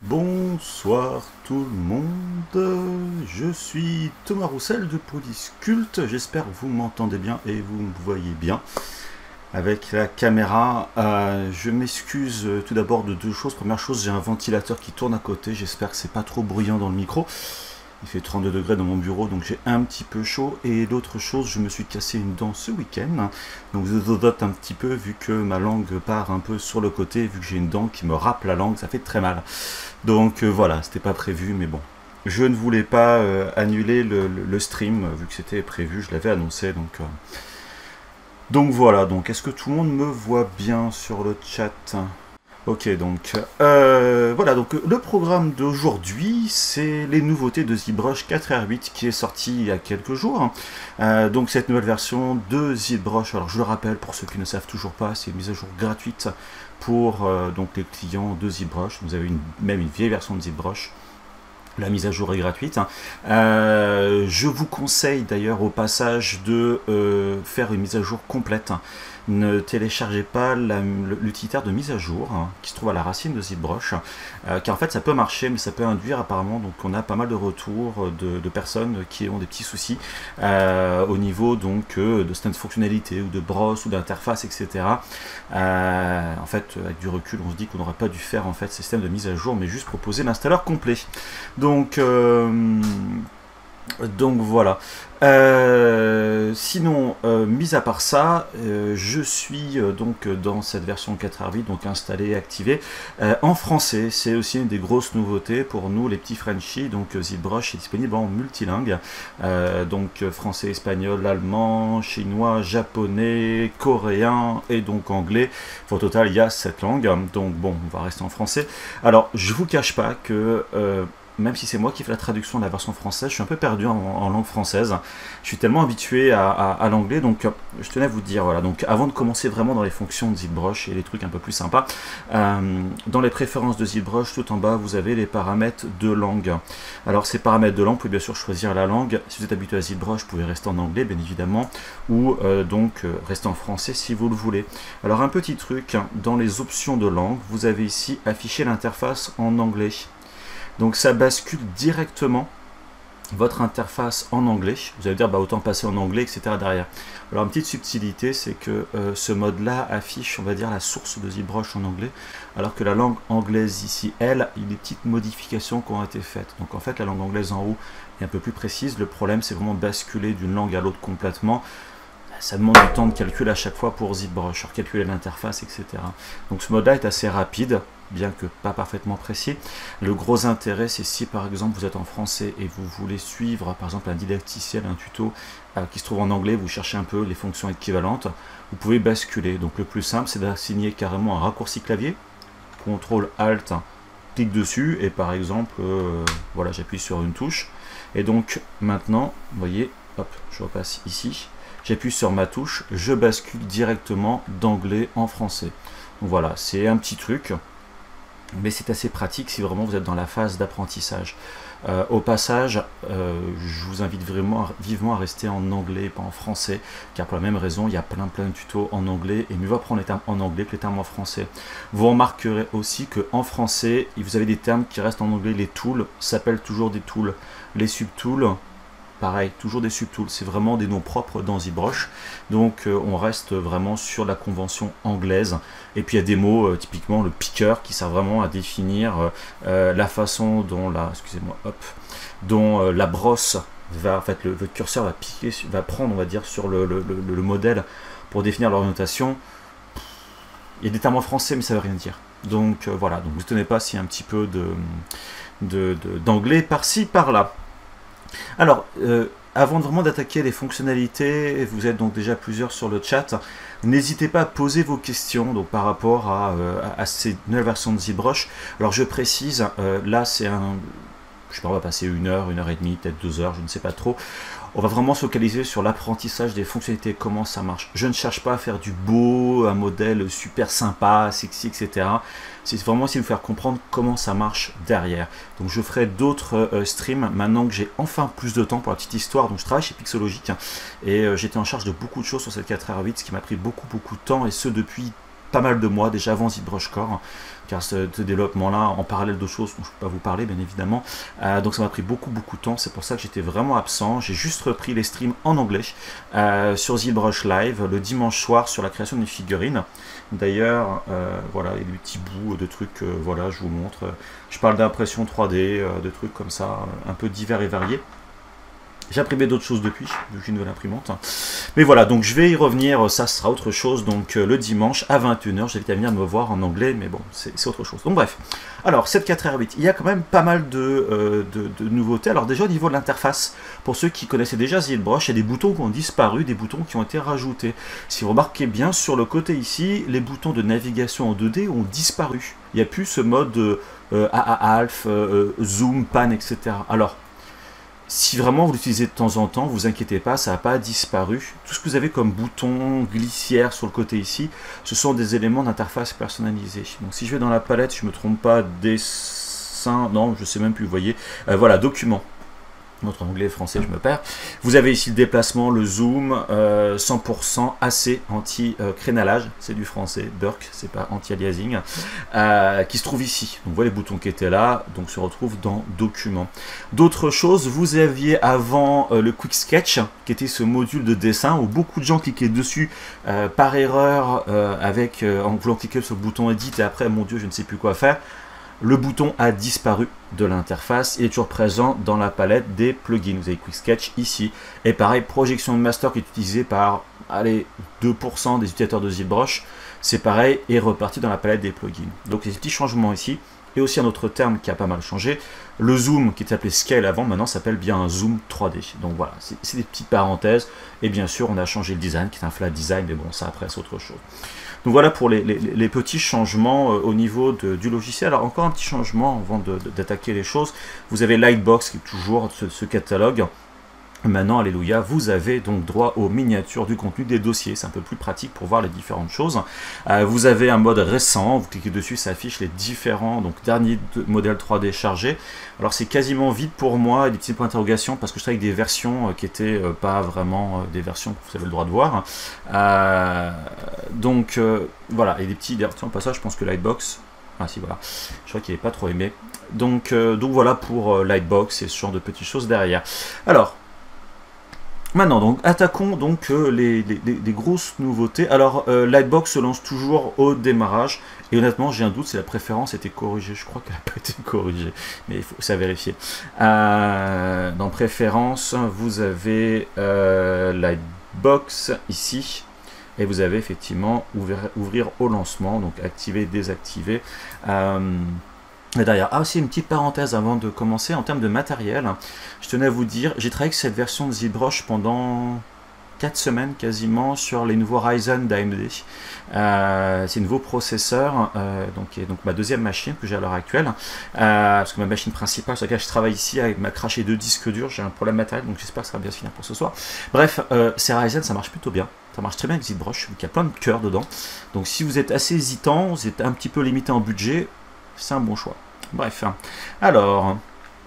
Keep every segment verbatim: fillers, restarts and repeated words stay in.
Bonsoir tout le monde, je suis Thomas Roussel de Police Culte, j'espère que vous m'entendez bien et vous me voyez bien avec la caméra. Euh, je m'excuse tout d'abord de deux choses. Première chose, j'ai un ventilateur qui tourne à côté, j'espère que c'est pas trop bruyant dans le micro. Il fait trente-deux degrés dans mon bureau, donc j'ai un petit peu chaud. Et l'autre chose, je me suis cassé une dent ce week-end. Donc je dodote un petit peu, vu que ma langue part un peu sur le côté, vu que j'ai une dent qui me râpe la langue, ça fait très mal. Donc euh, voilà, c'était pas prévu, mais bon. Je ne voulais pas euh, annuler le, le, le stream, vu que c'était prévu, je l'avais annoncé. Donc, euh... donc voilà, donc est-ce que tout le monde me voit bien sur le chat ? Ok, donc euh, voilà, donc le programme d'aujourd'hui, c'est les nouveautés de ZBrush quatre R huit qui est sorti il y a quelques jours. Euh, donc cette nouvelle version de ZBrush, alors je le rappelle pour ceux qui ne savent toujours pas, c'est une mise à jour gratuite pour euh, donc les clients de ZBrush. Vous avez une, même une vieille version de ZBrush. La mise à jour est gratuite. Euh, je vous conseille d'ailleurs au passage de euh, faire une mise à jour complète. Ne téléchargez pas l'utilitaire de mise à jour hein, qui se trouve à la racine de ZBrush, euh, car en fait ça peut marcher, mais ça peut induire apparemment, donc on a pas mal de retours de, de personnes qui ont des petits soucis euh, au niveau donc euh, de certaines fonctionnalités ou de brosse ou d'interface, et cetera. Euh, en fait, avec du recul, on se dit qu'on n'aurait pas dû faire en fait ce système de mise à jour, mais juste proposer l'installeur complet. Donc euh, Donc voilà. Euh, sinon, euh, mis à part ça, euh, je suis euh, donc dans cette version quatre R huit, donc installée et activée euh, en français. C'est aussi une des grosses nouveautés pour nous, les petits Frenchies. Donc ZBrush est disponible en multilingue, euh, donc français, espagnol, allemand, chinois, japonais, coréen et donc anglais. Au total, il y a sept langues. Donc bon, on va rester en français. Alors, je vous cache pas que euh, même si c'est moi qui fais la traduction de la version française, je suis un peu perdu en, en langue française. Je suis tellement habitué à, à, à l'anglais, donc je tenais à vous dire, voilà, donc avant de commencer vraiment dans les fonctions de ZBrush et les trucs un peu plus sympas, euh, dans les préférences de ZBrush, tout en bas, vous avez les paramètres de langue. Alors ces paramètres de langue, vous pouvez bien sûr choisir la langue. Si vous êtes habitué à ZBrush, vous pouvez rester en anglais, bien évidemment, ou euh, donc euh, rester en français si vous le voulez. Alors un petit truc, dans les options de langue, vous avez ici affiché l'interface en anglais. Donc ça bascule directement votre interface en anglais. Vous allez dire bah, autant passer en anglais, et cetera derrière. Alors une petite subtilité, c'est que euh, ce mode-là affiche, on va dire, la source de ZBrush en anglais, alors que la langue anglaise ici, elle, il y a des petites modifications qui ont été faites. Donc en fait, la langue anglaise en haut est un peu plus précise. Le problème, c'est vraiment basculer d'une langue à l'autre complètement. Ça demande du temps de calcul à chaque fois pour ZBrush, calculer l'interface, et cetera. Donc ce mode-là est assez rapide, bien que pas parfaitement précis. Le gros intérêt, c'est si par exemple vous êtes en français et vous voulez suivre par exemple un didacticiel, un tuto euh, qui se trouve en anglais, vous cherchez un peu les fonctions équivalentes, vous pouvez basculer. Donc le plus simple, c'est d'assigner carrément un raccourci clavier, contrôle alt, clique dessus et par exemple, euh, voilà, j'appuie sur une touche. Et donc maintenant, vous voyez, hop, je repasse ici. J'appuie sur ma touche, je bascule directement d'anglais en français. Donc voilà, c'est un petit truc, mais c'est assez pratique si vraiment vous êtes dans la phase d'apprentissage. Euh, au passage, euh, je vous invite vraiment vivement à rester en anglais et pas en français, car pour la même raison, il y a plein plein de tutos en anglais, et mieux vaut apprendre les termes en anglais que les termes en français. Vous remarquerez aussi qu'en français, vous avez des termes qui restent en anglais. Les tools s'appellent toujours des tools. Les subtools, pareil, toujours des subtools, c'est vraiment des noms propres dans ZBrush, donc euh, on reste vraiment sur la convention anglaise. Et puis il y a des mots, euh, typiquement le picker, qui sert vraiment à définir euh, euh, la façon dont la, excusez-moi, hop, dont euh, la brosse va, en fait, le, le curseur va piquer, va prendre, on va dire, sur le, le, le, le modèle pour définir l'orientation. Il y a des termes en français, mais ça ne veut rien dire. Donc euh, voilà, donc vous ne tenez pas s'il y a un petit peu de, de, de, d'anglais par-ci, par-là. Alors, euh, avant vraiment d'attaquer les fonctionnalités, vous êtes donc déjà plusieurs sur le chat, n'hésitez pas à poser vos questions donc, par rapport à, euh, à ces nouvelles versions de ZBrush. Alors je précise, euh, là c'est un, je sais pas, on va passer une heure, une heure et demie, peut-être deux heures, je ne sais pas trop. On va vraiment se focaliser sur l'apprentissage des fonctionnalités, comment ça marche. Je ne cherche pas à faire du beau, un modèle super sympa, sexy, et cetera. C'est vraiment essayer de vous faire comprendre comment ça marche derrière. Donc je ferai d'autres euh, streams maintenant que j'ai enfin plus de temps pour la petite histoire. Donc je travaille chez Pixologic hein, et euh, j'étais en charge de beaucoup de choses sur cette quatre R huit, ce qui m'a pris beaucoup beaucoup de temps, et ce depuis pas mal de mois, déjà avant ZBrush Core, car ce, ce développement-là, en parallèle d'autres choses dont je ne peux pas vous parler, bien évidemment, euh, donc ça m'a pris beaucoup, beaucoup de temps, c'est pour ça que j'étais vraiment absent. J'ai juste repris les streams en anglais euh, sur ZBrush Live, le dimanche soir, sur la création d'une figurine. D'ailleurs, euh, voilà, il y a des petits bouts de trucs, euh, voilà, je vous montre. Je parle d'impression trois D, euh, de trucs comme ça, un peu divers et variés. J'ai imprimé d'autres choses depuis, vu que j'ai une nouvelle imprimante. Mais voilà, donc je vais y revenir, ça sera autre chose. Donc euh, le dimanche à vingt et une heures, j'invite à venir me voir en anglais, mais bon, c'est autre chose. Donc bref, alors sept quatre R huit, il y a quand même pas mal de, euh, de, de nouveautés. Alors déjà au niveau de l'interface, pour ceux qui connaissaient déjà ZBrush, il y a des boutons qui ont disparu, des boutons qui ont été rajoutés. Si vous remarquez bien, sur le côté ici, les boutons de navigation en deux D ont disparu. Il n'y a plus ce mode euh, A A Alf, euh, Zoom, Pan, et cetera. Alors, si vraiment vous l'utilisez de temps en temps, vous inquiétez pas, ça n'a pas disparu. Tout ce que vous avez comme bouton, glissière sur le côté ici, ce sont des éléments d'interface personnalisés. Donc si je vais dans la palette, je ne me trompe pas, dessin, non, je ne sais même plus, vous voyez, euh, voilà, documents. Notre anglais et français, je me perds. Vous avez ici le déplacement, le zoom, euh, cent pour cent A C anti-crénalage, c'est du français, Burk, c'est pas anti-aliasing, euh, qui se trouve ici. Donc, vous voyez les boutons qui étaient là, donc se retrouvent dans Documents. D'autres choses, vous aviez avant euh, le Quick Sketch, qui était ce module de dessin où beaucoup de gens cliquaient dessus euh, par erreur, euh, avec euh, en voulant cliquer sur le bouton Edit et après, mon Dieu, je ne sais plus quoi faire. Le bouton a disparu de l'interface, il est toujours présent dans la palette des plugins. Vous avez Quick Sketch ici, et pareil, projection de master qui est utilisée par allez, deux pour cent des utilisateurs de ZBrush, c'est pareil, et reparti dans la palette des plugins. Donc ces petits changements ici, et aussi un autre terme qui a pas mal changé, le zoom qui s'appelait Scale avant, maintenant s'appelle bien un zoom trois D. Donc voilà, c'est des petites parenthèses, et bien sûr on a changé le design qui est un flat design, mais bon ça après c'est autre chose. Donc voilà pour les, les, les petits changements euh, au niveau de, du logiciel. Alors encore un petit changement avant d'attaquer les choses. Vous avez Lightbox qui est toujours ce, ce catalogue. Maintenant, alléluia, vous avez donc droit aux miniatures du contenu des dossiers. C'est un peu plus pratique pour voir les différentes choses. Euh, vous avez un mode récent, vous cliquez dessus, ça affiche les différents donc derniers modèles trois D chargés. Alors c'est quasiment vide pour moi, des petits points d'interrogation, parce que je travaille avec des versions euh, qui n'étaient euh, pas vraiment euh, des versions que vous avez le droit de voir. Euh, donc euh, voilà, et des petits, tiens, au passage, je pense que Lightbox, ah si voilà, je crois qu'il n'est pas trop aimé. Donc, euh, donc voilà pour euh, Lightbox et ce genre de petites choses derrière. Alors, maintenant, donc, attaquons donc euh, les, les, les grosses nouveautés. Alors, euh, Lightbox se lance toujours au démarrage. Et honnêtement, j'ai un doute si la préférence était corrigée. Je crois qu'elle n'a pas été corrigée. Mais il faut ça vérifier. Euh, dans préférence, vous avez euh, Lightbox ici. Et vous avez effectivement ouvrir, ouvrir au lancement. Donc, activer, désactiver. Euh, Et derrière, ah aussi une petite parenthèse avant de commencer, en termes de matériel, je tenais à vous dire, j'ai travaillé avec cette version de ZBrush pendant quatre semaines quasiment sur les nouveaux Ryzen d'A M D. Euh, c'est un nouveau processeur, euh, donc, qui est donc ma deuxième machine que j'ai à l'heure actuelle, euh, parce que ma machine principale sur laquelle je travaille ici elle m'a craché deux disques durs, j'ai un problème matériel, donc j'espère que ça va bien se finir pour ce soir. Bref, euh, ces Ryzen ça marche plutôt bien. Ça marche très bien avec ZBrush, il y a plein de cœurs dedans. Donc si vous êtes assez hésitant, vous êtes un petit peu limité en budget, c'est un bon choix. Bref, alors,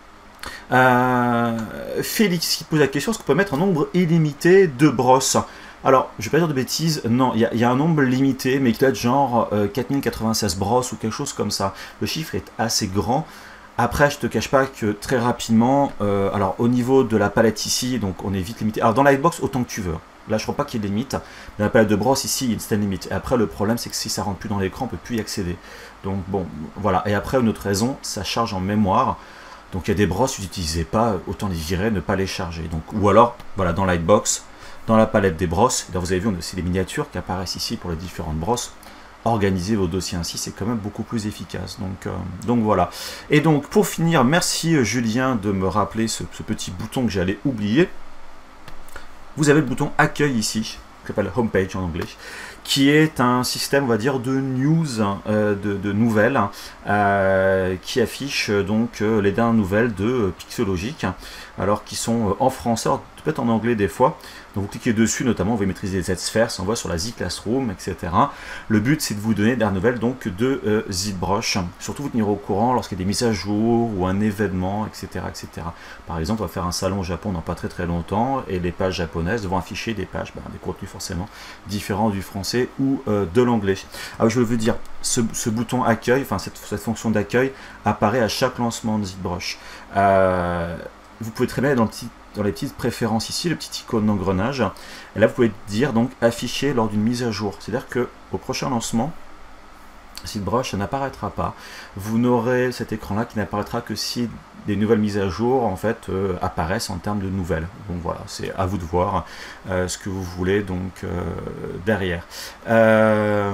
euh, Félix qui pose la question, est-ce qu'on peut mettre un nombre illimité de brosses? Alors, je ne vais pas dire de bêtises, non, il y, y a un nombre limité, mais qui doit être genre euh, quatre mille quatre-vingt-seize brosses ou quelque chose comme ça. Le chiffre est assez grand. Après, je ne te cache pas que très rapidement, euh, alors au niveau de la palette ici, donc on est vite limité. Alors dans Lightbox, autant que tu veux. Là, je ne crois pas qu'il y ait de limite. Dans la palette de brosse, ici, il y a une certaine limite. Et après, le problème, c'est que si ça ne rentre plus dans l'écran, on ne peut plus y accéder. Donc, bon, voilà. Et après, une autre raison, ça charge en mémoire. Donc, il y a des brosses, vous n'utilisez pas, autant les virer, ne pas les charger. Donc, ou alors, voilà, dans Lightbox, dans la palette des brosses, là, vous avez vu, on a aussi les miniatures qui apparaissent ici pour les différentes brosses. Organisez vos dossiers ainsi, c'est quand même beaucoup plus efficace. Donc, euh, donc voilà. Et donc, pour finir, merci Julien de me rappeler ce, ce petit bouton que j'allais oublier. Vous avez le bouton accueil ici, qui s'appelle homepage en anglais, qui est un système, on va dire, de news, euh, de, de nouvelles, euh, qui affiche donc euh, les dernières nouvelles de euh, Pixologic, alors qui sont euh, en français, peut-être en anglais des fois. Donc vous cliquez dessus, notamment, vous maîtriser les Z-sphères, ça envoie sur la Z Classroom, et cetera. Le but, c'est de vous donner des nouvelles donc de euh, ZBrush, surtout vous tenir au courant lorsqu'il y a des mises à jour ou un événement, et cetera, et cetera. Par exemple, on va faire un salon au Japon dans pas très très longtemps, et les pages japonaises vont afficher des pages, ben, des contenus forcément différents du français français ou euh, de l'anglais. Alors je veux dire, ce, ce bouton accueil, enfin cette, cette fonction d'accueil apparaît à chaque lancement de ZBrush. Euh, vous pouvez très bien aller dans, le petit, dans les petites préférences ici, le petit icône d'engrenage. Et là vous pouvez dire donc afficher lors d'une mise à jour. C'est-à-dire que au prochain lancement, ZBrush, ça n'apparaîtra pas. Vous n'aurez cet écran-là qui n'apparaîtra que si des nouvelles mises à jour en fait euh, apparaissent en termes de nouvelles. Donc voilà, c'est à vous de voir euh, ce que vous voulez donc euh, derrière. Euh,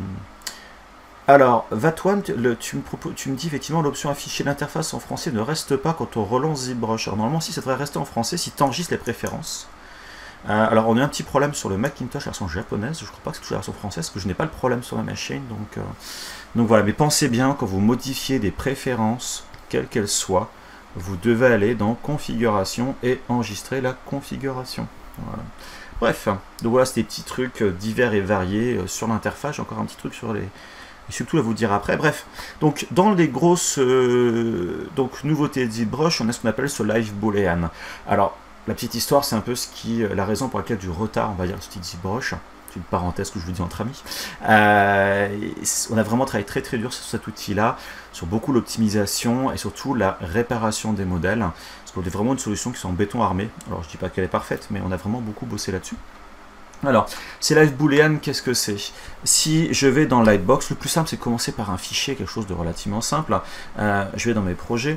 alors, Vatwan, le, tu, me propos, tu me dis effectivement l'option afficher l'interface en français ne reste pas quand on relance ZBrush. Alors normalement, si ça devrait rester en français, si tu enregistres les préférences. Euh, alors on a un petit problème sur le Macintosh version japonaise, je crois pas que c'est toujours la version française, parce que je n'ai pas le problème sur la machine, donc, euh, donc voilà, mais pensez bien, quand vous modifiez des préférences, quelles qu'elles soient, vous devez aller dans configuration et enregistrer la configuration. Voilà. Bref, donc voilà, c'est des petits trucs divers et variés euh, sur l'interface, j'ai encore un petit truc sur les... Et surtout à vous dire après, bref. Donc dans les grosses euh, donc, nouveautés de ZBrush, on a ce qu'on appelle ce Live Boolean. Alors, la petite histoire, c'est un peu ce qui, la raison pour laquelle du retard, on va dire, ce petit ZBrush. C'est une parenthèse que je vous dis entre amis. Euh, on a vraiment travaillé très très dur sur cet outil-là, sur beaucoup l'optimisation et surtout la réparation des modèles. Parce qu'on a vraiment une solution qui est en béton armé. Alors je dis pas qu'elle est parfaite, mais on a vraiment beaucoup bossé là-dessus. Alors, c'est Live Boolean, qu'est-ce que c'est? Si je vais dans Lightbox, le plus simple c'est de commencer par un fichier, quelque chose de relativement simple. Euh, je vais dans mes projets.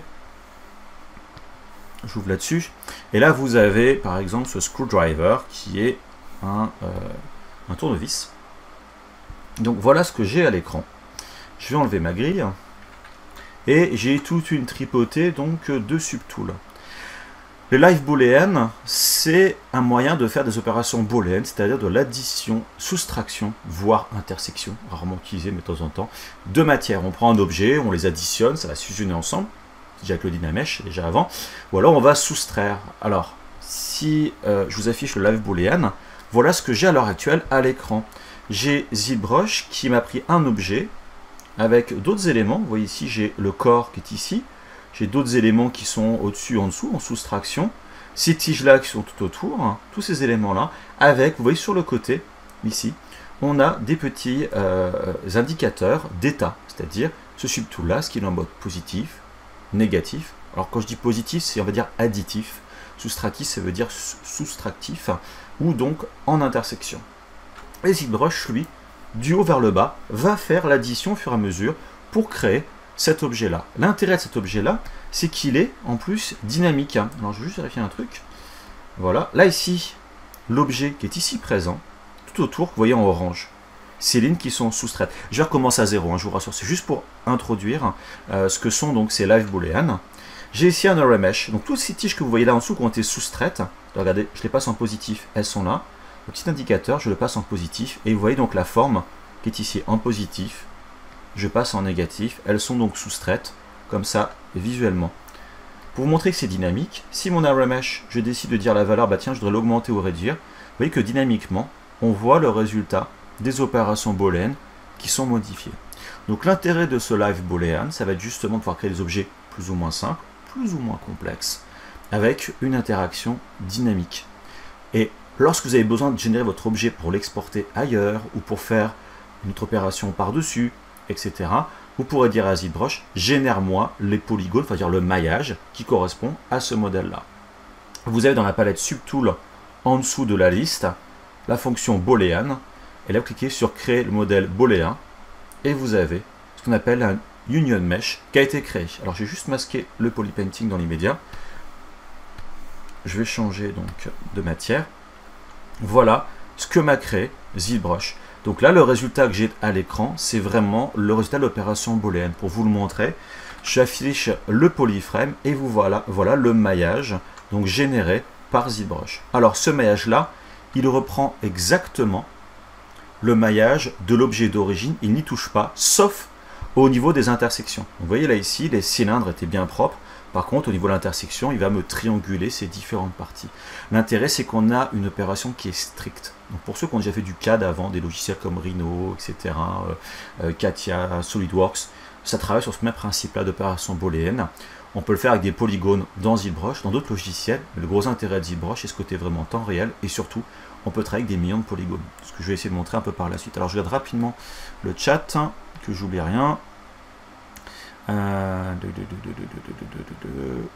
J'ouvre là-dessus, et là vous avez par exemple ce screwdriver qui est un, euh, un tournevis. Donc voilà ce que j'ai à l'écran. Je vais enlever ma grille, et j'ai toute une tripotée donc de subtools. Le Live Boolean, c'est un moyen de faire des opérations booléennes, c'est-à-dire de l'addition, soustraction, voire intersection, rarement utilisé mais de temps en temps, de matières. On prend un objet, on les additionne, ça va se fusionner ensemble, déjà avec le Dynamesh déjà avant, ou alors on va soustraire. Alors, si euh, je vous affiche le Live Boolean, voilà ce que j'ai à l'heure actuelle à l'écran. J'ai ZBrush qui m'a pris un objet avec d'autres éléments. Vous voyez ici, j'ai le corps qui est ici, j'ai d'autres éléments qui sont au-dessus, en dessous, en soustraction, ces tiges-là qui sont tout autour, hein, tous ces éléments-là, avec, vous voyez sur le côté, ici, on a des petits euh, indicateurs d'état, c'est-à-dire ce subtool-là, ce qui est en mode positif, négatif. Alors quand je dis positif, c'est on va dire additif. Soustractif, ça veut dire soustractif, ou donc en intersection. Et ZBrush, lui, du haut vers le bas, va faire l'addition au fur et à mesure pour créer cet objet-là. L'intérêt de cet objet-là, c'est qu'il est en plus dynamique. Alors je vais juste vérifier un truc. Voilà, là ici, l'objet qui est ici présent, tout autour, vous voyez en orange. Ces lignes qui sont soustraites. Je vais recommencer à zéro, hein, je vous rassure, c'est juste pour introduire euh, ce que sont donc ces Live Boolean. J'ai ici un array mesh, donc toutes ces tiges que vous voyez là en dessous qui ont été soustraites, regardez, je les passe en positif, elles sont là. Le petit indicateur, je le passe en positif, et vous voyez donc la forme qui est ici en positif, je passe en négatif, elles sont donc soustraites, comme ça, visuellement. Pour vous montrer que c'est dynamique, si mon array mesh, je décide de dire la valeur, bah tiens, je voudrais l'augmenter ou réduire, vous voyez que dynamiquement, on voit le résultat des opérations booléennes qui sont modifiées. Donc l'intérêt de ce Live Boolean, ça va être justement de pouvoir créer des objets plus ou moins simples, plus ou moins complexes, avec une interaction dynamique. Et lorsque vous avez besoin de générer votre objet pour l'exporter ailleurs, ou pour faire une autre opération par-dessus, et cetera, vous pourrez dire à ZBrush, génère-moi les polygones, c'est-à-dire le maillage qui correspond à ce modèle-là. Vous avez dans la palette Subtool, en dessous de la liste, la fonction Boolean, et là vous cliquez sur créer le modèle booléen, et vous avez ce qu'on appelle un Union Mesh qui a été créé. Alors j'ai juste masqué le polypainting dans l'immédiat. Je vais changer donc de matière. Voilà ce que m'a créé ZBrush. Donc là, le résultat que j'ai à l'écran, c'est vraiment le résultat de l'opération booléenne. Pour vous le montrer, j'affiche le polyframe et vous voilà, voilà le maillage donc généré par ZBrush. Alors ce maillage-là, il reprend exactement le maillage de l'objet d'origine, il n'y touche pas, sauf au niveau des intersections. Vous voyez là ici, les cylindres étaient bien propres. Par contre, au niveau de l'intersection, il va me trianguler ces différentes parties. L'intérêt, c'est qu'on a une opération qui est stricte. Donc pour ceux qui ont déjà fait du C A D avant, des logiciels comme Rhino, et cetera, euh, Katia, SolidWorks, ça travaille sur ce même principe-là d'opération booléenne. On peut le faire avec des polygones dans ZBrush, dans d'autres logiciels. Mais le gros intérêt de ZBrush, c'est ce côté vraiment temps réel. Et surtout, on peut travailler avec des millions de polygones. Ce que je vais essayer de montrer un peu par la suite. Alors je regarde rapidement le chat, hein, que j'oublie rien. Euh, de, de, de, de, de, de, de, de, de.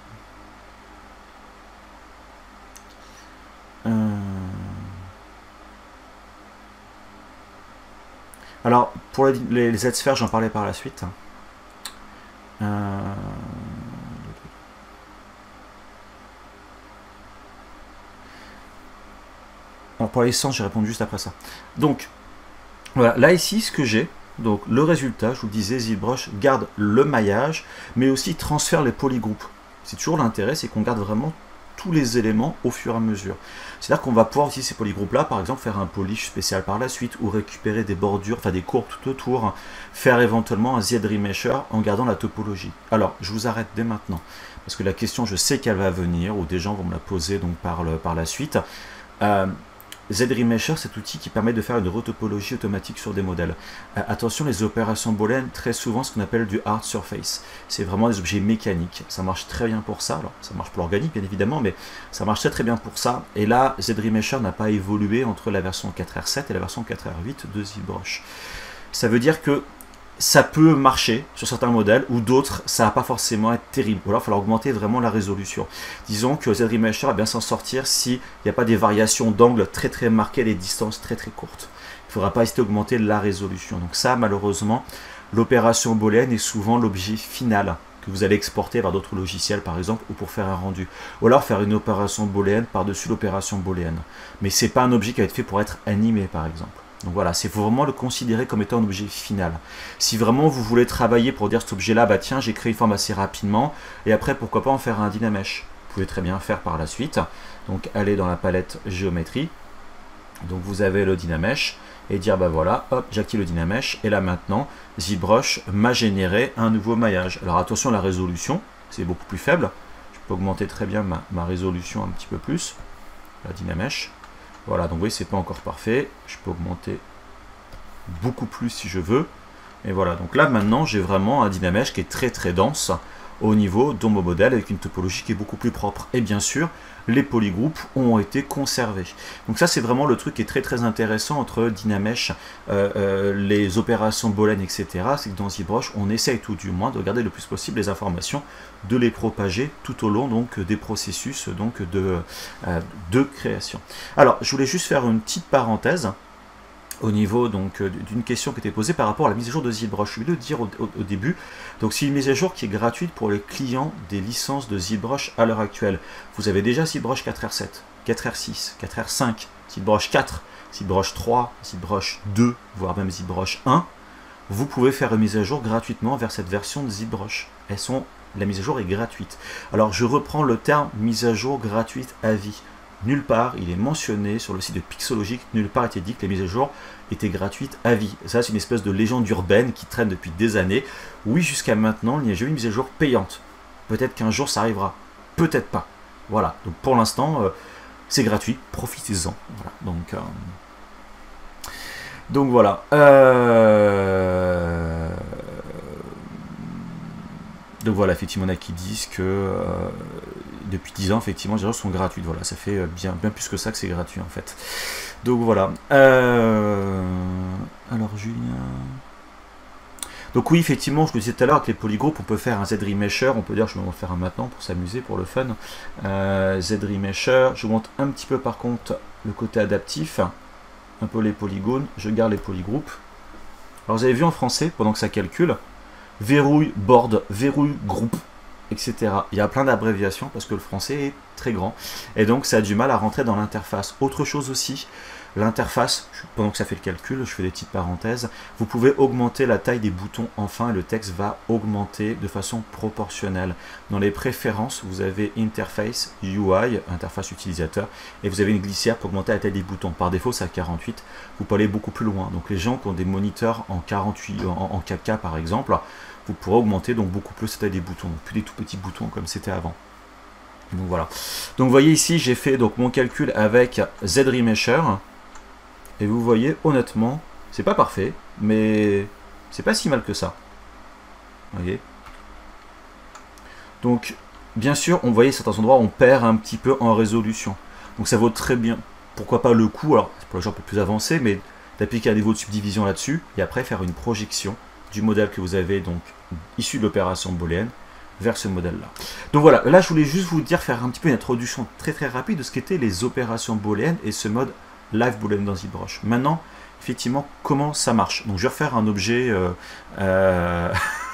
Euh... Alors, pour les, les, les Z-sphères, j'en parlais par la suite. Euh... Alors, pour les sens, j'ai répondu juste après ça. Donc, voilà, là ici, ce que j'ai, donc le résultat, je vous disais, ZBrush garde le maillage, mais aussi transfère les polygroupes. C'est toujours l'intérêt, c'est qu'on garde vraiment tous les éléments au fur et à mesure. C'est-à-dire qu'on va pouvoir aussi ces polygroupes-là, par exemple, faire un polish spécial par la suite, ou récupérer des bordures, enfin des courbes tout autour, faire éventuellement un Z-remesher en gardant la topologie. Alors, je vous arrête dès maintenant, parce que la question, je sais qu'elle va venir, ou des gens vont me la poser donc par, le, par la suite. Euh, Z-remesher, cet outil qui permet de faire une retopologie automatique sur des modèles. Euh, attention, les opérations booléennes, très souvent ce qu'on appelle du hard surface. C'est vraiment des objets mécaniques. Ça marche très bien pour ça. Alors, ça marche pour l'organique, bien évidemment, mais ça marche très très bien pour ça. Et là, Z-remesher n'a pas évolué entre la version quatre R sept et la version quatre R huit de ZBrush. Ça veut dire que ça peut marcher sur certains modèles, ou d'autres, ça va pas forcément être terrible. Ou alors, il va falloir augmenter vraiment la résolution. Disons que Z-remesher va bien s'en sortir s'il n'y a pas des variations d'angle très très marquées, des distances très très courtes. Il ne faudra pas hésiter à augmenter la résolution. Donc ça, malheureusement, l'opération booléenne est souvent l'objet final que vous allez exporter vers d'autres logiciels, par exemple, ou pour faire un rendu. Ou alors faire une opération booléenne par-dessus l'opération booléenne. Mais ce n'est pas un objet qui va être fait pour être animé, par exemple. Donc voilà, c'est vraiment le considérer comme étant un objet final. Si vraiment vous voulez travailler pour dire cet objet-là, bah tiens, j'ai créé une forme assez rapidement, et après, pourquoi pas en faire un Dynamesh. Vous pouvez très bien faire par la suite. Donc, aller dans la palette géométrie. Donc, vous avez le Dynamesh, et dire, bah voilà, hop, j'active le Dynamesh, et là maintenant, ZBrush m'a généré un nouveau maillage. Alors, attention à la résolution, c'est beaucoup plus faible. Je peux augmenter très bien ma, ma résolution un petit peu plus. La Dynamesh. Voilà, donc vous voyez, c'est pas encore parfait. Je peux augmenter beaucoup plus si je veux. Et voilà, donc là maintenant, j'ai vraiment un Dynamesh qui est très très dense au niveau de mon modèle avec une topologie qui est beaucoup plus propre. Et bien sûr, les polygroupes ont été conservés. Donc ça, c'est vraiment le truc qui est très très intéressant entre Dynamesh, euh, euh, les opérations booléennes, et cetera. C'est que dans ZBrush, on essaye tout du moins de garder le plus possible les informations, de les propager tout au long donc des processus donc de, euh, de création. Alors, je voulais juste faire une petite parenthèse au niveau donc d'une question qui était posée par rapport à la mise à jour de ZBrush. Je vais le dire au, au, au début. Donc c'est une mise à jour qui est gratuite pour les clients des licences de ZBrush à l'heure actuelle. Vous avez déjà ZBrush quatre R sept, quatre R six, quatre R cinq, ZBrush quatre, ZBrush trois, ZBrush deux, voire même ZBrush un. Vous pouvez faire une mise à jour gratuitement vers cette version de ZBrush. Elles sont, la mise à jour est gratuite. Alors je reprends le terme mise à jour gratuite à vie. Nulle part, il est mentionné sur le site de Pixologic, nulle part était dit que les mises à jour étaient gratuites à vie. Ça, c'est une espèce de légende urbaine qui traîne depuis des années. Oui, jusqu'à maintenant, il n'y a jamais eu une mise à jour payante. Peut-être qu'un jour, ça arrivera. Peut-être pas. Voilà. Donc, pour l'instant, euh, c'est gratuit. Profitez-en. Voilà. Donc, euh... Donc, voilà. Euh... Donc, voilà, effectivement, il y en a qui disent que... Euh... depuis dix ans, effectivement, les mises à jour sont gratuites. Voilà, ça fait bien, bien plus que ça que c'est gratuit, en fait. Donc, voilà. Euh... Alors, Julien... Donc, oui, effectivement, je vous disais tout à l'heure, avec les polygroupes, on peut faire un Z-remesher. On peut dire, je vais en faire un maintenant pour s'amuser, pour le fun. Euh, Z-remesher. Je vous montre un petit peu, par contre, le côté adaptif. Un peu les polygones. Je garde les polygroupes. Alors, vous avez vu en français, pendant que ça calcule, verrouille, board, verrouille, groupe, et cetera. Il y a plein d'abréviations parce que le français est très grand et donc ça a du mal à rentrer dans l'interface. Autre chose aussi, l'interface, pendant que ça fait le calcul, je fais des petites parenthèses, vous pouvez augmenter la taille des boutons enfin et le texte va augmenter de façon proportionnelle. Dans les préférences, vous avez Interface, U I, interface utilisateur, et vous avez une glissière pour augmenter la taille des boutons. Par défaut, c'est à quarante-huit, vous pouvez aller beaucoup plus loin. Donc les gens qui ont des moniteurs en quarante-huit, en, en quatre K par exemple, vous pourrez augmenter donc beaucoup plus la taille des boutons, plus des tout petits boutons comme c'était avant. Donc voilà. Donc vous voyez ici, j'ai fait donc mon calcul avec Z-remesher. Et vous voyez, honnêtement, c'est pas parfait, mais c'est pas si mal que ça. Vous voyez. Donc, bien sûr, on voyait certains endroits, on perd un petit peu en résolution. Donc ça vaut très bien. pourquoi pas le coup, alors c'est pour les gens un peu plus avancés, mais d'appliquer un niveau de subdivision là-dessus, et après faire une projection du modèle que vous avez donc issu de l'opération booléenne vers ce modèle-là. Donc voilà, là je voulais juste vous dire, faire un petit peu une introduction très très rapide de ce qu'étaient les opérations booléennes et ce mode live boolean dans ZBrush. Maintenant, effectivement, comment ça marche. Donc je vais refaire un objet... Euh, euh...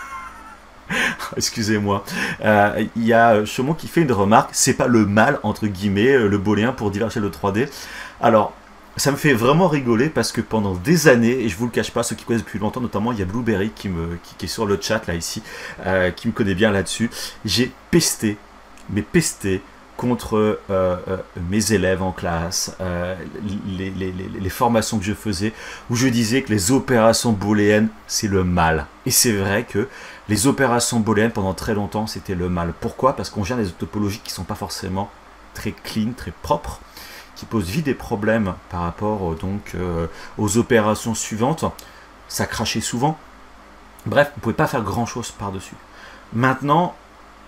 Excusez-moi, euh, il y a Chaumont qui fait une remarque, c'est pas le mal, entre guillemets, le booléen pour diverger le trois D. Alors, ça me fait vraiment rigoler parce que pendant des années, et je vous le cache pas, ceux qui connaissent depuis longtemps, notamment il y a Blueberry qui, me, qui, qui est sur le chat là ici, euh, qui me connaît bien là-dessus, j'ai pesté, mais pesté, contre euh, euh, mes élèves en classe, euh, les, les, les, les formations que je faisais, où je disais que les opérations booléennes, c'est le mal. Et c'est vrai que les opérations booléennes, pendant très longtemps, c'était le mal. Pourquoi? Parce qu'on gère des topologies qui ne sont pas forcément très clean, très propres, qui posent vite des problèmes par rapport euh, donc, euh, aux opérations suivantes. Ça crachait souvent. Bref, vous ne pouvez pas faire grand-chose par-dessus. Maintenant,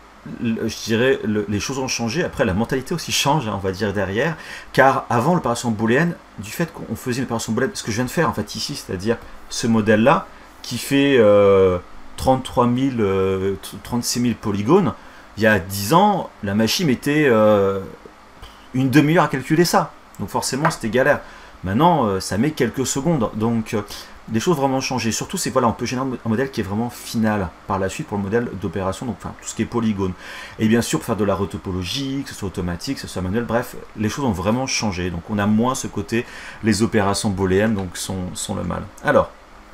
je dirais, le, les choses ont changé. Après, la mentalité aussi change, hein, on va dire, derrière. Car avant l'opération booléenne, du fait qu'on faisait une opération booléenne, ce que je viens de faire, en fait, ici, c'est-à-dire ce modèle-là, qui fait euh, trente-trois mille, euh, trente-six mille polygones, il y a dix ans, la machine mettait euh, une demi-heure à calculer ça. Donc forcément, c'était galère. Maintenant, euh, ça met quelques secondes. Donc... Euh, des choses vraiment changées. Surtout, c'est voilà, on peut générer un modèle qui est vraiment final par la suite pour le modèle d'opération, donc enfin, tout ce qui est polygone. Et bien sûr, pour faire de la retopologie, que ce soit automatique, que ce soit manuel, bref, les choses ont vraiment changé. Donc on a moins ce côté, les opérations booléennes donc sont, sont le mal. Alors,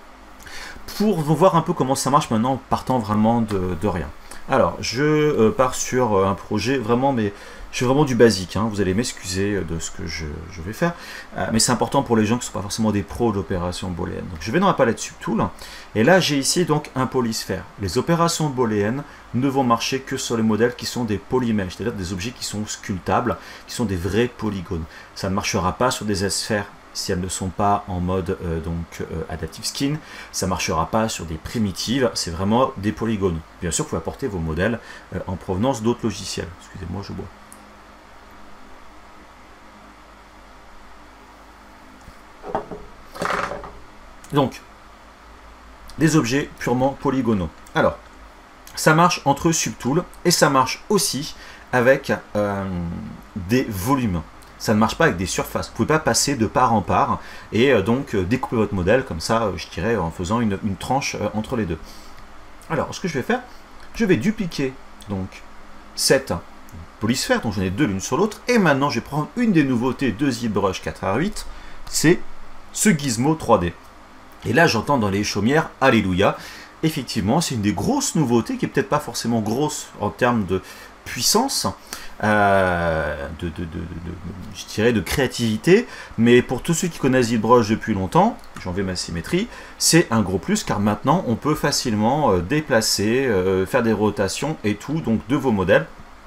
pour voir un peu comment ça marche maintenant, partant vraiment de, de rien. Alors, je euh, pars sur euh, un projet vraiment, mais je fais vraiment du basique, hein, vous allez m'excuser de ce que je, je vais faire, euh, mais c'est important pour les gens qui ne sont pas forcément des pros d'opérations booléennes. Donc je vais dans la palette Subtool, et là j'ai ici donc un polysphère. Les opérations booléennes ne vont marcher que sur les modèles qui sont des polymèches, c'est-à-dire des objets qui sont sculptables, qui sont des vrais polygones. Ça ne marchera pas sur des S-sphères si elles ne sont pas en mode euh, donc euh, Adaptive Skin, ça ne marchera pas sur des primitives, c'est vraiment des polygones. Bien sûr, vous pouvez apporter vos modèles euh, en provenance d'autres logiciels. Excusez-moi, je bois. Donc, des objets purement polygonaux. Alors, ça marche entre Subtool et ça marche aussi avec euh, des volumes. Ça ne marche pas avec des surfaces. Vous ne pouvez pas passer de part en part et euh, donc euh, découper votre modèle comme ça, euh, je dirais, en faisant une, une tranche euh, entre les deux. Alors, ce que je vais faire, je vais dupliquer donc cette polysphère, dont j'en ai deux l'une sur l'autre, et maintenant je vais prendre une des nouveautés de ZBrush quatre R huit, c'est ce gizmo trois D. Et là, j'entends dans les chaumières, alléluia. Effectivement, c'est une des grosses nouveautés, qui est peut-être pas forcément grosse en termes de puissance, euh, de, de, de, de, de, je dirais de créativité, mais pour tous ceux qui connaissent ZBrush depuis longtemps, j'en vais ma symétrie, c'est un gros plus, car maintenant, on peut facilement euh, déplacer, euh, faire des rotations et tout, donc de vos modèles,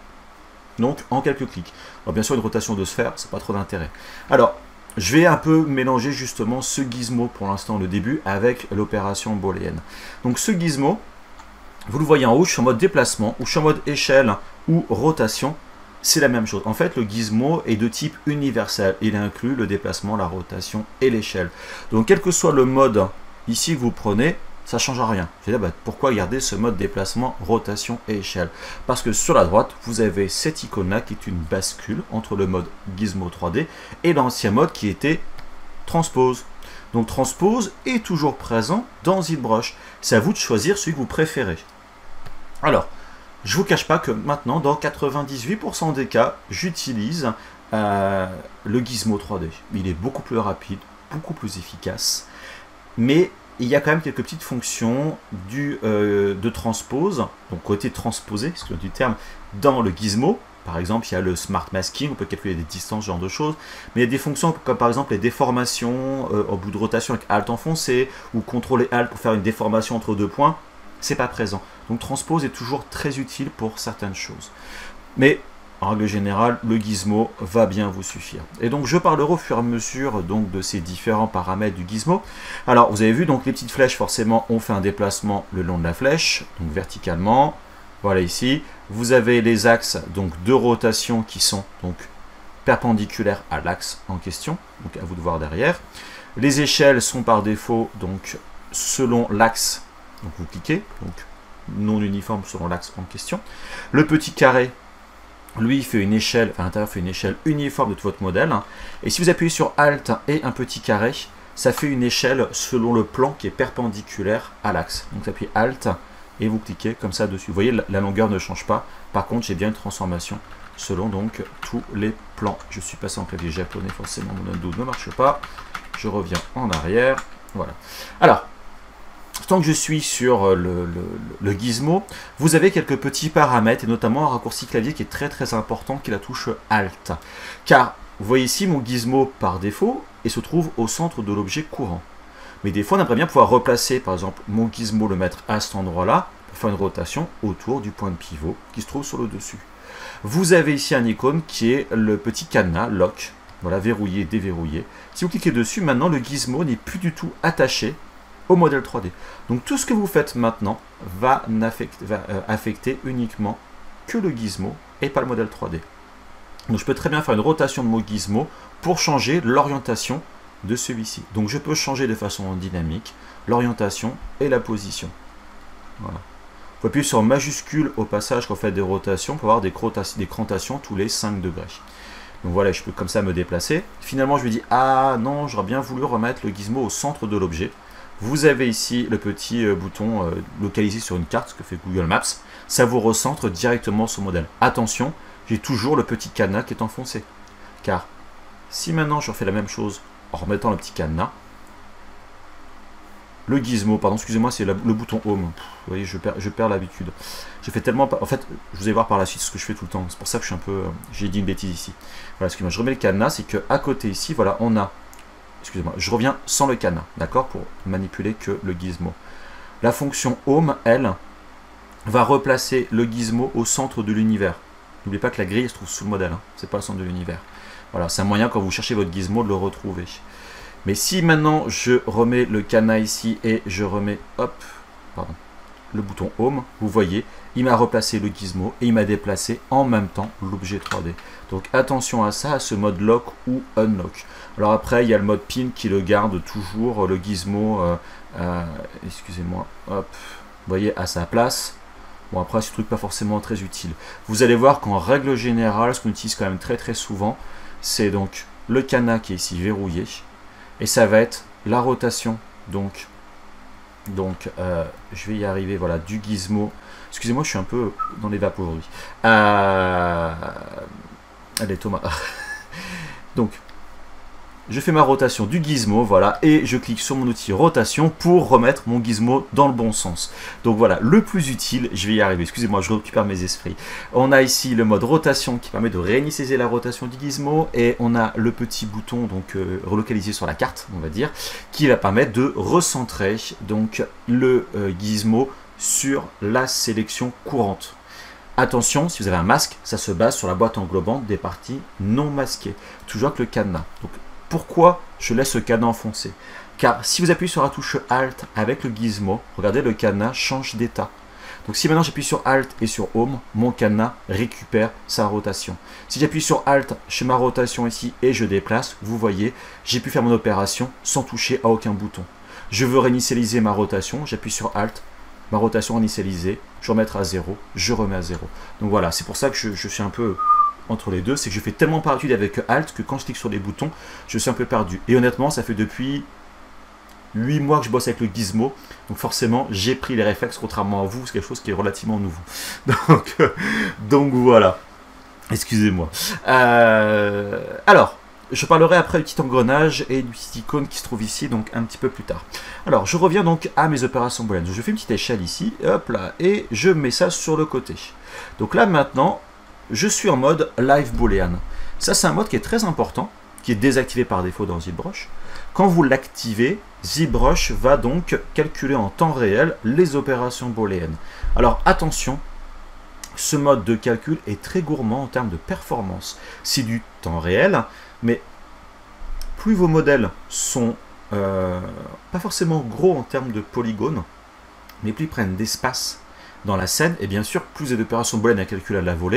donc en quelques clics. Alors, bien sûr, une rotation de sphère, c'est pas trop d'intérêt. Alors, je vais un peu mélanger justement ce gizmo pour l'instant, le début, avec l'opération booléenne. Donc ce gizmo, vous le voyez en haut, je suis en mode déplacement, ou je suis en mode échelle ou rotation, c'est la même chose. En fait, le gizmo est de type universel. Il inclut le déplacement, la rotation et l'échelle. Donc quel que soit le mode ici que vous prenez, ça ne change rien. Je vais dire, bah, pourquoi garder ce mode déplacement, rotation et échelle? Parce que sur la droite, vous avez cette icône-là qui est une bascule entre le mode Gizmo trois D et l'ancien mode qui était Transpose. Donc Transpose est toujours présent dans ZBrush. C'est à vous de choisir celui que vous préférez. Alors, je ne vous cache pas que maintenant, dans quatre-vingt-dix-huit pour cent des cas, j'utilise euh, le Gizmo trois D. Il est beaucoup plus rapide, beaucoup plus efficace, mais il y a quand même quelques petites fonctions du, euh, de transpose, donc côté transposé, excusez du terme, dans le gizmo. Par exemple, il y a le smart masking, on peut calculer des distances, ce genre de choses. Mais il y a des fonctions comme par exemple les déformations euh, au bout de rotation avec Alt enfoncé, ou contrôle et Alt pour faire une déformation entre deux points. C'est pas présent. Donc transpose est toujours très utile pour certaines choses. Mais en règle générale, le gizmo va bien vous suffire. Et donc je parlerai au fur et à mesure donc, de ces différents paramètres du gizmo. Alors vous avez vu, donc les petites flèches, forcément, on fait un déplacement le long de la flèche, donc verticalement. Voilà ici. Vous avez les axes donc, de rotation qui sont donc perpendiculaire à l'axe en question, donc à vous de voir derrière. Les échelles sont par défaut donc selon l'axe, donc vous cliquez, donc non uniforme selon l'axe en question. Le petit carré, lui, fait une échelle, enfin, à l'intérieur fait une échelle uniforme de tout votre modèle. Et si vous appuyez sur Alt et un petit carré, ça fait une échelle selon le plan qui est perpendiculaire à l'axe. Donc vous appuyez Alt et vous cliquez comme ça dessus. Vous voyez, la longueur ne change pas. Par contre, j'ai bien une transformation selon donc tous les plans. Je suis passé en clavier japonais, forcément mon undo ne marche pas. Je reviens en arrière. Voilà. Alors, tant que je suis sur le, le, le gizmo, vous avez quelques petits paramètres, et notamment un raccourci clavier qui est très très important, qui est la touche Alt. Car, vous voyez ici, mon gizmo par défaut, et se trouve au centre de l'objet courant. Mais des fois, on aimerait bien pouvoir replacer, par exemple, mon gizmo, le mettre à cet endroit-là, pour faire une rotation autour du point de pivot qui se trouve sur le dessus. Vous avez ici un icône qui est le petit cadenas, lock, voilà, verrouillé, déverrouillé. Si vous cliquez dessus, maintenant, le gizmo n'est plus du tout attaché au modèle trois D. Donc tout ce que vous faites maintenant va, va euh, affecter uniquement que le gizmo et pas le modèle trois D. Donc je peux très bien faire une rotation de mon gizmo pour changer l'orientation de celui-ci. Donc je peux changer de façon dynamique l'orientation et la position. Voilà. Vous pouvez appuyer sur majuscule au passage quand vous faites des rotations pour avoir des, des crantations tous les cinq degrés. Donc voilà, je peux comme ça me déplacer. Finalement je lui dis, ah non, j'aurais bien voulu remettre le gizmo au centre de l'objet. Vous avez ici le petit euh, bouton euh, localisé sur une carte, ce que fait Google Maps. Ça vous recentre directement sur le modèle. Attention, j'ai toujours le petit cadenas qui est enfoncé. Car si maintenant je refais la même chose en remettant le petit cadenas, le gizmo, pardon, excusez-moi, c'est le bouton Home. Pff, vous voyez, je perds, je perds l'habitude. J'ai fait tellement... En fait, je vous allez voir par la suite ce que je fais tout le temps. C'est pour ça que je suis un peu... J'ai dit une bêtise ici. Voilà, excusez-moi, je remets le cadenas, c'est qu'à côté ici, voilà, on a... Excusez-moi, je reviens sans le cadenas, d'accord, pour manipuler que le gizmo. La fonction Home, elle, va replacer le gizmo au centre de l'univers. N'oubliez pas que la grille se trouve sous le modèle, hein. C'est pas le centre de l'univers. Voilà, c'est un moyen quand vous cherchez votre gizmo de le retrouver. Mais si maintenant je remets le cadenas ici et je remets, hop, pardon, le bouton Home, vous voyez, il m'a replacé le gizmo et il m'a déplacé en même temps l'objet trois D. Donc attention à ça, à ce mode lock ou unlock. Alors après, il y a le mode pin qui le garde toujours, le gizmo, euh, euh, excusez-moi, hop, vous voyez, à sa place. Bon, après, c'est un truc pas forcément très utile. Vous allez voir qu'en règle générale, ce qu'on utilise quand même très très souvent, c'est donc le cadenas qui est ici verrouillé, et ça va être la rotation, donc, donc euh, je vais y arriver, voilà, du gizmo. Excusez-moi, je suis un peu dans les vapes aujourd'hui. Euh... Allez, Thomas. Donc, je fais ma rotation du gizmo, voilà, et je clique sur mon outil rotation pour remettre mon gizmo dans le bon sens. Donc voilà, le plus utile, je vais y arriver, excusez-moi, je récupère mes esprits. On a ici le mode rotation qui permet de réinitialiser la rotation du gizmo, et on a le petit bouton, donc euh, relocalisé sur la carte, on va dire, qui va permettre de recentrer donc le euh, gizmo sur la sélection courante. Attention, si vous avez un masque, ça se base sur la boîte englobante des parties non masquées, toujours avec le cadenas. Donc, pourquoi je laisse le cadenas enfoncé? Car si vous appuyez sur la touche Alt avec le gizmo, regardez, le cadenas change d'état. Donc si maintenant j'appuie sur Alt et sur Home, mon cadenas récupère sa rotation. Si j'appuie sur Alt, je fais ma rotation ici et je déplace, vous voyez, j'ai pu faire mon opération sans toucher à aucun bouton. Je veux réinitialiser ma rotation, j'appuie sur Alt, ma rotation initialisée, je remettrai à zéro, je remets à zéro. Donc voilà, c'est pour ça que je, je suis un peu entre les deux, c'est que je fais tellement par habitude avec Alt que quand je clique sur les boutons, je suis un peu perdu. Et honnêtement, ça fait depuis huit mois que je bosse avec le gizmo, donc forcément, j'ai pris les réflexes, contrairement à vous, c'est quelque chose qui est relativement nouveau. Donc, euh, donc voilà, excusez-moi. Euh, alors, je parlerai après du petit engrenage et du petit icône qui se trouve ici, donc un petit peu plus tard. Alors, je reviens donc à mes opérations booléennes. Je fais une petite échelle ici, hop là, et je mets ça sur le côté. Donc là, maintenant, je suis en mode live boolean. Ça, c'est un mode qui est très important, qui est désactivé par défaut dans ZBrush. Quand vous l'activez, ZBrush va donc calculer en temps réel les opérations booléennes. Alors, attention, ce mode de calcul est très gourmand en termes de performance. C'est du temps réel, mais plus vos modèles sont euh, pas forcément gros en termes de polygones, mais plus ils prennent d'espace dans la scène, et bien sûr, plus il y a d'opérations booléennes à calculer à la volée,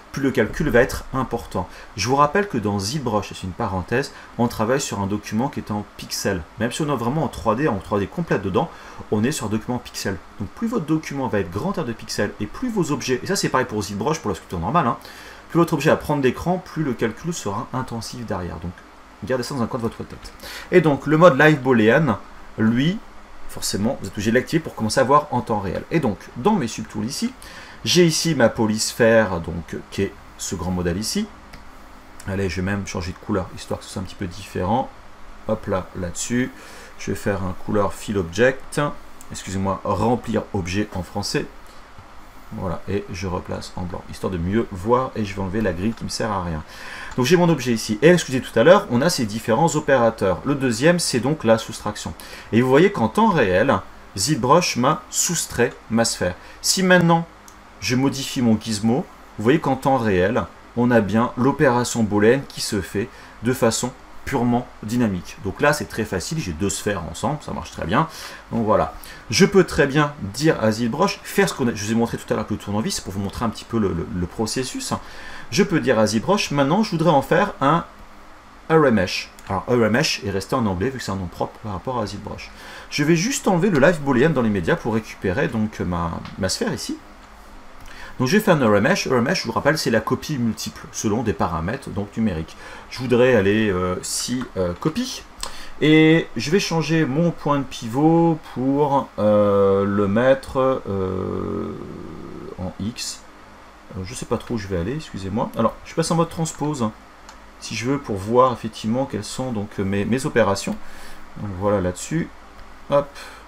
plus le calcul va être important. Je vous rappelle que dans ZBrush, c'est une parenthèse, on travaille sur un document qui est en pixels. Même si on est vraiment en trois D, en trois D complète dedans, on est sur un document pixel. Donc plus votre document va être grand en termes de pixels, et plus vos objets, et ça c'est pareil pour ZBrush, pour la sculpture normale, hein, plus votre objet va prendre d'écran, plus le calcul sera intensif derrière. Donc gardez ça dans un coin de votre tête. Et donc le mode Live Boolean, lui, forcément, vous êtes obligé de l'activer pour commencer à voir en temps réel. Et donc, dans mes subtools ici, j'ai ici ma polysphère, donc, qui est ce grand modèle ici. Allez, je vais même changer de couleur, histoire que ce soit un petit peu différent. Hop là, là-dessus. Je vais faire un couleur fill object. Excusez-moi, remplir objet en français. Voilà, et je replace en blanc, histoire de mieux voir, et je vais enlever la grille qui ne me sert à rien. Donc j'ai mon objet ici, et excusez tout à l'heure, on a ces différents opérateurs. Le deuxième, c'est donc la soustraction. Et vous voyez qu'en temps réel, ZBrush m'a soustrait ma sphère. Si maintenant, je modifie mon gizmo, vous voyez qu'en temps réel, on a bien l'opération booléenne qui se fait de façon purement dynamique. Donc là, c'est très facile, j'ai deux sphères ensemble, ça marche très bien. Donc voilà. Je peux très bien dire à ZBrush, faire ce qu'on a, je vous ai montré tout à l'heure avec le tournevis, pour vous montrer un petit peu le, le, le processus. Je peux dire à ZBrush, maintenant, je voudrais en faire un Array Mesh. Alors, Array Mesh est resté en anglais, vu que c'est un nom propre par rapport à ZBrush. Je vais juste enlever le Live Boolean dans les médias pour récupérer donc ma, ma sphère ici. Donc je vais faire un Array Mesh. Array Mesh, je vous rappelle, c'est la copie multiple selon des paramètres donc numériques. Je voudrais aller euh, si euh, copie. Et je vais changer mon point de pivot pour euh, le mettre euh, en X. Alors, je ne sais pas trop où je vais aller, excusez-moi. Alors, je passe en mode transpose, hein, si je veux, pour voir effectivement quelles sont donc mes, mes opérations. Donc voilà là-dessus. Hop.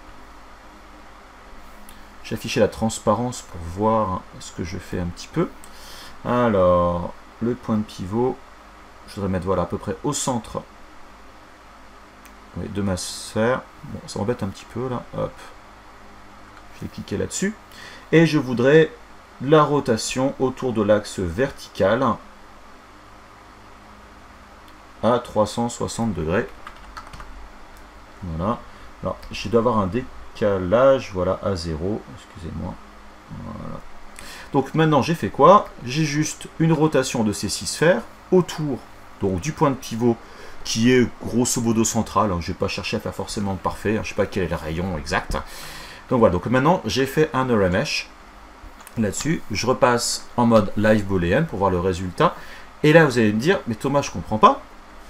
J'ai affiché la transparence pour voir ce que je fais un petit peu. Alors, le point de pivot, je voudrais mettre voilà, à peu près au centre oui, de ma sphère. Bon, ça m'embête un petit peu là. Hop. Je vais cliquer là-dessus. Et je voudrais la rotation autour de l'axe vertical à trois cent soixante degrés. Voilà. Alors, je dois avoir un décalage, voilà, à zéro. Excusez-moi. Voilà. Donc maintenant, j'ai fait quoi? J'ai juste une rotation de ces six sphères autour donc, du point de pivot qui est grosso modo central. Je ne vais pas chercher à faire forcément parfait. Je ne sais pas quel est le rayon exact. Donc voilà. Donc maintenant, j'ai fait un Array Mesh là-dessus. Je repasse en mode Live Boolean pour voir le résultat. Et là, vous allez me dire, mais Thomas, je ne comprends pas.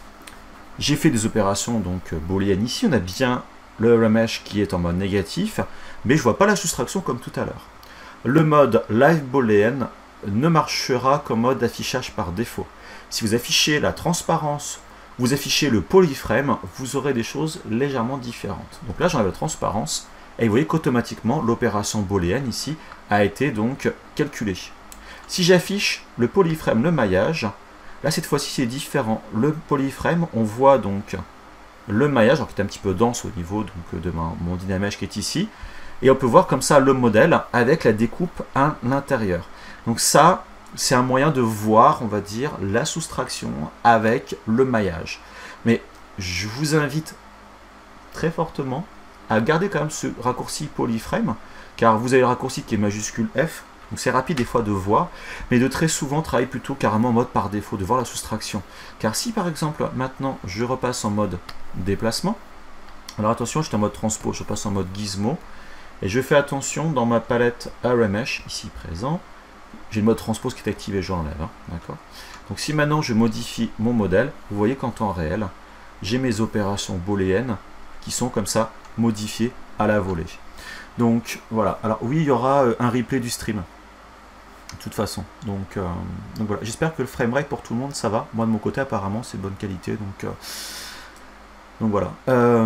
J'ai fait des opérations donc booléennes ici. On a bien le Array Mesh qui est en mode négatif, mais je ne vois pas la soustraction comme tout à l'heure. Le mode Live Boolean ne marchera qu'en mode d'affichage par défaut. Si vous affichez la transparence, vous affichez le polyframe, vous aurez des choses légèrement différentes. Donc là, j'enlève la transparence, et vous voyez qu'automatiquement, l'opération booléenne ici a été donc calculée. Si j'affiche le polyframe, le maillage, là, cette fois-ci, c'est différent. Le polyframe, on voit donc le maillage, alors qui est un petit peu dense au niveau donc, de mon, mon Dynamesh qui est ici, et on peut voir comme ça le modèle avec la découpe à l'intérieur. Donc ça, c'est un moyen de voir, on va dire, la soustraction avec le maillage. Mais je vous invite très fortement à garder quand même ce raccourci polyframe, car vous avez le raccourci qui est majuscule F, donc c'est rapide des fois de voir, mais de très souvent travailler plutôt carrément en mode par défaut, de voir la soustraction. Car si par exemple, maintenant, je repasse en mode déplacement, alors attention, je suis en mode transpose, je passe en mode gizmo, et je fais attention dans ma palette Array Mesh, ici présent, j'ai le mode transpose qui est activé, je l'enlève, hein, d'accord. Donc si maintenant je modifie mon modèle, vous voyez qu'en temps réel, j'ai mes opérations booléennes qui sont comme ça modifiées à la volée. Donc voilà, alors oui, il y aura euh, un replay du stream, de toute façon. Donc, euh, donc voilà, j'espère que le framerate pour tout le monde, ça va. Moi de mon côté, apparemment, c'est de bonne qualité, donc, euh, donc voilà. Euh,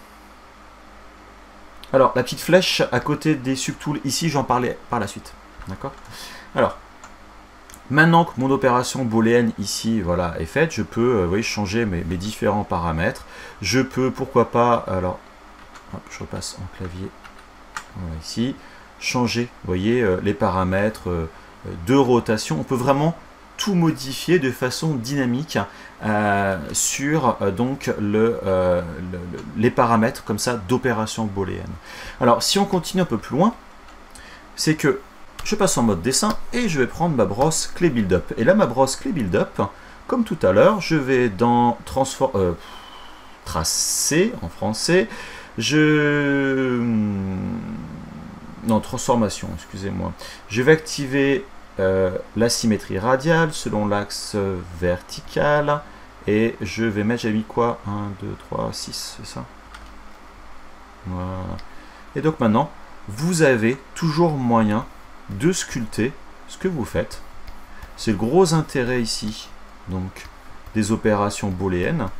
alors, la petite flèche à côté des subtools, ici, j'en parlais par la suite, d'accord. Alors, maintenant que mon opération booléenne ici voilà, est faite, je peux euh, vous voyez, changer mes, mes différents paramètres. Je peux, pourquoi pas, alors, hop, je repasse en clavier, voilà, ici, changer, vous voyez, euh, les paramètres euh, de rotation. On peut vraiment tout modifier de façon dynamique euh, sur euh, donc le, euh, le, le, les paramètres comme ça d'opération booléenne. Alors, si on continue un peu plus loin, c'est que je passe en mode dessin et je vais prendre ma brosse clé build-up. Et là, ma brosse clé build-up, comme tout à l'heure, je vais dans transform... Euh, tracer en français. Je... Non, transformation, excusez-moi. Je vais activer euh, la symétrie radiale selon l'axe vertical. Et je vais mettre, j'ai mis quoi? un, deux, trois, six, c'est ça? Voilà. Et donc maintenant, vous avez toujours moyen de sculpter ce que vous faites. C'est le gros intérêt ici, donc, des opérations booléennes.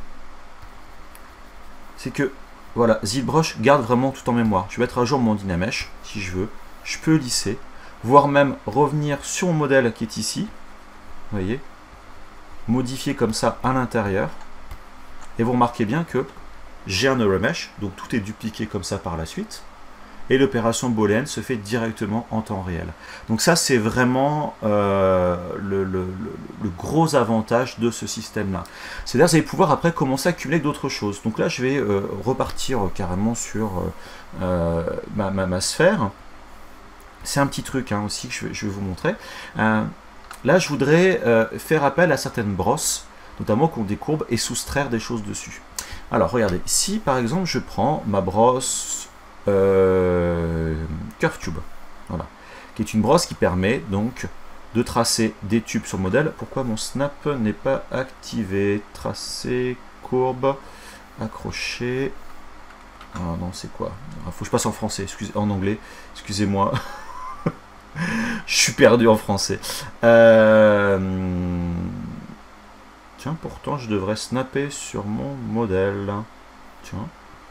C'est que, voilà, ZBrush garde vraiment tout en mémoire. Je vais mettre à jour mon Dynamesh, si je veux. Je peux lisser, voire même revenir sur mon modèle qui est ici. Vous voyez, modifier comme ça à l'intérieur. Et vous remarquez bien que j'ai un Euromesh, donc tout est dupliqué comme ça par la suite. Et l'opération booléenne se fait directement en temps réel. Donc ça, c'est vraiment euh, le, le, le, le gros avantage de ce système-là. C'est-à-dire que vous allez pouvoir après commencer à accumuler d'autres choses. Donc là, je vais euh, repartir carrément sur euh, ma, ma, ma sphère. C'est un petit truc hein, aussi que je vais, je vais vous montrer. Euh, là, je voudrais euh, faire appel à certaines brosses, notamment qui ont des courbes, et soustraire des choses dessus. Alors, regardez, si par exemple, je prends ma brosse Euh, Curve Tube, voilà, qui est une brosse qui permet donc de tracer des tubes sur le modèle. Pourquoi mon snap n'est pas activé? Tracer, courbe, accrocher. Ah non, c'est quoi? Il faut que je passe en français, excusez, en anglais, excusez-moi. Je suis perdu en français. Euh... Tiens, pourtant je devrais snapper sur mon modèle. Tiens.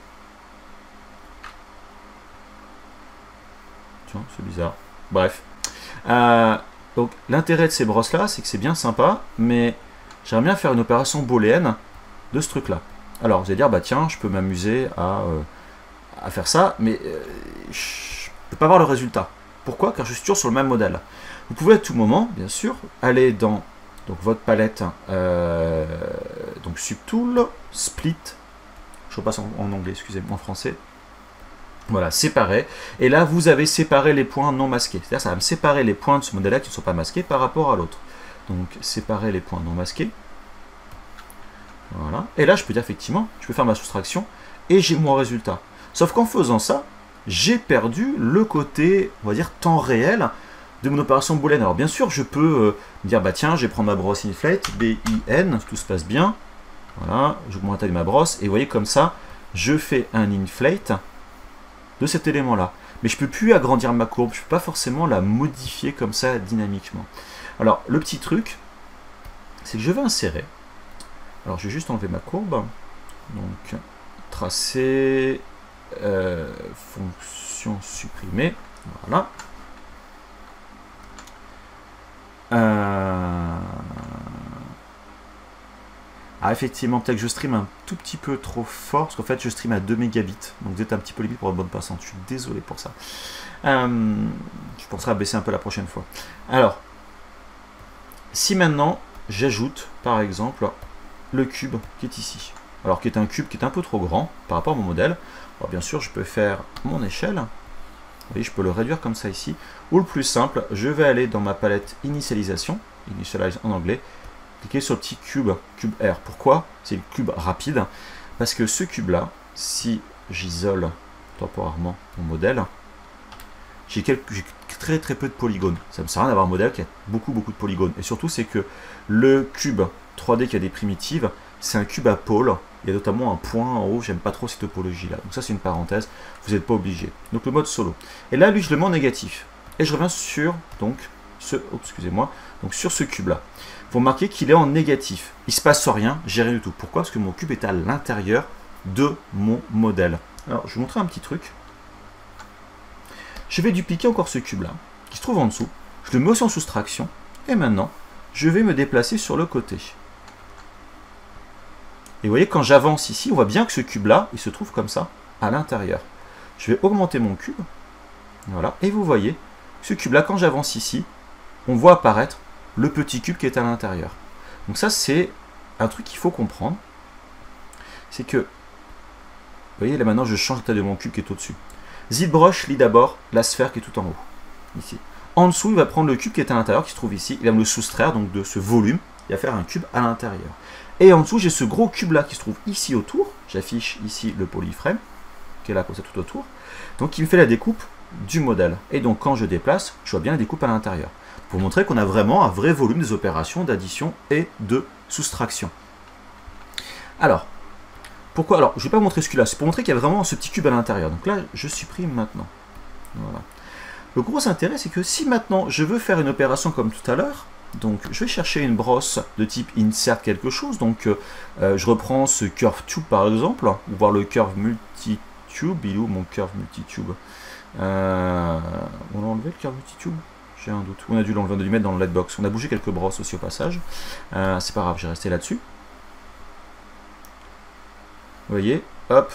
C'est bizarre. Bref. Euh, donc l'intérêt de ces brosses là, c'est que c'est bien sympa, mais j'aimerais bien faire une opération booléenne de ce truc là. Alors vous allez dire, bah tiens, je peux m'amuser à, euh, à faire ça, mais euh, je ne peux pas voir le résultat. Pourquoi? Car je suis toujours sur le même modèle. Vous pouvez à tout moment, bien sûr, aller dans donc, votre palette, euh, donc Subtool, Split, je repasse en, en anglais, excusez-moi, en français. Voilà, séparer. Et là, vous avez séparé les points non masqués. C'est-à-dire, ça va me séparer les points de ce modèle-là qui ne sont pas masqués par rapport à l'autre. Donc, séparer les points non masqués. Voilà. Et là, je peux dire, effectivement, je peux faire ma soustraction et j'ai mon résultat. Sauf qu'en faisant ça, j'ai perdu le côté, on va dire, temps réel de mon opération booléenne. Alors, bien sûr, je peux euh, me dire, bah tiens, je vais prendre ma brosse inflate, B I N, tout se passe bien. Voilà, j'augmente la taille de ma brosse. Et vous voyez, comme ça, je fais un inflate de cet élément-là. Mais je ne peux plus agrandir ma courbe, je ne peux pas forcément la modifier comme ça dynamiquement. Alors, le petit truc, c'est que je vais insérer. Alors, je vais juste enlever ma courbe. Donc, tracer, euh, fonction supprimée. Voilà. Euh... Ah, effectivement, peut-être que je stream un tout petit peu trop fort, parce qu'en fait, je stream à deux mégabits. Donc, vous êtes un petit peu limite pour votre bonne passante. Je suis désolé pour ça. Euh, je penserai à baisser un peu la prochaine fois. Alors, si maintenant, j'ajoute, par exemple, le cube qui est ici. Alors, qui est un cube qui est un peu trop grand par rapport à mon modèle. Alors, bien sûr, je peux faire mon échelle. Vous voyez, je peux le réduire comme ça ici. Ou le plus simple, je vais aller dans ma palette initialisation, initialize en anglais, cliquez sur le petit cube, cube R. Pourquoi? C'est le cube rapide. Parce que ce cube-là, si j'isole temporairement mon modèle, j'ai très très peu de polygones. Ça me sert à rien d'avoir un modèle qui a beaucoup beaucoup de polygones. Et surtout, c'est que le cube trois D qui a des primitives, c'est un cube à pôle. Il y a notamment un point en haut, j'aime pas trop cette topologie-là. Donc ça, c'est une parenthèse, vous n'êtes pas obligé. Donc le mode solo. Et là, lui, je le mets en négatif. Et je reviens sur, donc, ce, oh, excusez-moi, donc sur ce cube-là. Vous remarquez qu'il est en négatif. Il ne se passe rien, j'ai rien du tout. Pourquoi? Parce que mon cube est à l'intérieur de mon modèle. Alors, je vais vous montrer un petit truc. Je vais dupliquer encore ce cube-là, qui se trouve en dessous. Je le mets aussi en soustraction. Et maintenant, je vais me déplacer sur le côté. Et vous voyez, quand j'avance ici, on voit bien que ce cube-là, il se trouve comme ça, à l'intérieur. Je vais augmenter mon cube. Voilà. Et vous voyez, ce cube-là, quand j'avance ici, on voit apparaître le petit cube qui est à l'intérieur. Donc ça, c'est un truc qu'il faut comprendre. C'est que, vous voyez, là maintenant, je change la taille de mon cube qui est au-dessus. ZBrush lit d'abord la sphère qui est tout en haut, ici. En dessous, il va prendre le cube qui est à l'intérieur, qui se trouve ici. Il va me le soustraire donc de ce volume. Il va faire un cube à l'intérieur. Et en dessous, j'ai ce gros cube-là qui se trouve ici autour. J'affiche ici le polyframe, qui est là comme ça tout autour. Donc, il me fait la découpe du modèle. Et donc, quand je déplace, je vois bien la découpe à l'intérieur. Pour montrer qu'on a vraiment un vrai volume des opérations d'addition et de soustraction. Alors, pourquoi? Alors, je ne vais pas vous montrer celui-là. C'est pour montrer qu'il y a vraiment ce petit cube à l'intérieur. Donc là, je supprime maintenant. Voilà. Le gros intérêt, c'est que si maintenant je veux faire une opération comme tout à l'heure, donc je vais chercher une brosse de type insert quelque chose, donc euh, je reprends ce curve tube par exemple, ou voir le curve multi-tube, il est où mon curve multi-tube euh, On a enlevé le curve multi-tube? J'ai un doute, on a dû l'enlever, on a dû mettre dans le lightbox, on a bougé quelques brosses aussi au passage, euh, c'est pas grave, j'ai resté là-dessus. Vous voyez, hop.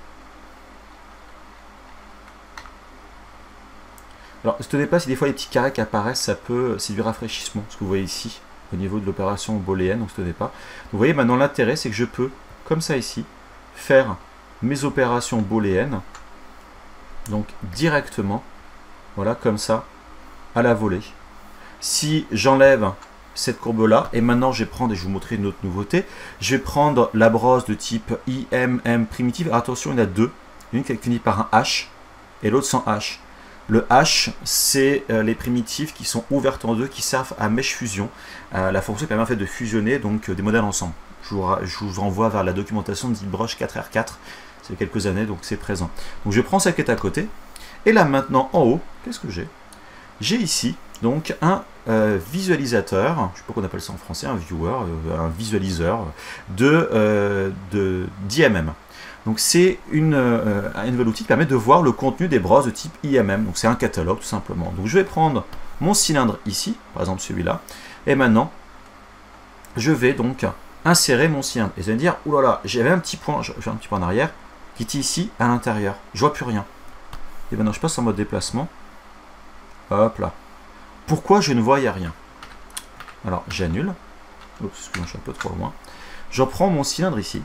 Alors, ne tenez pas si des fois les petits carrés qui apparaissent, ça peut, c'est du rafraîchissement, ce que vous voyez ici, au niveau de l'opération booléenne, donc ne tenez pas. Vous voyez, maintenant l'intérêt, c'est que je peux, comme ça ici, faire mes opérations booléennes, donc directement, voilà, comme ça, à la volée. Si j'enlève cette courbe-là, et maintenant je vais prendre, et je vais vous montrer une autre nouveauté, je vais prendre la brosse de type I M M primitive. Alors, attention, il y en a deux, une qui finit par un H, et l'autre sans H. Le H, c'est euh, les primitives qui sont ouvertes en deux, qui servent à mesh fusion. Euh, la fonction permet en fait de fusionner donc, euh, des modèles ensemble. Je vous, je vous renvoie vers la documentation de ZBrush quatre R quatre. C'est quelques années, donc c'est présent. Donc je prends ça qui est à côté. Et là maintenant, en haut, qu'est-ce que j'ai? J'ai ici donc un euh, visualisateur, je ne sais pas qu'on appelle ça en français, un viewer, euh, un visualiseur de, euh, de d'I M M. Donc c'est une, euh, un nouvel outil qui permet de voir le contenu des brosses de type I M M. Donc c'est un catalogue tout simplement. Donc je vais prendre mon cylindre ici, par exemple celui-là, et maintenant je vais donc insérer mon cylindre. Et vous allez me dire, oulala, j'avais un petit point, j'ai un petit point en arrière, qui était ici à l'intérieur. Je vois plus rien. Et maintenant je passe en mode déplacement. Hop là. Pourquoi je ne voyais rien? Alors j'annule. Oups, excusez-moi, je suis un peu trop loin. Je reprends mon cylindre ici.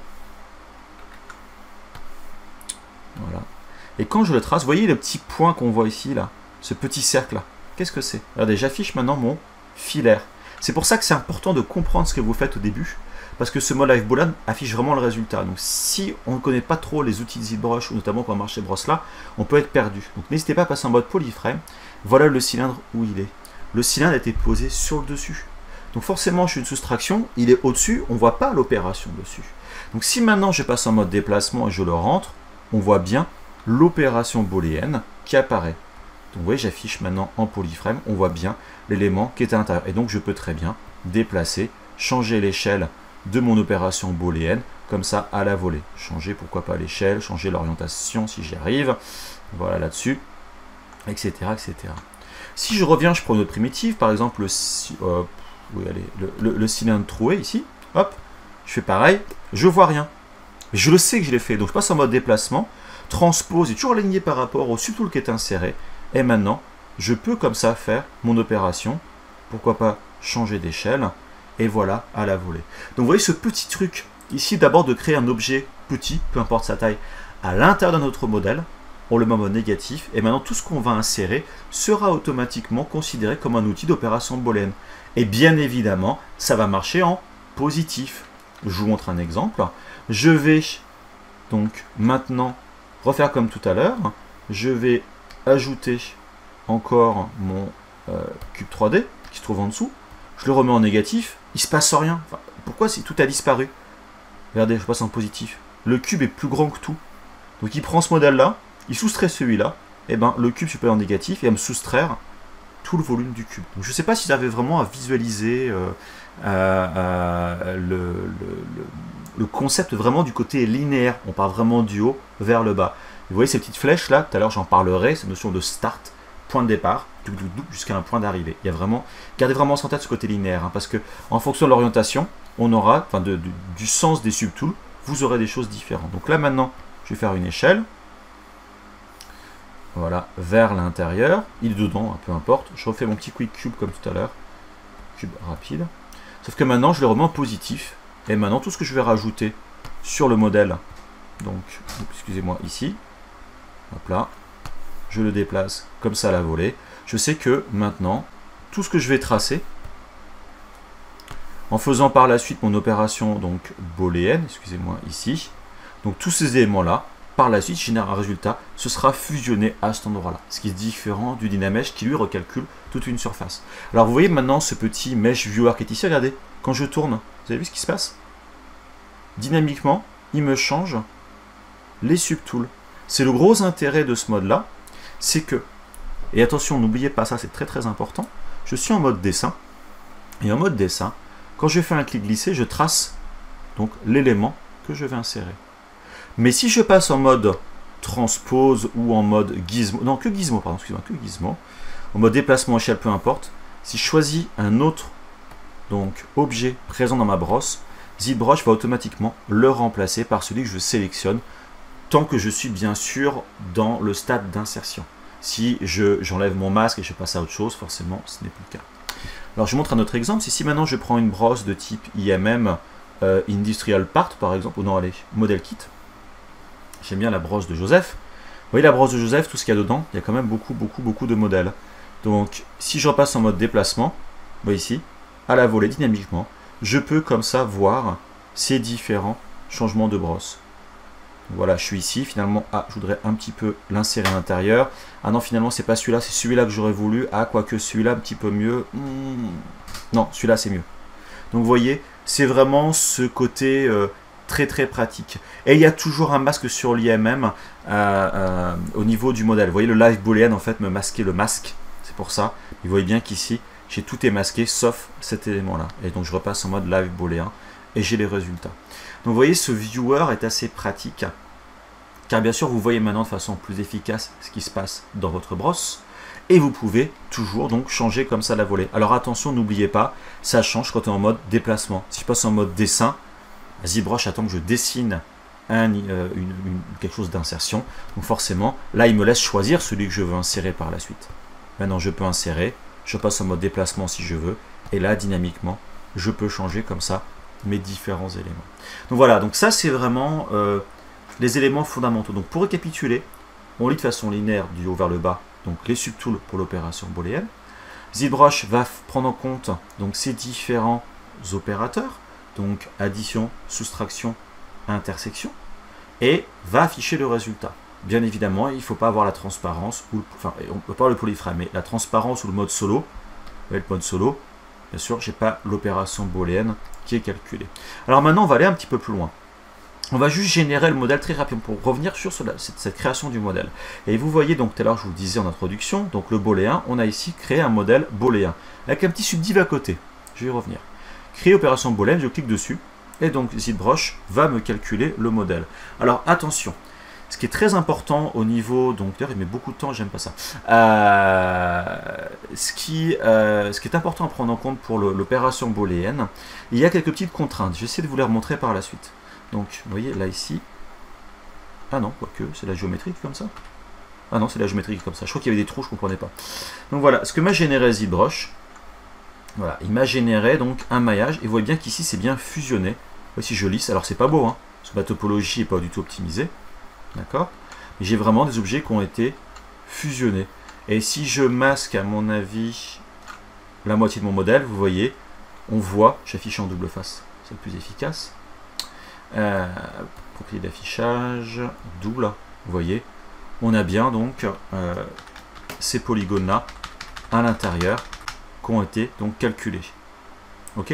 Voilà. Et quand je le trace, vous voyez le petit point qu'on voit ici, là, ce petit cercle-là. Qu'est-ce que c'est? Regardez, j'affiche maintenant mon filaire. C'est pour ça que c'est important de comprendre ce que vous faites au début, parce que ce mode Live Boolean affiche vraiment le résultat. Donc si on ne connaît pas trop les outils de ZBrush, ou notamment quand on marche chez brosse là, on peut être perdu. Donc n'hésitez pas à passer en mode polyframe. Voilà le cylindre où il est. Le cylindre a été posé sur le dessus. Donc forcément, je suis une soustraction, il est au-dessus, on ne voit pas l'opération dessus. Donc si maintenant je passe en mode déplacement et je le rentre, on voit bien l'opération booléenne qui apparaît. Donc vous voyez, j'affiche maintenant en polyframe, on voit bien l'élément qui est à l'intérieur. Et donc je peux très bien déplacer, changer l'échelle de mon opération booléenne, comme ça à la volée. Changer, pourquoi pas l'échelle, changer l'orientation si j'y arrive. Voilà là-dessus, et cetera, et cetera. Si je reviens, je prends une autre primitive, par exemple le, euh, oui, allez, le, le, le cylindre troué ici, hop, je fais pareil, je vois rien. Je le sais que je l'ai fait, donc je passe en mode déplacement, transpose, est toujours aligné par rapport au subtool qui est inséré, et maintenant, je peux comme ça faire mon opération, pourquoi pas changer d'échelle, et voilà, à la volée. Donc vous voyez ce petit truc, ici d'abord de créer un objet petit, peu importe sa taille, à l'intérieur de notre modèle, on le met en mode négatif, et maintenant tout ce qu'on va insérer sera automatiquement considéré comme un outil d'opération booléenne. Et bien évidemment, ça va marcher en positif. Je vous montre un exemple. Je vais donc maintenant refaire comme tout à l'heure. Je vais ajouter encore mon euh, cube trois D qui se trouve en dessous. Je le remets en négatif. Il ne se passe rien. Enfin, pourquoi si tout a disparu? Regardez, je passe en positif. Le cube est plus grand que tout. Donc il prend ce modèle-là, il soustrait celui-là. Et ben le cube, je peux aller en négatif et à me soustraire tout le volume du cube. Donc je ne sais pas si j'arrive vraiment à visualiser euh, euh, euh, le, le, le, le concept vraiment du côté linéaire. On part vraiment du haut vers le bas. Vous voyez ces petites flèches là, tout à l'heure j'en parlerai, cette notion de start, point de départ, jusqu'à un point d'arrivée. Il y a vraiment, gardez vraiment en tête ce côté linéaire, hein, parce que en fonction de l'orientation, on aura, enfin de, de, du sens des subtools, vous aurez des choses différentes. Donc là maintenant, je vais faire une échelle. Voilà, vers l'intérieur, il est dedans, peu importe. Je refais mon petit quick cube comme tout à l'heure, cube rapide. Sauf que maintenant, je le remets en positif. Et maintenant, tout ce que je vais rajouter sur le modèle, donc, excusez-moi, ici, hop là, je le déplace comme ça à la volée. je sais que maintenant, tout ce que je vais tracer, en faisant par la suite mon opération donc booléenne, excusez-moi ici, donc tous ces éléments-là, par la suite, génère un résultat, ce sera fusionné à cet endroit-là, ce qui est différent du Dynamesh qui lui recalcule toute une surface. Alors vous voyez maintenant ce petit Mesh Viewer qui est ici, regardez, quand je tourne, vous avez vu ce qui se passe? Dynamiquement, il me change les subtools. C'est le gros intérêt de ce mode-là, c'est que, et attention, n'oubliez pas ça, c'est très très important, je suis en mode dessin, et en mode dessin, quand je fais un clic glissé, je trace donc l'élément que je vais insérer. Mais si je passe en mode transpose ou en mode gizmo, non que gizmo, pardon, excusez-moi, que gizmo, en mode déplacement échelle, peu importe, si je choisis un autre donc, objet présent dans ma brosse, ZBrush va automatiquement le remplacer par celui que je sélectionne, tant que je suis bien sûr dans le stade d'insertion. Si j'enlève mon masque et je passe à autre chose, forcément, ce n'est plus le cas. Alors, je vous montre un autre exemple. Si maintenant je prends une brosse de type I M M, euh, Industrial Part, par exemple, ou non, allez, Model Kit, j'aime bien la brosse de Joseph. Vous voyez la brosse de Joseph, tout ce qu'il y a dedans, il y a quand même beaucoup, beaucoup, beaucoup de modèles. Donc, si je repasse en mode déplacement, vous voyez ici, à la volée, dynamiquement, je peux comme ça voir ces différents changements de brosse. Voilà, je suis ici, finalement, ah, je voudrais un petit peu l'insérer à l'intérieur. Ah non, finalement, c'est pas celui-là, c'est celui-là que j'aurais voulu. Ah, quoique celui-là, un petit peu mieux. Hmm. Non, celui-là, c'est mieux. Donc, vous voyez, c'est vraiment ce côté... Euh, très très pratique. Et il y a toujours un masque sur l'I M M euh, euh, au niveau du modèle. Vous voyez, le live boolean en fait me masquait le masque. C'est pour ça. Vous voyez bien qu'ici, j'ai tout est masqué sauf cet élément-là. Et donc je repasse en mode live boolean et j'ai les résultats. Donc vous voyez, ce viewer est assez pratique. Car bien sûr, vous voyez maintenant de façon plus efficace ce qui se passe dans votre brosse. Et vous pouvez toujours donc changer comme ça la volée. Alors attention, n'oubliez pas, ça change quand on est en mode déplacement. Si je passe en mode dessin, ZBrush attend que je dessine un, euh, une, une, quelque chose d'insertion. Donc forcément, là, il me laisse choisir celui que je veux insérer par la suite. Maintenant, je peux insérer. Je passe en mode déplacement si je veux. Et là, dynamiquement, je peux changer comme ça mes différents éléments. Donc voilà, donc ça, c'est vraiment euh, les éléments fondamentaux. Donc pour récapituler, on lit de façon linéaire du haut vers le bas donc les subtools pour l'opération booléenne. ZBrush va prendre en compte donc ces différents opérateurs. Donc addition, soustraction, intersection, et va afficher le résultat. Bien évidemment, il ne faut pas avoir la transparence, ou, enfin, on ne peut pas avoir le polyframe, mais la transparence ou le mode solo, le mode solo, bien sûr, je n'ai pas l'opération booléenne qui est calculée. Alors maintenant, on va aller un petit peu plus loin. On va juste générer le modèle très rapidement pour revenir sur cela, cette, cette création du modèle. Et vous voyez, donc tout à l'heure, je vous le disais en introduction, donc le booléen, on a ici créé un modèle booléen, avec un petit subdiv à côté. Je vais y revenir. Créer opération booléenne, je clique dessus, et donc ZBrush va me calculer le modèle. Alors attention, ce qui est très important au niveau, donc d'ailleurs il met beaucoup de temps, j'aime pas ça. Euh, ce, qui, euh, ce qui est important à prendre en compte pour l'opération booléenne, il y a quelques petites contraintes. J'essaie de vous les remontrer par la suite. Donc vous voyez là ici, ah non, quoique c'est la géométrie comme ça. Ah non, c'est la géométrie comme ça. Je crois qu'il y avait des trous, je ne comprenais pas. Donc voilà, ce que m'a généré ZBrush. Voilà, il m'a généré donc un maillage, et vous voyez bien qu'ici c'est bien fusionné. Si je lisse, alors c'est pas beau, hein, parce que ma topologie n'est pas du tout optimisée, d'accord, mais j'ai vraiment des objets qui ont été fusionnés. Et si je masque à mon avis la moitié de mon modèle, vous voyez, on voit, j'affiche en double face, c'est le plus efficace. Euh, propriété d'affichage, double, vous voyez, on a bien donc euh, ces polygones là à l'intérieur ont été donc calculés. Ok.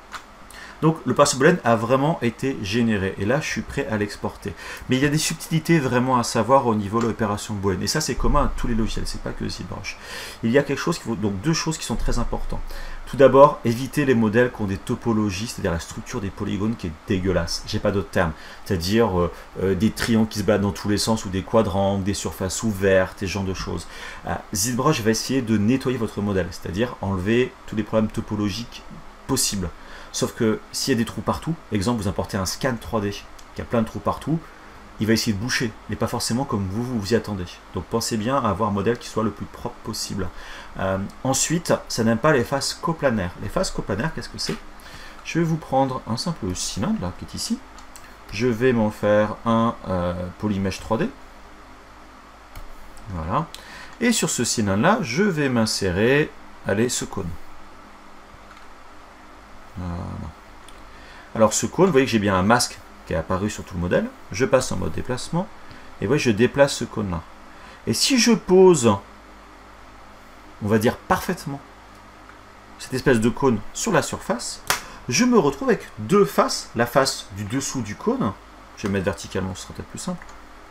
Donc le passe booléen a vraiment été généré et là je suis prêt à l'exporter. Mais il y a des subtilités vraiment à savoir au niveau de l'opération booléenne et ça c'est commun à tous les logiciels, c'est pas que ZBrush. Il y a quelque chose qui faut, donc deux choses qui sont très importantes. Tout d'abord, éviter les modèles qui ont des topologies, c'est-à-dire la structure des polygones qui est dégueulasse. J'ai pas d'autre terme. C'est-à-dire euh, euh, des triangles qui se baladent dans tous les sens ou des quadrangles, des surfaces ouvertes, et ce genre de choses. Euh, ZBrush va essayer de nettoyer votre modèle, c'est-à-dire enlever tous les problèmes topologiques possibles. Sauf que s'il y a des trous partout, exemple, vous importez un scan trois D qui a plein de trous partout, il va essayer de boucher, mais pas forcément comme vous vous, vous y attendez. Donc pensez bien à avoir un modèle qui soit le plus propre possible. Euh, ensuite, ça n'aime pas les faces coplanaires. Les faces coplanaires, qu'est-ce que c'est? Je vais vous prendre un simple cylindre là, qui est ici. Je vais m'en faire un euh, polymesh trois D. Voilà. Et sur ce cylindre-là, je vais m'insérer, allez, ce cône. Voilà. Alors ce cône, vous voyez que j'ai bien un masque qui est apparu sur tout le modèle. Je passe en mode déplacement, et vous voyez, je déplace ce cône-là. Et si je pose, on va dire parfaitement, cette espèce de cône sur la surface, je me retrouve avec deux faces, la face du dessous du cône, je vais mettre verticalement, ce sera peut-être plus simple.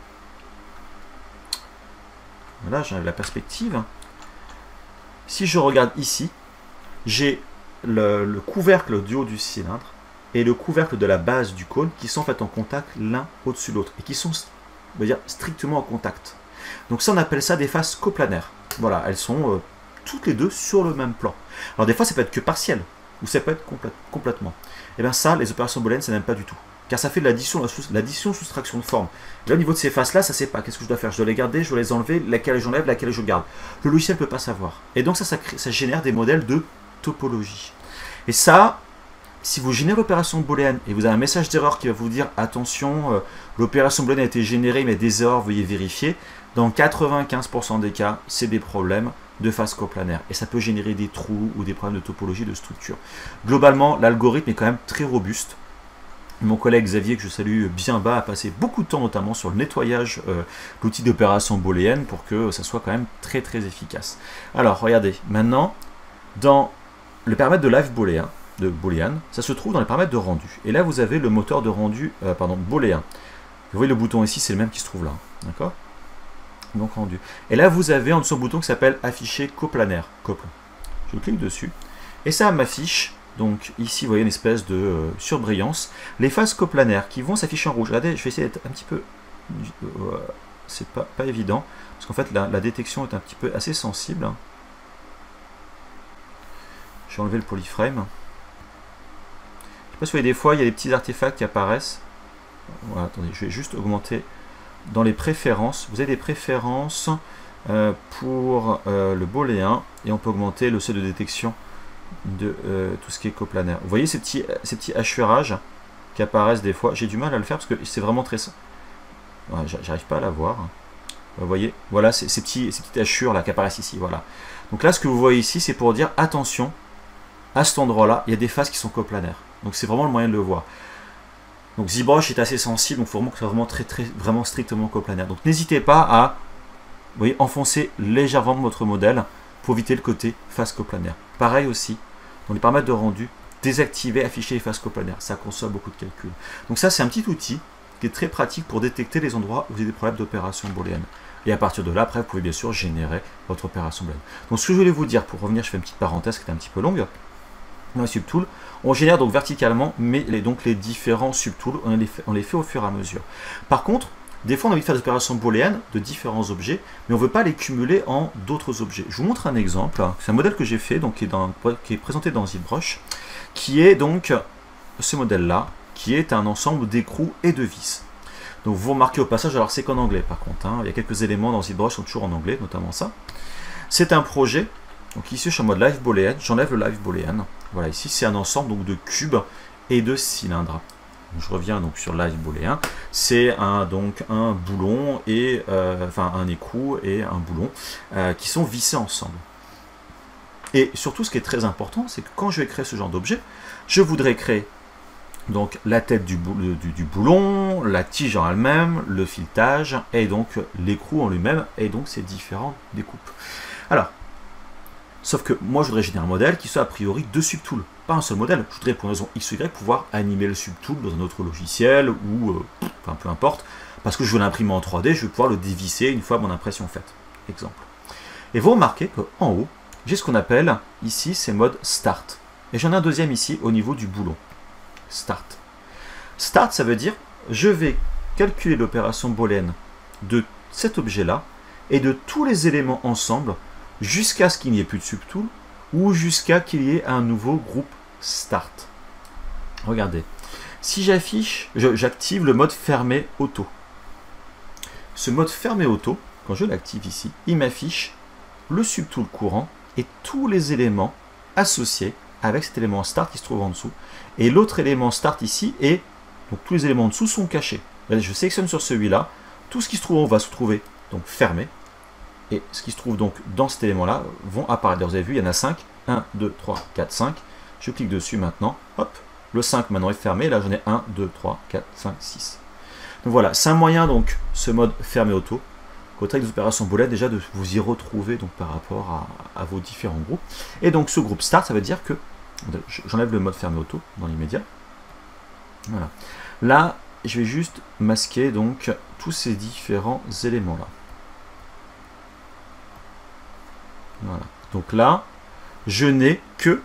Voilà, j'enlève la perspective. Si je regarde ici, j'ai le, le couvercle du haut du cylindre et le couvercle de la base du cône qui sont en fait en contact l'un au-dessus de l'autre et qui sont, on va dire, strictement en contact. Donc ça, on appelle ça des faces coplanaires. Voilà, elles sont euh, toutes les deux sur le même plan. Alors des fois, ça peut être que partiel, ou ça peut être complète, complètement. Et bien ça, les opérations booléennes, ça n'aime pas du tout. Car ça fait de l'addition, l'addition, soustraction de forme. Et là, au niveau de ces faces-là, ça ne sait pas. Qu'est-ce que je dois faire? Je dois les garder, je dois les enlever, laquelle j'enlève, laquelle je garde. Le logiciel ne peut pas savoir. Et donc ça, ça, crée, ça génère des modèles de topologie. Et ça, si vous générez l'opération booléenne et vous avez un message d'erreur qui va vous dire attention, euh, l'opération booléenne a été générée, mais des erreurs, veuillez vérifier. Dans quatre-vingt-quinze pour cent des cas, c'est des problèmes de phase coplanaire. Et ça peut générer des trous ou des problèmes de topologie, de structure. Globalement, l'algorithme est quand même très robuste. Mon collègue Xavier, que je salue bien bas, a passé beaucoup de temps notamment sur le nettoyage euh, de l'outil d'opération booléenne pour que ça soit quand même très très efficace. Alors, regardez, maintenant, dans le paramètre de live booléen, de booléen, ça se trouve dans les paramètres de rendu. Et là, vous avez le moteur de rendu, euh, pardon, booléen. Vous voyez le bouton ici, c'est le même qui se trouve là, d'accord? Donc rendu. Et là, vous avez en dessous un bouton qui s'appelle afficher coplanaire. Couple. Je clique dessus et ça m'affiche. Donc ici, vous voyez une espèce de euh, surbrillance. Les phases coplanaires qui vont s'afficher en rouge. Regardez, je vais essayer d'être un petit peu... Euh, c'est pas, pas évident. Parce qu'en fait, la, la détection est un petit peu assez sensible. Je vais enlever le polyframe. Je ne sais pas si vous voyez, des fois, il y a des petits artefacts qui apparaissent. Voilà, attendez, je vais juste augmenter dans les préférences. Vous avez des préférences euh, pour euh, le booléen. Et on peut augmenter le seuil de détection de euh, tout ce qui est coplanaire. Vous voyez ces petits, ces petits hachurages qui apparaissent des fois. J'ai du mal à le faire parce que c'est vraiment très... Ouais, j'arrive pas à la voir. Vous voyez, voilà ces, ces, petits, ces petites hachures là qui apparaissent ici. Voilà. Donc là, ce que vous voyez ici, c'est pour dire attention, à cet endroit-là, il y a des phases qui sont coplanaires. Donc c'est vraiment le moyen de le voir. Donc ZBrush est assez sensible, donc il faut vraiment que ce soit vraiment, très, très, vraiment strictement coplanaire. Donc n'hésitez pas à, vous voyez, enfoncer légèrement votre modèle pour éviter le côté phase coplanaire. Pareil aussi, dans les paramètres de rendu, désactiver, afficher les phases coplanaires. Ça consomme beaucoup de calculs. Donc ça, c'est un petit outil qui est très pratique pour détecter les endroits où vous avez des problèmes d'opération booléenne. Et à partir de là, après, vous pouvez bien sûr générer votre opération booléenne. Donc ce que je voulais vous dire, pour revenir, je fais une petite parenthèse qui est un petit peu longue. Dans les subtools, on génère donc verticalement, mais les, donc les différents subtools, on les, fait, on les fait au fur et à mesure. Par contre, des fois, on a envie de faire des opérations booléennes de différents objets, mais on ne veut pas les cumuler en d'autres objets. Je vous montre un exemple. C'est un modèle que j'ai fait, donc qui est, dans, qui est présenté dans ZBrush, qui est donc ce modèle-là, qui est un ensemble d'écrous et de vis. Donc vous remarquez au passage, alors c'est qu'en anglais par contre, hein, il y a quelques éléments dans ZBrush qui sont toujours en anglais, notamment ça. C'est un projet, donc ici je suis en mode live booléen, j'enlève le live booléen. Voilà, ici c'est un ensemble donc, de cubes et de cylindres. Je reviens donc sur live booléen. C'est un, donc un boulon et euh, enfin un écrou et un boulon euh, qui sont vissés ensemble. Et surtout, ce qui est très important, c'est que quand je vais créer ce genre d'objet, je voudrais créer donc la tête du, bou du, du boulon, la tige en elle-même, le filetage et donc l'écrou en lui-même et donc ces différentes découpes. Alors, sauf que moi, je voudrais générer un modèle qui soit a priori deux subtools, pas un seul modèle. Je voudrais pour une raison X ou Y pouvoir animer le subtool dans un autre logiciel ou, euh, enfin peu importe, parce que je veux l'imprimer en trois D, je vais pouvoir le dévisser une fois mon impression faite. Exemple. Et vous remarquez qu'en haut, j'ai ce qu'on appelle ici, c'est mode Start. Et j'en ai un deuxième ici au niveau du boulon. Start. Start, ça veut dire je vais calculer l'opération booléenne de cet objet-là et de tous les éléments ensemble jusqu'à ce qu'il n'y ait plus de subtool ou jusqu'à qu'il y ait un nouveau groupe Start. Regardez. Si j'affiche, j'active le mode fermé auto. Ce mode fermé auto, quand je l'active ici, il m'affiche le subtool courant et tous les éléments associés avec cet élément Start qui se trouve en dessous. Et l'autre élément Start ici, et donc tous les éléments en dessous sont cachés. Je sélectionne sur celui-là, tout ce qui se trouve en haut va se trouver donc fermé, et ce qui se trouve donc dans cet élément-là vont apparaître. Vous avez vu, il y en a cinq. un, deux, trois, quatre, cinq. Je clique dessus maintenant. Hop, le cinq maintenant est fermé. Là, j'en ai un, deux, trois, quatre, cinq, six. Donc voilà, c'est un moyen, donc, ce mode fermé auto, côté des opérations booléennes, déjà de vous y retrouver donc, par rapport à, à vos différents groupes. Et donc, ce groupe start, ça veut dire que j'enlève le mode fermé auto dans l'immédiat. Voilà. Là, je vais juste masquer donc tous ces différents éléments-là. Voilà. Donc là, je n'ai que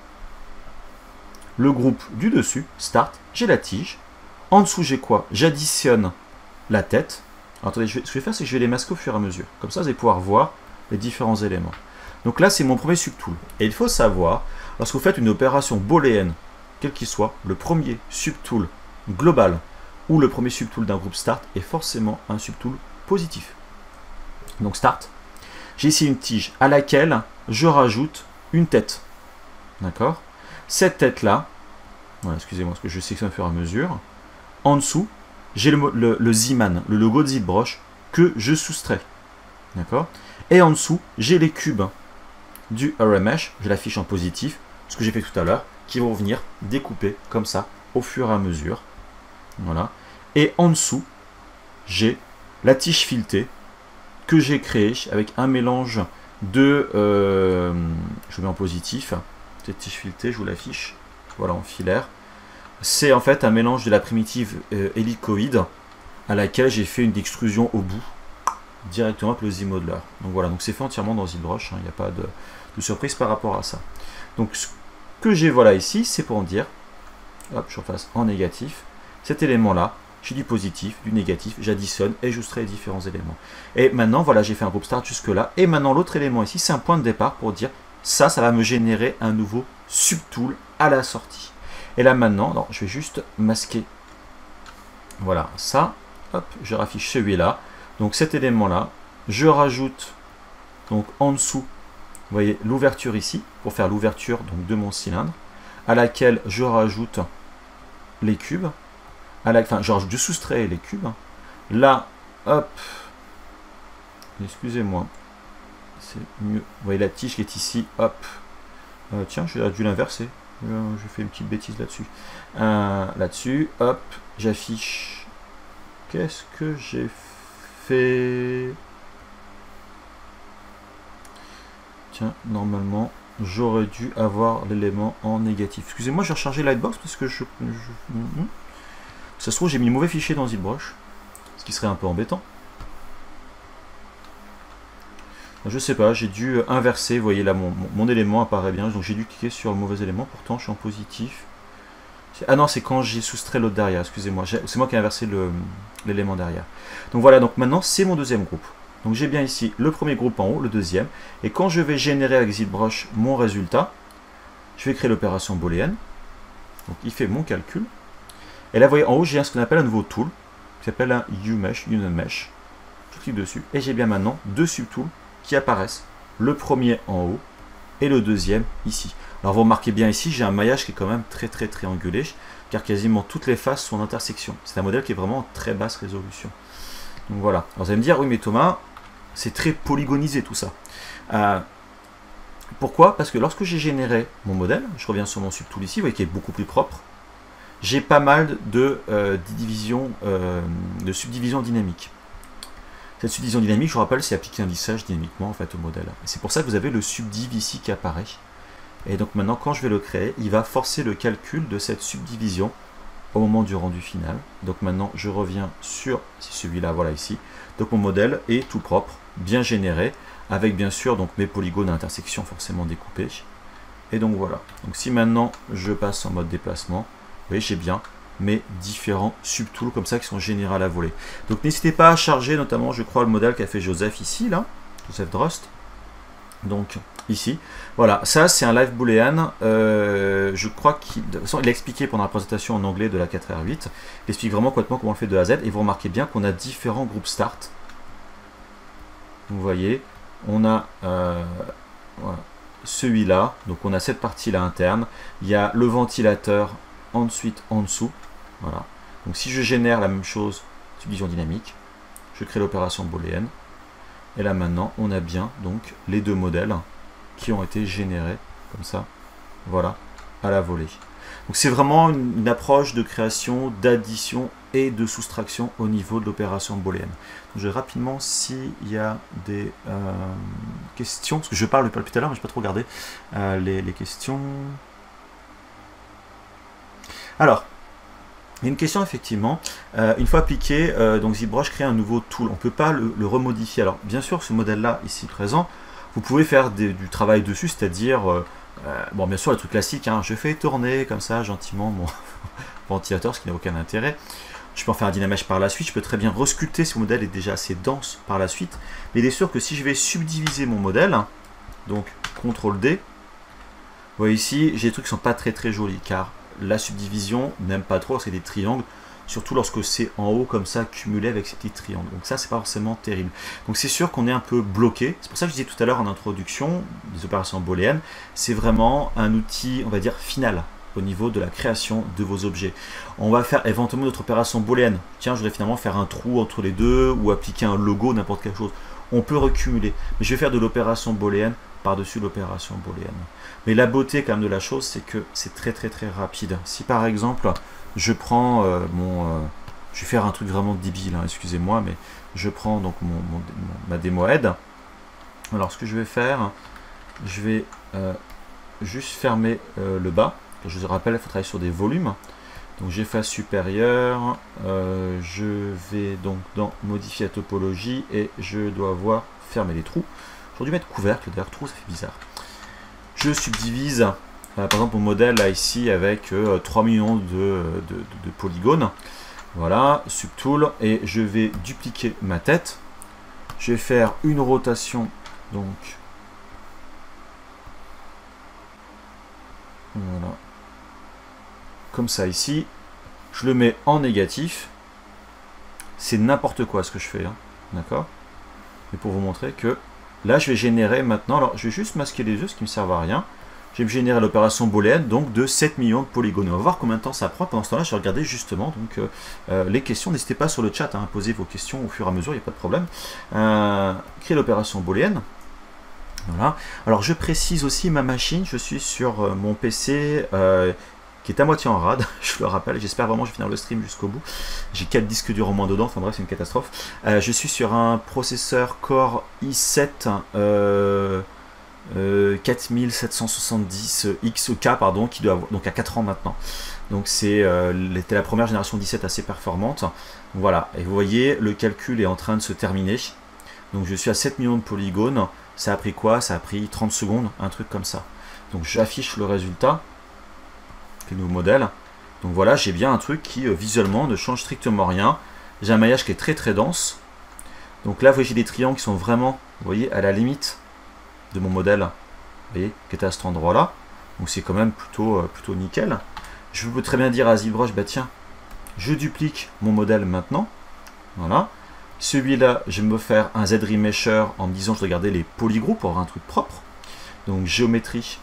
le groupe du dessus, start, j'ai la tige. En dessous, j'ai quoi? J'additionne la tête. Alors, attendez, je vais, ce que je vais faire, c'est que je vais les masquer au fur et à mesure. Comme ça, vous allez pouvoir voir les différents éléments. Donc là, c'est mon premier subtool. Et il faut savoir, lorsque vous faites une opération booléenne, quel qu'il soit, le premier subtool global ou le premier subtool d'un groupe start est forcément un subtool positif. Donc start, j'ai ici une tige à laquelle je rajoute une tête. D'accord? Cette tête-là, voilà, excusez-moi, parce que je sélectionne au fur et à mesure. En dessous, j'ai le, le, le Z-Man, le logo de ZBrush, que je soustrais. D'accord? Et en dessous, j'ai les cubes du RMesh, je l'affiche en positif, ce que j'ai fait tout à l'heure, qui vont venir découper comme ça, au fur et à mesure. Voilà. Et en dessous, j'ai la tige filetée que j'ai créée avec un mélange de... Euh, je mets en positif, cette tige filetée, je vous l'affiche, voilà, en filaire. C'est en fait un mélange de la primitive euh, hélicoïde à laquelle j'ai fait une extrusion au bout directement avec le Z-Modeler. Donc voilà, donc c'est fait entièrement dans ZBrush, hein, il n'y a pas de, de surprise par rapport à ça. Donc ce que j'ai voilà ici, c'est pour en dire, hop, je refasse en négatif, cet élément-là, j'ai du positif, du négatif, j'additionne et j'oustrais les différents éléments. Et maintenant, voilà, j'ai fait un groupe start jusque-là, et maintenant l'autre élément ici, c'est un point de départ pour dire, ça, ça va me générer un nouveau subtool à la sortie. Et là maintenant, non, je vais juste masquer, voilà, ça, hop, je raffiche celui-là. Donc cet élément-là, je rajoute, donc en dessous, vous voyez l'ouverture ici, pour faire l'ouverture donc de mon cylindre, à laquelle je rajoute les cubes, à la, enfin, je rajoute, je soustrais les cubes. Là, hop, excusez-moi, c'est mieux, vous voyez la tige qui est ici, hop, euh, tiens, j'aurais dû l'inverser. Euh, je fais une petite bêtise là-dessus. Euh, là-dessus, hop, j'affiche. Qu'est-ce que j'ai fait? Tiens, normalement, j'aurais dû avoir l'élément en négatif. Excusez-moi, j'ai rechargé Lightbox parce que je... je mm, mm. Ça se trouve, j'ai mis le mauvais fichier dans ZBrush, ce qui serait un peu embêtant. Je sais pas, j'ai dû inverser, vous voyez là, mon, mon, mon élément apparaît bien, donc j'ai dû cliquer sur le mauvais élément, pourtant je suis en positif. Ah non, c'est quand j'ai soustrait l'autre derrière, excusez-moi, c'est moi qui ai inversé l'élément derrière. Donc voilà, donc maintenant c'est mon deuxième groupe. Donc j'ai bien ici le premier groupe en haut, le deuxième, et quand je vais générer avec ZBrush mon résultat, je vais créer l'opération booléenne, donc il fait mon calcul, et là vous voyez en haut j'ai ce qu'on appelle un nouveau tool, qui s'appelle un UMesh, UnionMesh, je clique dessus, et j'ai bien maintenant deux subtools qui apparaissent, le premier en haut et le deuxième ici. Alors vous remarquez bien ici, j'ai un maillage qui est quand même très très triangulé, car quasiment toutes les faces sont en intersection. C'est un modèle qui est vraiment en très basse résolution. Donc voilà. Alors vous allez me dire, oui mais Thomas, c'est très polygonisé tout ça. Euh, pourquoi? Parce que lorsque j'ai généré mon modèle, je reviens sur mon subtool ici, vous voyez qu'il est beaucoup plus propre, j'ai pas mal de, euh, divisions, euh, de subdivisions dynamiques. Cette subdivision dynamique, je vous rappelle, c'est appliquer un lissage dynamiquement en fait, au modèle. C'est pour ça que vous avez le subdiv ici qui apparaît. Et donc maintenant, quand je vais le créer, il va forcer le calcul de cette subdivision au moment du rendu final. Donc maintenant, je reviens sur celui-là, voilà ici. Donc mon modèle est tout propre, bien généré, avec bien sûr donc mes polygones d'intersection forcément découpés. Et donc voilà. Donc si maintenant je passe en mode déplacement, vous voyez, j'ai bien mes différents subtools comme ça qui sont générés à la volée. Donc n'hésitez pas à charger notamment, je crois, le modèle qu'a fait Joseph ici, là, Joseph Drost. Donc ici, voilà, ça c'est un live boolean, euh, je crois qu'il de toute façon, il a expliqué pendant la présentation en anglais de la quatre R huit, il explique vraiment complètement comment on le fait de A à Z, et vous remarquez bien qu'on a différents groupes start. Vous voyez, on a euh, voilà, celui-là, donc on a cette partie-là interne, il y a le ventilateur ensuite en dessous, voilà. Donc si je génère la même chose, subdivision dynamique, je crée l'opération booléenne, Et là maintenant, on a bien donc les deux modèles qui ont été générés comme ça, voilà, à la volée. Donc c'est vraiment une, une approche de création, d'addition et de soustraction au niveau de l'opération booléenne. Je vais rapidement s'il y a des euh, questions, parce que je parle depuis tout à l'heure, mais je n'ai pas trop regardé euh, les, les questions. Alors, il y a une question effectivement. Euh, une fois appliqué, euh, donc ZBrush crée un nouveau tool. On ne peut pas le, le remodifier. Alors, bien sûr, ce modèle-là, ici présent, vous pouvez faire des, du travail dessus, c'est-à-dire, euh, euh, bon, bien sûr, le truc classique, hein, je fais tourner comme ça gentiment mon ventilateur, ce qui n'a aucun intérêt. Je peux en faire un Dynamesh par la suite, je peux très bien resculpter si mon modèle est déjà assez dense par la suite. Mais il est sûr que si je vais subdiviser mon modèle, donc contrôle D, vous voyez ici, j'ai des trucs qui ne sont pas très très jolis, car la subdivision n'aime pas trop lorsqu'il y a des triangles, surtout lorsque c'est en haut comme ça, cumulé avec ces petits triangles. Donc ça, c'est pas forcément terrible. Donc c'est sûr qu'on est un peu bloqué. C'est pour ça que je disais tout à l'heure en introduction des opérations booléennes, c'est vraiment un outil, on va dire, final au niveau de la création de vos objets. On va faire éventuellement notre opération booléenne. Tiens, je voudrais finalement faire un trou entre les deux ou appliquer un logo, n'importe quelle chose. On peut recumuler. Mais je vais faire de l'opération booléenne par-dessus l'opération booléenne. Mais la beauté quand même de la chose, c'est que c'est très très très rapide. Si par exemple, je prends euh, mon... Euh, je vais faire un truc vraiment débile, hein, excusez-moi, mais je prends donc mon, mon, ma démo head. Alors ce que je vais faire, je vais euh, juste fermer euh, le bas. Je vous rappelle, il faut travailler sur des volumes. Donc j'ai face supérieure, euh, je vais donc dans modifier la topologie et je dois avoir fermer les trous. J'aurais dû mettre couvercle, d'ailleurs trou ça fait bizarre. Je subdivise, euh, par exemple mon modèle là ici avec euh, trois millions de, de, de, de polygones. Voilà, subtool, et je vais dupliquer ma tête. Je vais faire une rotation, donc voilà, comme ça ici. Je le mets en négatif. C'est n'importe quoi ce que je fais, hein, d'accord? Et pour vous montrer que là, je vais générer maintenant, alors je vais juste masquer les yeux, ce qui ne me sert à rien. Je vais générer l'opération booléenne donc de sept millions de polygones. On va voir combien de temps ça prend. Pendant ce temps-là, je vais regarder justement donc, euh, euh, les questions. N'hésitez pas sur le chat hein, à poser vos questions au fur et à mesure, il n'y a pas de problème. Euh, créer l'opération booléenne. Voilà. Alors je précise aussi ma machine, je suis sur euh, mon P C euh, qui est à moitié en rade, je le rappelle, j'espère vraiment que je vais finir le stream jusqu'au bout. J'ai quatre disques durs au moins dedans, enfin bref, c'est une catastrophe. Euh, je suis sur un processeur Core i sept euh, euh, quatre mille sept cent soixante-dix X K, pardon, qui doit avoir, donc à quatre ans maintenant. Donc c'est euh, la première génération dix-sept assez performante. Voilà, et vous voyez, le calcul est en train de se terminer. Donc je suis à sept millions de polygones. Ça a pris quoi? Ça a pris trente secondes, un truc comme ça. Donc j'affiche le résultat, le nouveau modèle. Donc voilà, j'ai bien un truc qui euh, visuellement ne change strictement rien. J'ai un maillage qui est très très dense. Donc là, vous voyez, j'ai des triangles qui sont vraiment, vous voyez, à la limite de mon modèle, vous voyez, qui est à cet endroit-là. Donc c'est quand même plutôt, euh, plutôt nickel. Je peux très bien dire à ZBrush, bah tiens, je duplique mon modèle maintenant. Voilà. Celui-là, je vais me faire un Z-Remesher en me disant je dois garder les polygroupes pour avoir un truc propre. Donc géométrie,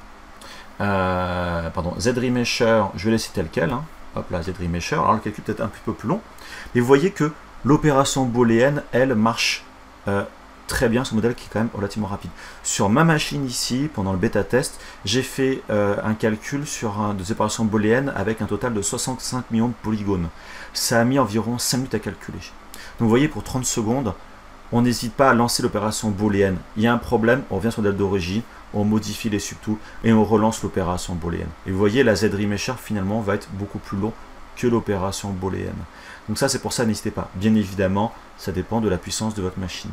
euh, pardon, Z-Remesher, je vais laisser tel quel. Hein. Hop là, Z-Remesher. Alors le calcul peut-être un petit peu plus long. Mais vous voyez que l'opération booléenne, elle, marche euh, très bien, ce modèle qui est quand même relativement rapide. Sur ma machine ici, pendant le bêta test, j'ai fait euh, un calcul sur un, des opérations booléennes avec un total de soixante-cinq millions de polygones. Ça a mis environ cinq minutes à calculer. Donc vous voyez, pour trente secondes, on n'hésite pas à lancer l'opération booléenne. Il y a un problème, on revient sur le modèle d'origine, on modifie les subtools et on relance l'opération booléenne. Et vous voyez, la Z-Remesher finalement va être beaucoup plus long que l'opération booléenne. Donc ça, c'est pour ça, n'hésitez pas. Bien évidemment, ça dépend de la puissance de votre machine.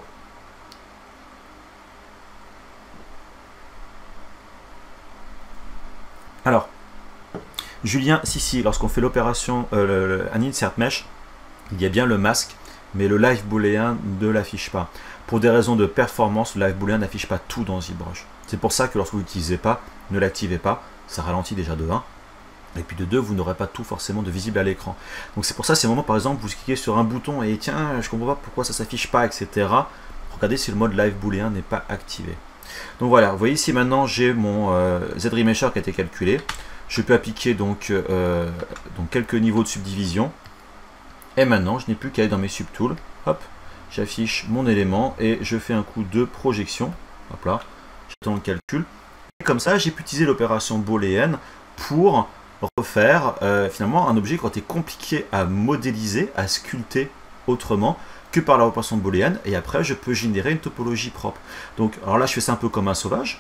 Alors, Julien, si, si, lorsqu'on fait l'opération euh, un insert mesh, il y a bien le masque, mais le live booléen ne l'affiche pas. Pour des raisons de performance, le live booléen n'affiche pas tout dans ZBrush. C'est pour ça que lorsque vous l'utilisez pas, ne l'activez pas, ça ralentit déjà de un. Et puis de deux, vous n'aurez pas tout forcément de visible à l'écran. Donc c'est pour ça, c'est le moment, par exemple, vous cliquez sur un bouton et tiens, je comprends pas pourquoi ça s'affiche pas, et cetera. Regardez si le mode live booléen n'est pas activé. Donc voilà, vous voyez ici maintenant, j'ai mon euh, Z-Remesher qui a été calculé. Je peux appliquer donc, euh, donc quelques niveaux de subdivision. Et maintenant, je n'ai plus qu'à aller dans mes subtools. Hop, j'affiche mon élément et je fais un coup de projection. Hop là, j'attends le calcul. Et comme ça, j'ai pu utiliser l'opération booléenne pour refaire euh, finalement un objet quand est compliqué à modéliser, à sculpter autrement que par la opération booléenne. Et après, je peux générer une topologie propre. Donc, alors là, je fais ça un peu comme un sauvage.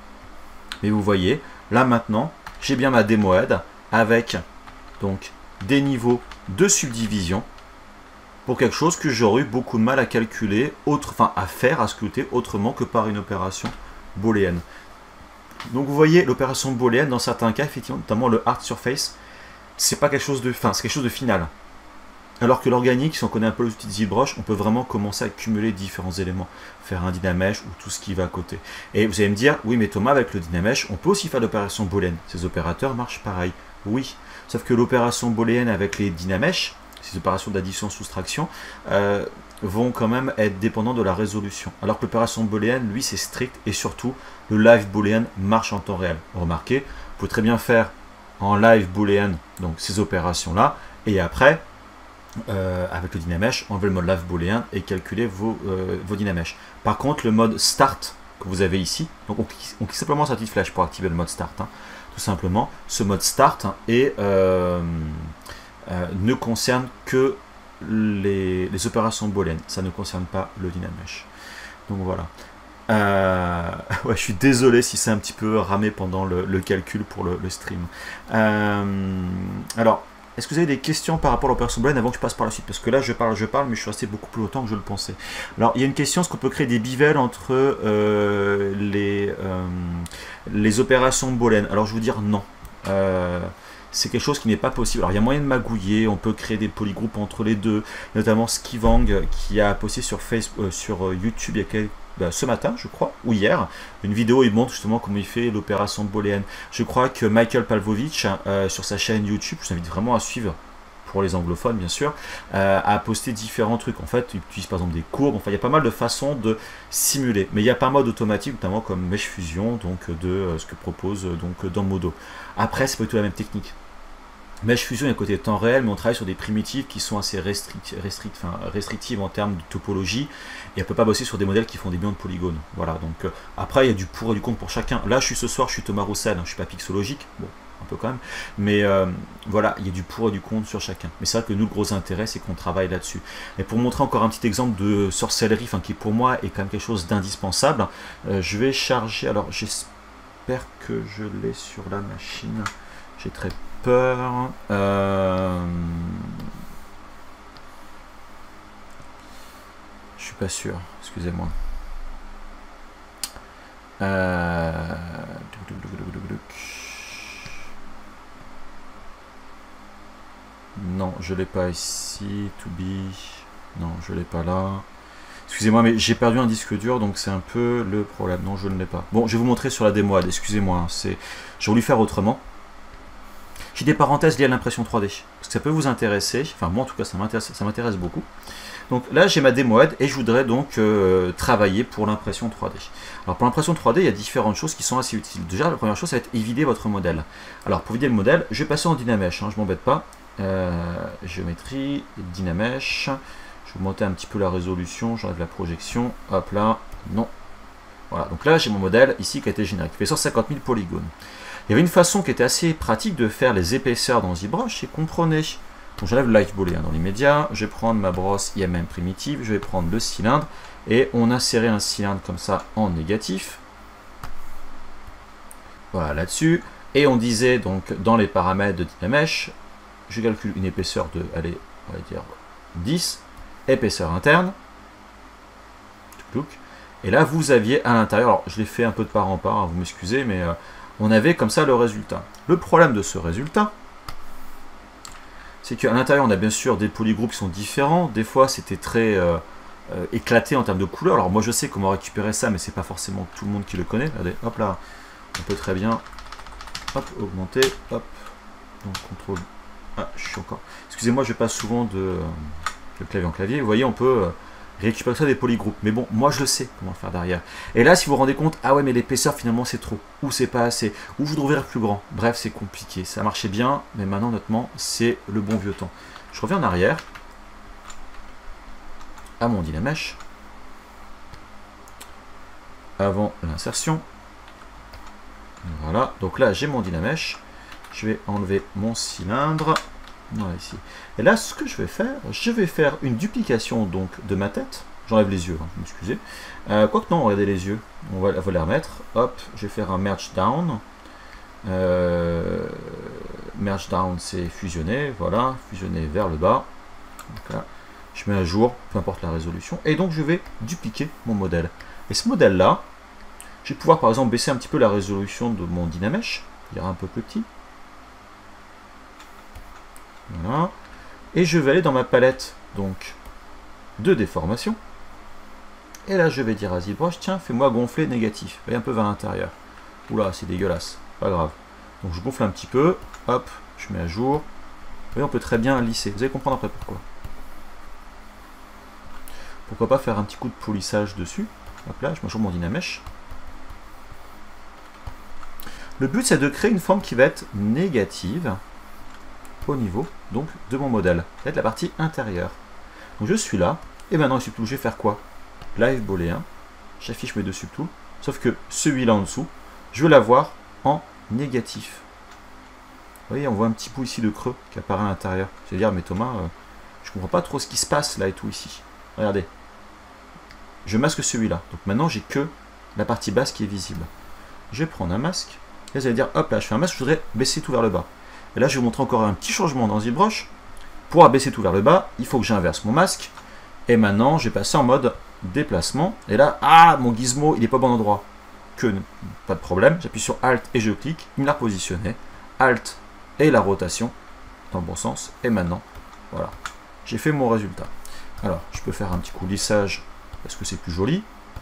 Mais vous voyez, là maintenant, j'ai bien ma démoède avec donc des niveaux de subdivision pour quelque chose que j'aurais eu beaucoup de mal à calculer, autre, enfin à faire, à sculpter autrement que par une opération booléenne. Donc vous voyez, l'opération booléenne, dans certains cas, effectivement, notamment le hard surface, c'est pas quelque chose de fin, c'est quelque chose de final. Alors que l'organique, si on connaît un peu les outils de ZBrush, on peut vraiment commencer à accumuler différents éléments, faire un Dynamesh ou tout ce qui va à côté. Et vous allez me dire, oui mais Thomas, avec le Dynamesh, on peut aussi faire l'opération booléenne. Ces opérateurs marchent pareil. Oui, sauf que l'opération booléenne avec les Dynamesh, ces opérations d'addition-soustraction, euh, vont quand même être dépendants de la résolution. Alors que l'opération booléenne, lui, c'est strict et surtout, le live booléen marche en temps réel. Remarquez, vous pouvez très bien faire en live booléen donc ces opérations-là, et après, Euh, avec le Dynamesh, enlever le mode live booléen et calculer vos, euh, vos Dynamesh. Par contre, le mode start que vous avez ici, donc on clique, on clique simplement sur la petite flèche pour activer le mode start, hein, tout simplement. Ce mode start hein, et, euh, euh, ne concerne que les, les opérations booléennes, ça ne concerne pas le Dynamesh. Donc voilà. Euh, ouais, je suis désolé si c'est un petit peu ramé pendant le, le calcul pour le, le stream. Euh, alors, est-ce que vous avez des questions par rapport à l'opération booléenne avant que je passe par la suite? Parce que là, je parle, je parle, mais je suis resté beaucoup plus longtemps que je le pensais. Alors, il y a une question, est-ce qu'on peut créer des bivelles entre euh, les, euh, les opérations booléennes? Alors, je vais vous dire non. Euh, c'est quelque chose qui n'est pas possible. Alors, il y a moyen de magouiller, on peut créer des polygroupes entre les deux, notamment Skivang, qui a posté sur, Facebook, euh, sur YouTube il y a quelques Ben, ce matin, je crois, ou hier, une vidéo où il montre justement comment il fait l'opération booléenne. Je crois que Michael Pavlovich, euh, sur sa chaîne YouTube, je vous invite vraiment à suivre, pour les anglophones bien sûr, euh, a posté différents trucs. En fait, il utilise par exemple des courbes, enfin il y a pas mal de façons de simuler. Mais il n'y a pas un mode automatique, notamment comme Mesh Fusion, donc de euh, ce que propose euh, donc dans Modo. Après, c'est pas du tout la même technique. Mesh Fusion est à côté de temps réel, mais on travaille sur des primitives qui sont assez restrict, restrict, enfin, restrictives en termes de topologie, et on ne peut pas bosser sur des modèles qui font des millions de polygones. Voilà, donc euh, après il y a du pour et du contre pour chacun. Là, je suis ce soir, je suis Thomas Roussel, hein, je ne suis pas pixologique, bon, un peu quand même, mais euh, voilà, il y a du pour et du contre sur chacun. Mais c'est vrai que nous, le gros intérêt, c'est qu'on travaille là-dessus. Et pour montrer encore un petit exemple de sorcellerie, enfin, qui pour moi est quand même quelque chose d'indispensable, euh, je vais charger, alors j'espère que je l'ai sur la machine, j'ai très peur. Euh... Je suis pas sûr, excusez-moi. Euh... Non, je l'ai pas ici. To be. Non, je l'ai pas là. Excusez-moi, mais j'ai perdu un disque dur, donc c'est un peu le problème. Non, je ne l'ai pas. Bon, je vais vous montrer sur la démo. Excusez-moi, hein, c'est. J'ai voulu faire autrement. J'ai des parenthèses liées à l'impression trois D, parce que ça peut vous intéresser, enfin moi en tout cas ça m'intéresse, ça m'intéresse beaucoup. Donc là j'ai ma démoède et je voudrais donc euh, travailler pour l'impression trois D. Alors pour l'impression trois D, il y a différentes choses qui sont assez utiles. Déjà la première chose, ça va être vider votre modèle. Alors pour vider le modèle, je vais passer en Dynamesh, hein, je m'embête pas. Euh, géométrie, Dynamesh, je vais monter un petit peu la résolution, j'enlève la projection, hop là, non. Voilà, donc là j'ai mon modèle ici qui a été généré, qui fait cent cinquante mille polygones. Il y avait une façon qui était assez pratique de faire les épaisseurs dans ZBrush, c'est qu'on prenait, donc j'enlève le live booléen dans l'immédiat, je vais prendre ma brosse I M M primitive, je vais prendre le cylindre, et on insérait un cylindre comme ça en négatif, voilà là-dessus, et on disait donc dans les paramètres de Dynamesh, je calcule une épaisseur de, allez, on va dire dix, épaisseur interne, et là vous aviez à l'intérieur, alors je l'ai fait un peu de part en part, hein, vous m'excusez, mais... Euh, on avait comme ça le résultat. Le problème de ce résultat, c'est qu'à l'intérieur, on a bien sûr des polygroupes qui sont différents. Des fois, c'était très euh, euh, éclaté en termes de couleurs. Alors moi, je sais comment récupérer ça, mais c'est pas forcément tout le monde qui le connaît. Regardez, hop là, on peut très bien hop, augmenter, hop, donc contrôle. Ah, je suis encore. Excusez-moi, je passe souvent de, euh, de clavier en clavier. Vous voyez, on peut... Euh, récupérer ça des polygroupes. Mais bon, moi je le sais comment faire derrière. Et là, si vous vous rendez compte, ah ouais, mais l'épaisseur finalement c'est trop, ou c'est pas assez, ou je voudrais ouvrir plus grand. Bref, c'est compliqué. Ça marchait bien, mais maintenant, honnêtement, c'est le bon vieux temps. Je reviens en arrière. à mon Dynamesh avant l'insertion. Voilà, donc là j'ai mon Dynamesh. Je vais enlever mon cylindre. Voilà, ici. Et là, ce que je vais faire, je vais faire une duplication donc de ma tête. J'enlève les yeux, hein, vous m'excusez. Euh, Quoique non, regardez les yeux. On va, on va les remettre. Hop, je vais faire un merge down. Euh, merge down, c'est fusionner. Voilà, fusionner vers le bas. Donc là, je mets à jour, peu importe la résolution. Et donc, je vais dupliquer mon modèle. Et ce modèle-là, je vais pouvoir par exemple baisser un petit peu la résolution de mon Dynamesh. Il ira un peu plus petit. Voilà. Et je vais aller dans ma palette donc de déformation. Et là, je vais dire à ZBrush, tiens, fais-moi gonfler négatif. Et un peu vers l'intérieur. Oula, c'est dégueulasse. Pas grave. Donc, je gonfle un petit peu. Hop, je mets à jour. Vous voyez, on peut très bien lisser. Vous allez comprendre après pourquoi. Pourquoi pas faire un petit coup de polissage dessus. Hop là, je mets à jour mon Dynamesh. Le but, c'est de créer une forme qui va être négative au niveau donc de mon modèle. Ça va être la partie intérieure. Donc, je suis là. Et maintenant, je vais faire quoi? Live booléen, j'affiche mes deux subtools, sauf que celui-là en dessous, je veux l'avoir en négatif. Vous voyez, on voit un petit bout ici de creux qui apparaît à l'intérieur. Je vais dire, mais Thomas, euh, je comprends pas trop ce qui se passe là et tout ici. Regardez, je masque celui-là. Donc maintenant, j'ai que la partie basse qui est visible. Je vais prendre un masque. Et vous allez dire, hop là, je fais un masque, je voudrais baisser tout vers le bas. Et là, je vais vous montrer encore un petit changement dans ZBrush. Pour abaisser tout vers le bas, il faut que j'inverse mon masque. Et maintenant, je vais passer en mode déplacement. Et là, ah, mon gizmo, il n'est pas au bon endroit. Que, pas de problème. J'appuie sur Alt et je clique. Il me l'a repositionné. Alt et la rotation dans le bon sens. Et maintenant, voilà. J'ai fait mon résultat. Alors, je peux faire un petit coup de lissage parce que c'est plus joli.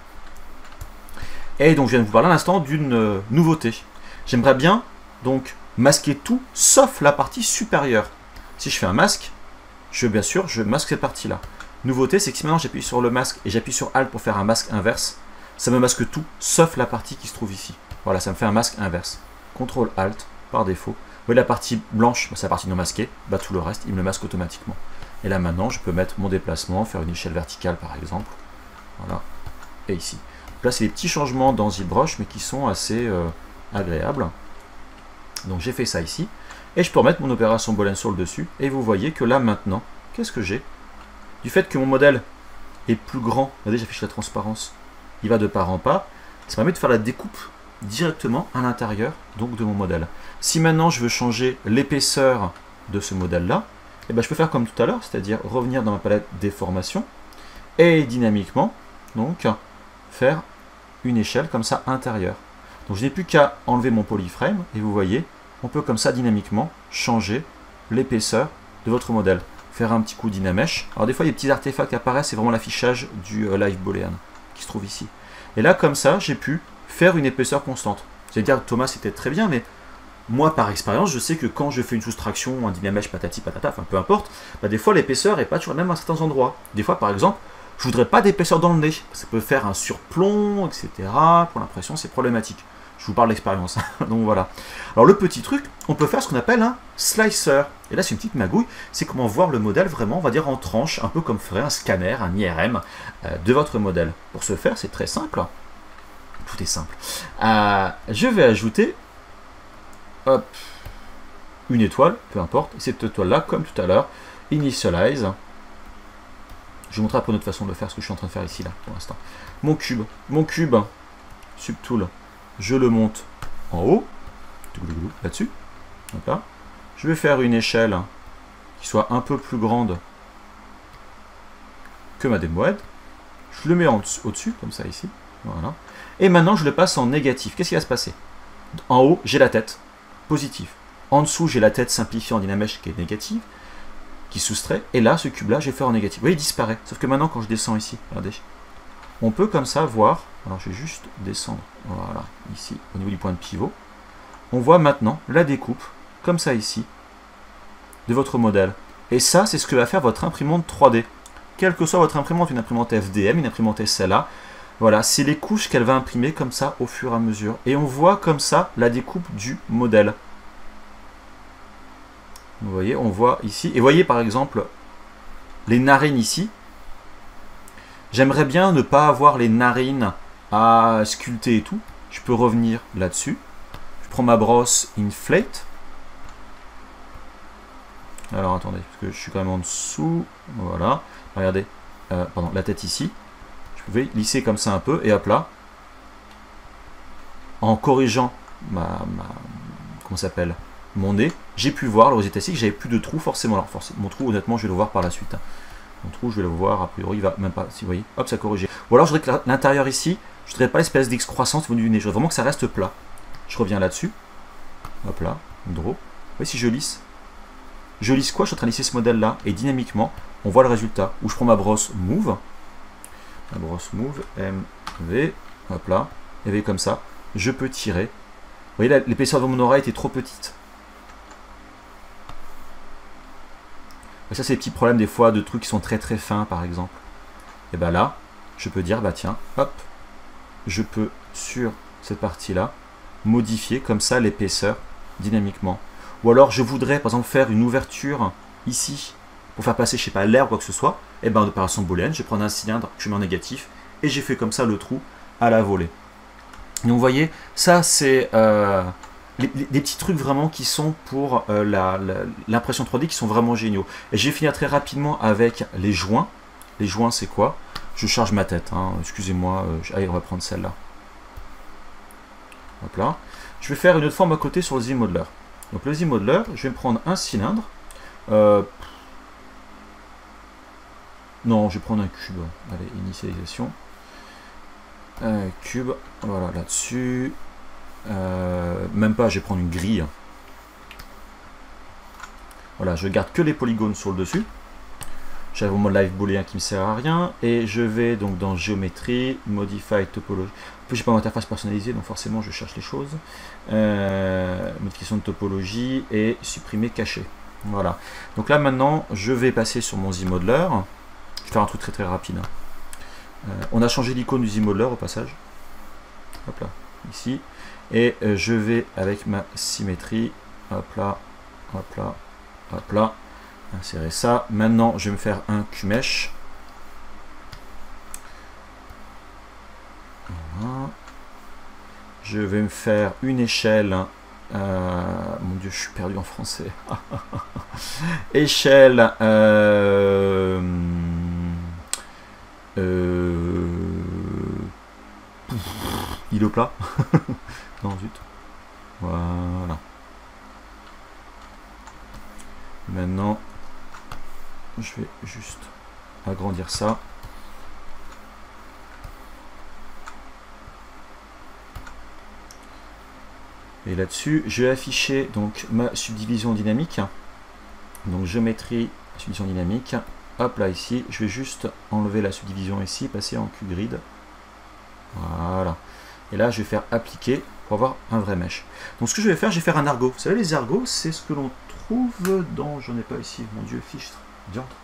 Et donc, je viens de vous parler à l'instant d'une euh, nouveauté. J'aimerais bien, donc, masquer tout, sauf la partie supérieure. Si je fais un masque, je, bien sûr, je masque cette partie-là. Nouveauté, c'est que si maintenant j'appuie sur le masque et j'appuie sur Alt pour faire un masque inverse, ça me masque tout, sauf la partie qui se trouve ici. Voilà, ça me fait un masque inverse. contrôle Alt, par défaut. Vous voyez la partie blanche, c'est la partie non masquée, bah, tout le reste, il me le masque automatiquement. Et là maintenant, je peux mettre mon déplacement, faire une échelle verticale par exemple. Voilà, et ici. Donc là, c'est des petits changements dans ZBrush, mais qui sont assez euh, agréables. Donc j'ai fait ça ici. Et je peux remettre mon opération Ball and Solve dessus. Et vous voyez que là maintenant, qu'est-ce que j'ai? Du fait que mon modèle est plus grand, regardez, j'affiche la transparence, il va de part en part, ça permet de faire la découpe directement à l'intérieur donc de mon modèle. Si maintenant je veux changer l'épaisseur de ce modèle-là, eh ben, je peux faire comme tout à l'heure, c'est-à-dire revenir dans ma palette déformation et dynamiquement, donc, faire une échelle comme ça intérieure. Donc je n'ai plus qu'à enlever mon polyframe et vous voyez, on peut comme ça dynamiquement changer l'épaisseur de votre modèle. Faire un petit coup Dynamesh. Alors des fois, il y a des petits artefacts qui apparaissent, c'est vraiment l'affichage du euh, live boolean qui se trouve ici. Et là, comme ça, j'ai pu faire une épaisseur constante. Vous allez dire, Thomas, c'était très bien, mais moi, par expérience, je sais que quand je fais une soustraction, un Dynamesh, patati, patata, enfin peu importe, bah, des fois, l'épaisseur n'est pas toujours la même à certains endroits. Des fois, par exemple, je voudrais pas d'épaisseur dans le nez. Ça peut faire un surplomb, et cetera. Pour l'impression, c'est problématique. Je vous parle d'expérience, donc voilà. Alors le petit truc, on peut faire ce qu'on appelle un slicer. Et là c'est une petite magouille, c'est comment voir le modèle vraiment, on va dire en tranche, un peu comme ferait un scanner, un I R M euh, de votre modèle. Pour ce faire, c'est très simple. Tout est simple. Euh, je vais ajouter hop, une étoile, peu importe. Et cette étoile-là, comme tout à l'heure, initialize. Je vous montrerai après une autre façon de faire ce que je suis en train de faire ici, là, pour l'instant. Mon cube, mon cube, subtool. Je le monte en haut, là-dessus. Là. Je vais faire une échelle qui soit un peu plus grande que ma démoed. Je le mets au-dessus, comme ça ici. Voilà. Et maintenant, je le passe en négatif. Qu'est-ce qui va se passer? En haut, j'ai la tête, positive. En dessous, j'ai la tête simplifiée en Dynamesh qui est négative, qui soustrait. Et là, ce cube-là, je vais faire en négatif. Vous voyez, il disparaît. Sauf que maintenant, quand je descends ici, regardez, on peut comme ça voir. Alors, je vais juste descendre, voilà, ici, au niveau du point de pivot. On voit maintenant la découpe, comme ça ici, de votre modèle. Et ça, c'est ce que va faire votre imprimante trois D. Quelle que soit votre imprimante, une imprimante F D M, une imprimante S L A, voilà, c'est les couches qu'elle va imprimer comme ça au fur et à mesure. Et on voit comme ça la découpe du modèle. Vous voyez, on voit ici. Et voyez par exemple les narines ici. J'aimerais bien ne pas avoir les narines à sculpter et tout. Je peux revenir là-dessus. Je prends ma brosse Inflate. Alors attendez, parce que je suis quand même en dessous. Voilà. Regardez. Euh, pardon, la tête ici. Je pouvais lisser comme ça un peu. Et hop là. En corrigeant ma, ma comment ça s'appelle, mon nez, j'ai pu voir, le résultat ici, que j'avais plus de trou forcément. Alors forcément, mon trou, honnêtement, je vais le voir par la suite. Hein. Mon trou, je vais le voir, a priori, il va même pas, si vous voyez, hop, ça a corrigé. Ou alors, je voudrais que l'intérieur ici, je voudrais pas l'espèce d'excroissance au niveau du nez. Je voudrais vraiment que ça reste plat. Je reviens là-dessus. Hop là, draw. Vous voyez, si je lisse, je lisse quoi? Je suis en train de lisser ce modèle-là, et dynamiquement, on voit le résultat. Où je prends ma brosse Move, ma brosse Move, M, V, hop là, et V comme ça. Je peux tirer. Vous voyez, l'épaisseur de mon oreille était trop petite. Et ça, c'est les petits problèmes des fois de trucs qui sont très très fins, par exemple. Et bien là, je peux dire, bah tiens, hop, je peux, sur cette partie-là, modifier comme ça l'épaisseur dynamiquement. Ou alors, je voudrais, par exemple, faire une ouverture ici, pour faire passer, je sais pas, l'air ou quoi que ce soit. Et bien, d'opération booléenne, je vais prendre un cylindre, je mets en négatif, et j'ai fait comme ça le trou à la volée. Donc vous voyez, ça c'est euh, des petits trucs vraiment qui sont pour euh, l'impression trois D qui sont vraiment géniaux. Et je vais finir très rapidement avec les joints. Les joints c'est quoi? Je charge ma tête, hein, excusez-moi, euh, allez on va prendre celle-là. Hop là. Je vais faire une autre forme à côté sur le Z-Modeler. Donc le Z-Modeler, je vais me prendre un cylindre. Euh, non, je vais prendre un cube. Allez, initialisation. Un cube, voilà, là-dessus. Euh, même pas, je vais prendre une grille. Voilà, je garde que les polygones sur le dessus. J'avais mon live booléen qui ne me sert à rien. Et je vais donc dans géométrie, modify topologie. En plus, j'ai pas mon interface personnalisée, donc forcément, je cherche les choses. Euh, modification de topologie et supprimer caché. Voilà. Donc là, maintenant, je vais passer sur mon Z-Modeler. Je vais faire un truc très très rapide. Hein. Euh, on a changé l'icône du Z-Modeler au passage. Hop là, ici. Et euh, je vais avec ma symétrie, hop là, hop là, hop là, insérer ça. Maintenant, je vais me faire un Q-Mesh. Voilà. Je vais me faire une échelle. Euh, mon Dieu, je suis perdu en français. Échelle. Euh, euh, îlot plat. Non, zut. Voilà. Maintenant, je vais juste agrandir ça. Et là-dessus, je vais afficher donc ma subdivision dynamique. Donc géométrie, subdivision dynamique. Hop là ici, je vais juste enlever la subdivision ici, passer en Q-grid. Voilà. Et là, je vais faire appliquer pour avoir un vrai mesh. Donc ce que je vais faire, je vais faire un argot. Vous savez, les argots, c'est ce que l'on trouve dans... J'en ai pas ici, mon Dieu, fiche. Diantre.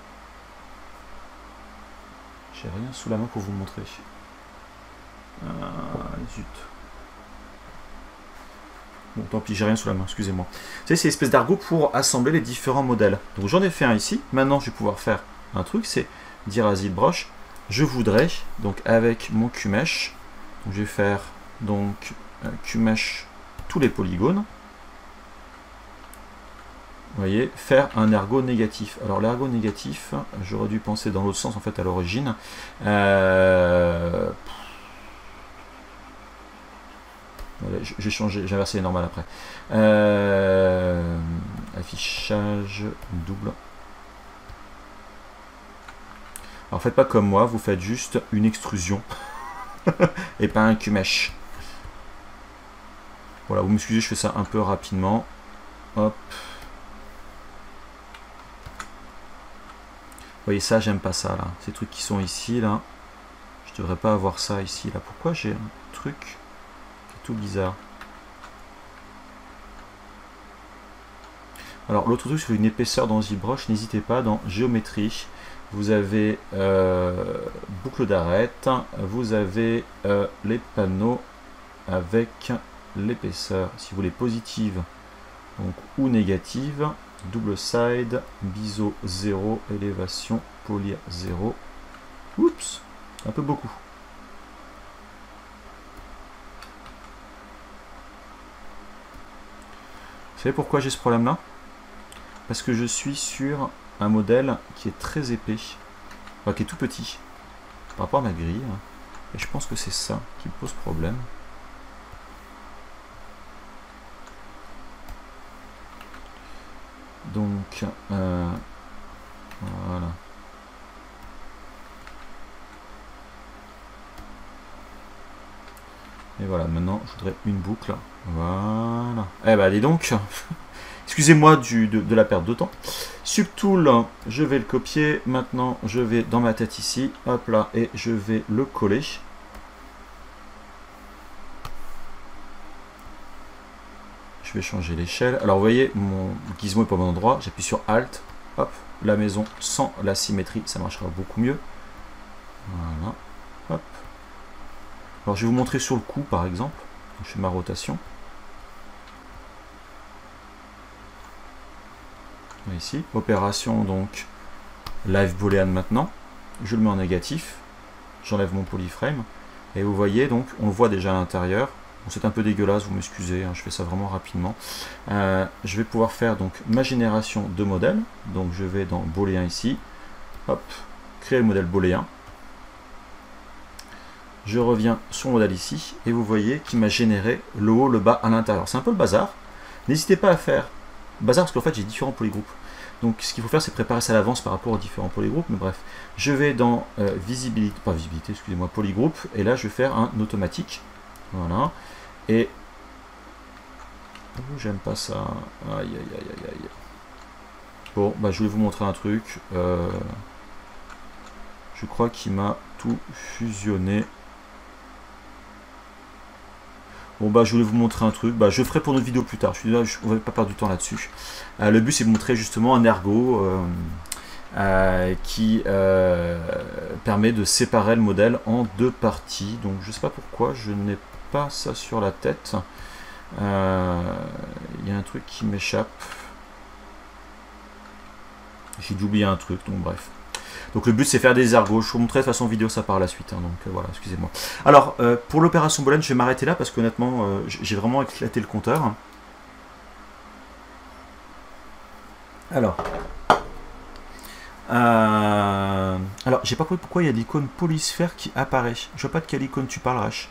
J'ai rien sous la main pour vous montrer. Ah, zut. Bon, tant pis, j'ai rien sous la main, excusez-moi. Vous savez, c'est l'espèce d'argot pour assembler les différents modèles. Donc j'en ai fait un ici. Maintenant, je vais pouvoir faire un truc, c'est dire à ZBrush, je voudrais, donc avec mon Q-Mesh, je vais faire donc Q-Mesh tous les polygones. Vous voyez, faire un ergot négatif. Alors l'ergot négatif, j'aurais dû penser dans l'autre sens en fait à l'origine. Euh... J'ai changé, j'ai inversé les normales après. Euh... Affichage double. Alors faites pas comme moi, vous faites juste une extrusion et pas un Q-Mesh. Voilà, vous m'excusez, je fais ça un peu rapidement. Hop. Vous voyez ça, j'aime pas ça là. Ces trucs qui sont ici là. Je devrais pas avoir ça ici là. Pourquoi j'ai un truc qui est tout bizarre? Alors l'autre truc sur une épaisseur dans ZBrush, n'hésitez pas, dans géométrie, vous avez euh, boucle d'arête, vous avez euh, les panneaux avec l'épaisseur, si vous voulez positive donc, ou négative, double side, biseau zéro, élévation, polir zéro. Oups. un peu beaucoup. Vous savez pourquoi j'ai ce problème-là? Parce que je suis sur un modèle qui est très épais, enfin qui est tout petit, par rapport à ma grille. Et je pense que c'est ça qui me pose problème. Donc, euh, voilà. Et voilà, maintenant je voudrais une boucle. Voilà. Eh ben, dis donc. Excusez-moi de, de la perte de temps. Subtool, je vais le copier. Maintenant, je vais dans ma tête ici. Hop là, et je vais le coller. Je vais changer l'échelle. Alors, vous voyez, mon gizmo est pas au bon endroit. J'appuie sur Alt. Hop, la maison sans la symétrie, ça marchera beaucoup mieux. Voilà. Hop. Alors, je vais vous montrer sur le coup, par exemple. Je fais ma rotation. Ici, opération donc live boolean maintenant, je le mets en négatif, j'enlève mon polyframe, et vous voyez donc, on le voit déjà à l'intérieur, bon, c'est un peu dégueulasse, vous m'excusez, hein, je fais ça vraiment rapidement. Euh, je vais pouvoir faire donc ma génération de modèles, donc je vais dans booléen ici, hop, créer le modèle booléen, je reviens sur le modèle ici, et vous voyez qu'il m'a généré le haut, le bas à l'intérieur. C'est un peu le bazar, n'hésitez pas à faire bazar parce qu'en fait j'ai différents polygroupes. Donc ce qu'il faut faire c'est préparer ça à l'avance par rapport aux différents polygroupes, mais bref. Je vais dans euh, visibilité, pas visibilité, excusez-moi, polygroupe, et là je vais faire un automatique. Voilà. Et oh, j'aime pas ça. Aïe aïe aïe aïe aïe. Bon, bah je voulais vous montrer un truc. Euh, je crois qu'il m'a tout fusionné. Bon bah je voulais vous montrer un truc, bah, je ferai pour notre vidéo plus tard, je suis là, je, on va pas perdre du temps là-dessus. Euh, le but c'est de montrer justement un ergo euh, euh, qui euh, permet de séparer le modèle en deux parties. Donc je sais pas pourquoi, je n'ai pas ça sur la tête. Il euh, y a un truc qui m'échappe. J'ai dû oublier un truc, donc bref. Donc le but c'est faire des ergos, je vous montrerai de façon vidéo ça par la suite, hein, donc euh, voilà, excusez-moi. Alors euh, pour l'opération boolean, je vais m'arrêter là parce qu'honnêtement euh, j'ai vraiment éclaté le compteur. Alors, euh, alors j'ai pas compris pourquoi il y a l'icône polysphère qui apparaît. Je vois pas de quelle icône tu parles, Rash.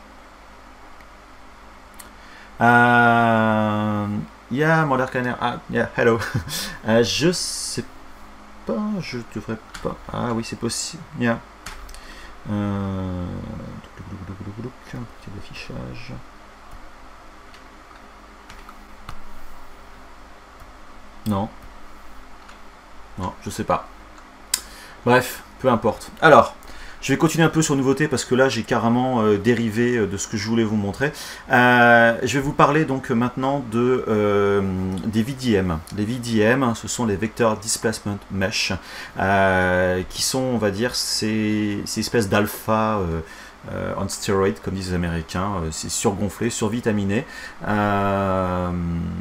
Euh, yeah, Mother Canner, ah, yeah, hello. euh, je sais pas, je devrais pas. Ah oui, c'est possible. Yeah. Euh... Petit affichage. Non. Non, je sais pas. Bref, peu importe. Alors, je vais continuer un peu sur nouveauté parce que là j'ai carrément euh, dérivé de ce que je voulais vous montrer. Euh, je vais vous parler donc maintenant de, euh, des V D M. Les V D M, ce sont les Vector Displacement Mesh, euh, qui sont, on va dire, ces, ces espèces d'alpha euh, euh, on steroid, comme disent les Américains. Euh, c'est surgonflé, survitaminé. Euh,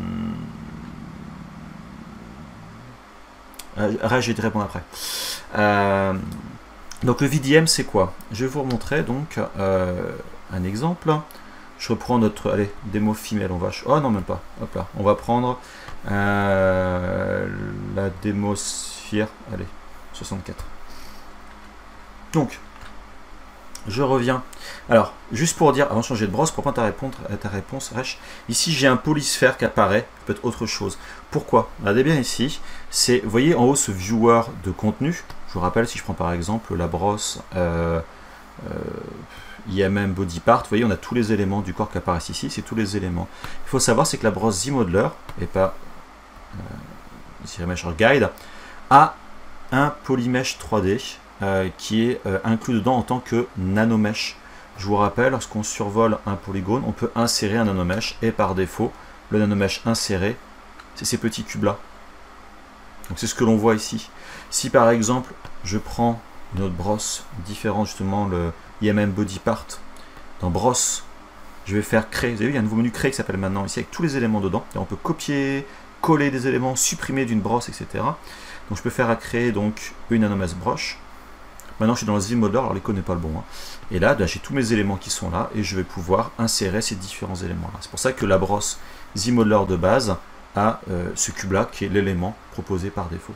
euh, je vais te répondre après. Euh, Donc le V D M c'est quoi? Je vais vous remontrer donc euh, un exemple. Je reprends notre allez, démo femelle, on va. Oh non même pas. Hop là. On va prendre euh, la démosphère. Allez, soixante-quatre. Donc je reviens. Alors, juste pour dire, avant de changer de brosse, pour prendre ta réponse, ta réponse Resh, ici j'ai un polysphère qui apparaît, peut-être autre chose. Pourquoi? Regardez bien ici, c'est, vous voyez en haut ce viewer de contenu. Je vous rappelle, si je prends par exemple la brosse euh, euh, I M M Body Part, vous voyez, on a tous les éléments du corps qui apparaissent ici, c'est tous les éléments. Il faut savoir, c'est que la brosse Z-Modeler, et pas euh, Z-Mesher Guide, a un polymesh trois D euh, qui est euh, inclus dedans en tant que nanomesh. Je vous rappelle, lorsqu'on survole un polygone, on peut insérer un nanomesh, et par défaut, le nanomesh inséré, c'est ces petits cubes-là. Donc c'est ce que l'on voit ici. Si par exemple, je prends une autre brosse différente, justement le I M M Body Part, dans brosse, je vais faire créer, vous avez vu, il y a un nouveau menu créer qui s'appelle maintenant ici, avec tous les éléments dedans. Et on peut copier, coller des éléments, supprimer d'une brosse, et cetera. Donc je peux faire à créer donc une nanomesh broche. Maintenant, je suis dans le ZModeler, alors l'écho n'est pas le bon. Hein. Et là, j'ai tous mes éléments qui sont là, et je vais pouvoir insérer ces différents éléments-là. C'est pour ça que la brosse ZModeler de base a euh, ce cube-là, qui est l'élément proposé par défaut.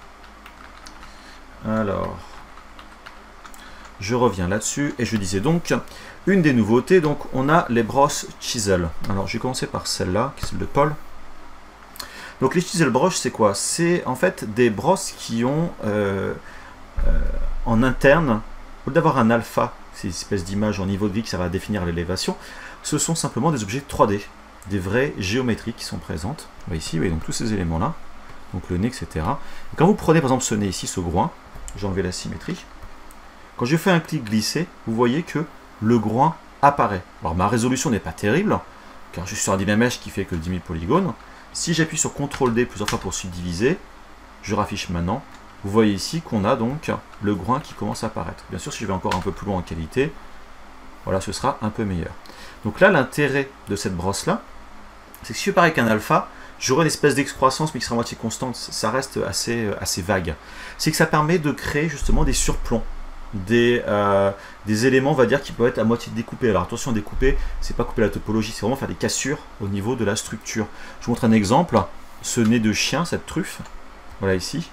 Alors, je reviens là-dessus, et je disais donc, une des nouveautés, donc on a les brosses chisel. Alors, je vais commencer par celle-là, qui est celle de Paul. Donc les chisel brush, c'est quoi? C'est en fait des brosses qui ont euh, euh, en interne, au lieu d'avoir un alpha, ces espèces d'images en niveau de vie que ça va définir l'élévation, ce sont simplement des objets trois D, des vraies géométries qui sont présentes. Vous voyez ici, vous voyez donc tous ces éléments-là, donc le nez, et cetera. Et quand vous prenez par exemple ce nez ici, ce groin, j'ai enlevé la symétrie, quand je fais un clic glissé, vous voyez que le groin apparaît. Alors ma résolution n'est pas terrible, car je suis sur un Dynamesh qui fait que dix mille polygones. Si j'appuie sur contrôle D plusieurs fois pour subdiviser, je raffiche maintenant. Vous voyez ici qu'on a donc le groin qui commence à apparaître. Bien sûr, si je vais encore un peu plus loin en qualité, voilà, ce sera un peu meilleur. Donc là, l'intérêt de cette brosse-là, c'est que si je fais pareil qu'un alpha, j'aurai une espèce d'excroissance, mais qui sera à moitié constante. Ça reste assez, assez vague. C'est que ça permet de créer justement des surplombs. Des, euh, des éléments, on va dire, qui peuvent être à moitié découpés. Alors attention, découper, c'est pas couper la topologie, c'est vraiment faire des cassures au niveau de la structure. Je vous montre un exemple. Ce nez de chien, cette truffe, voilà ici,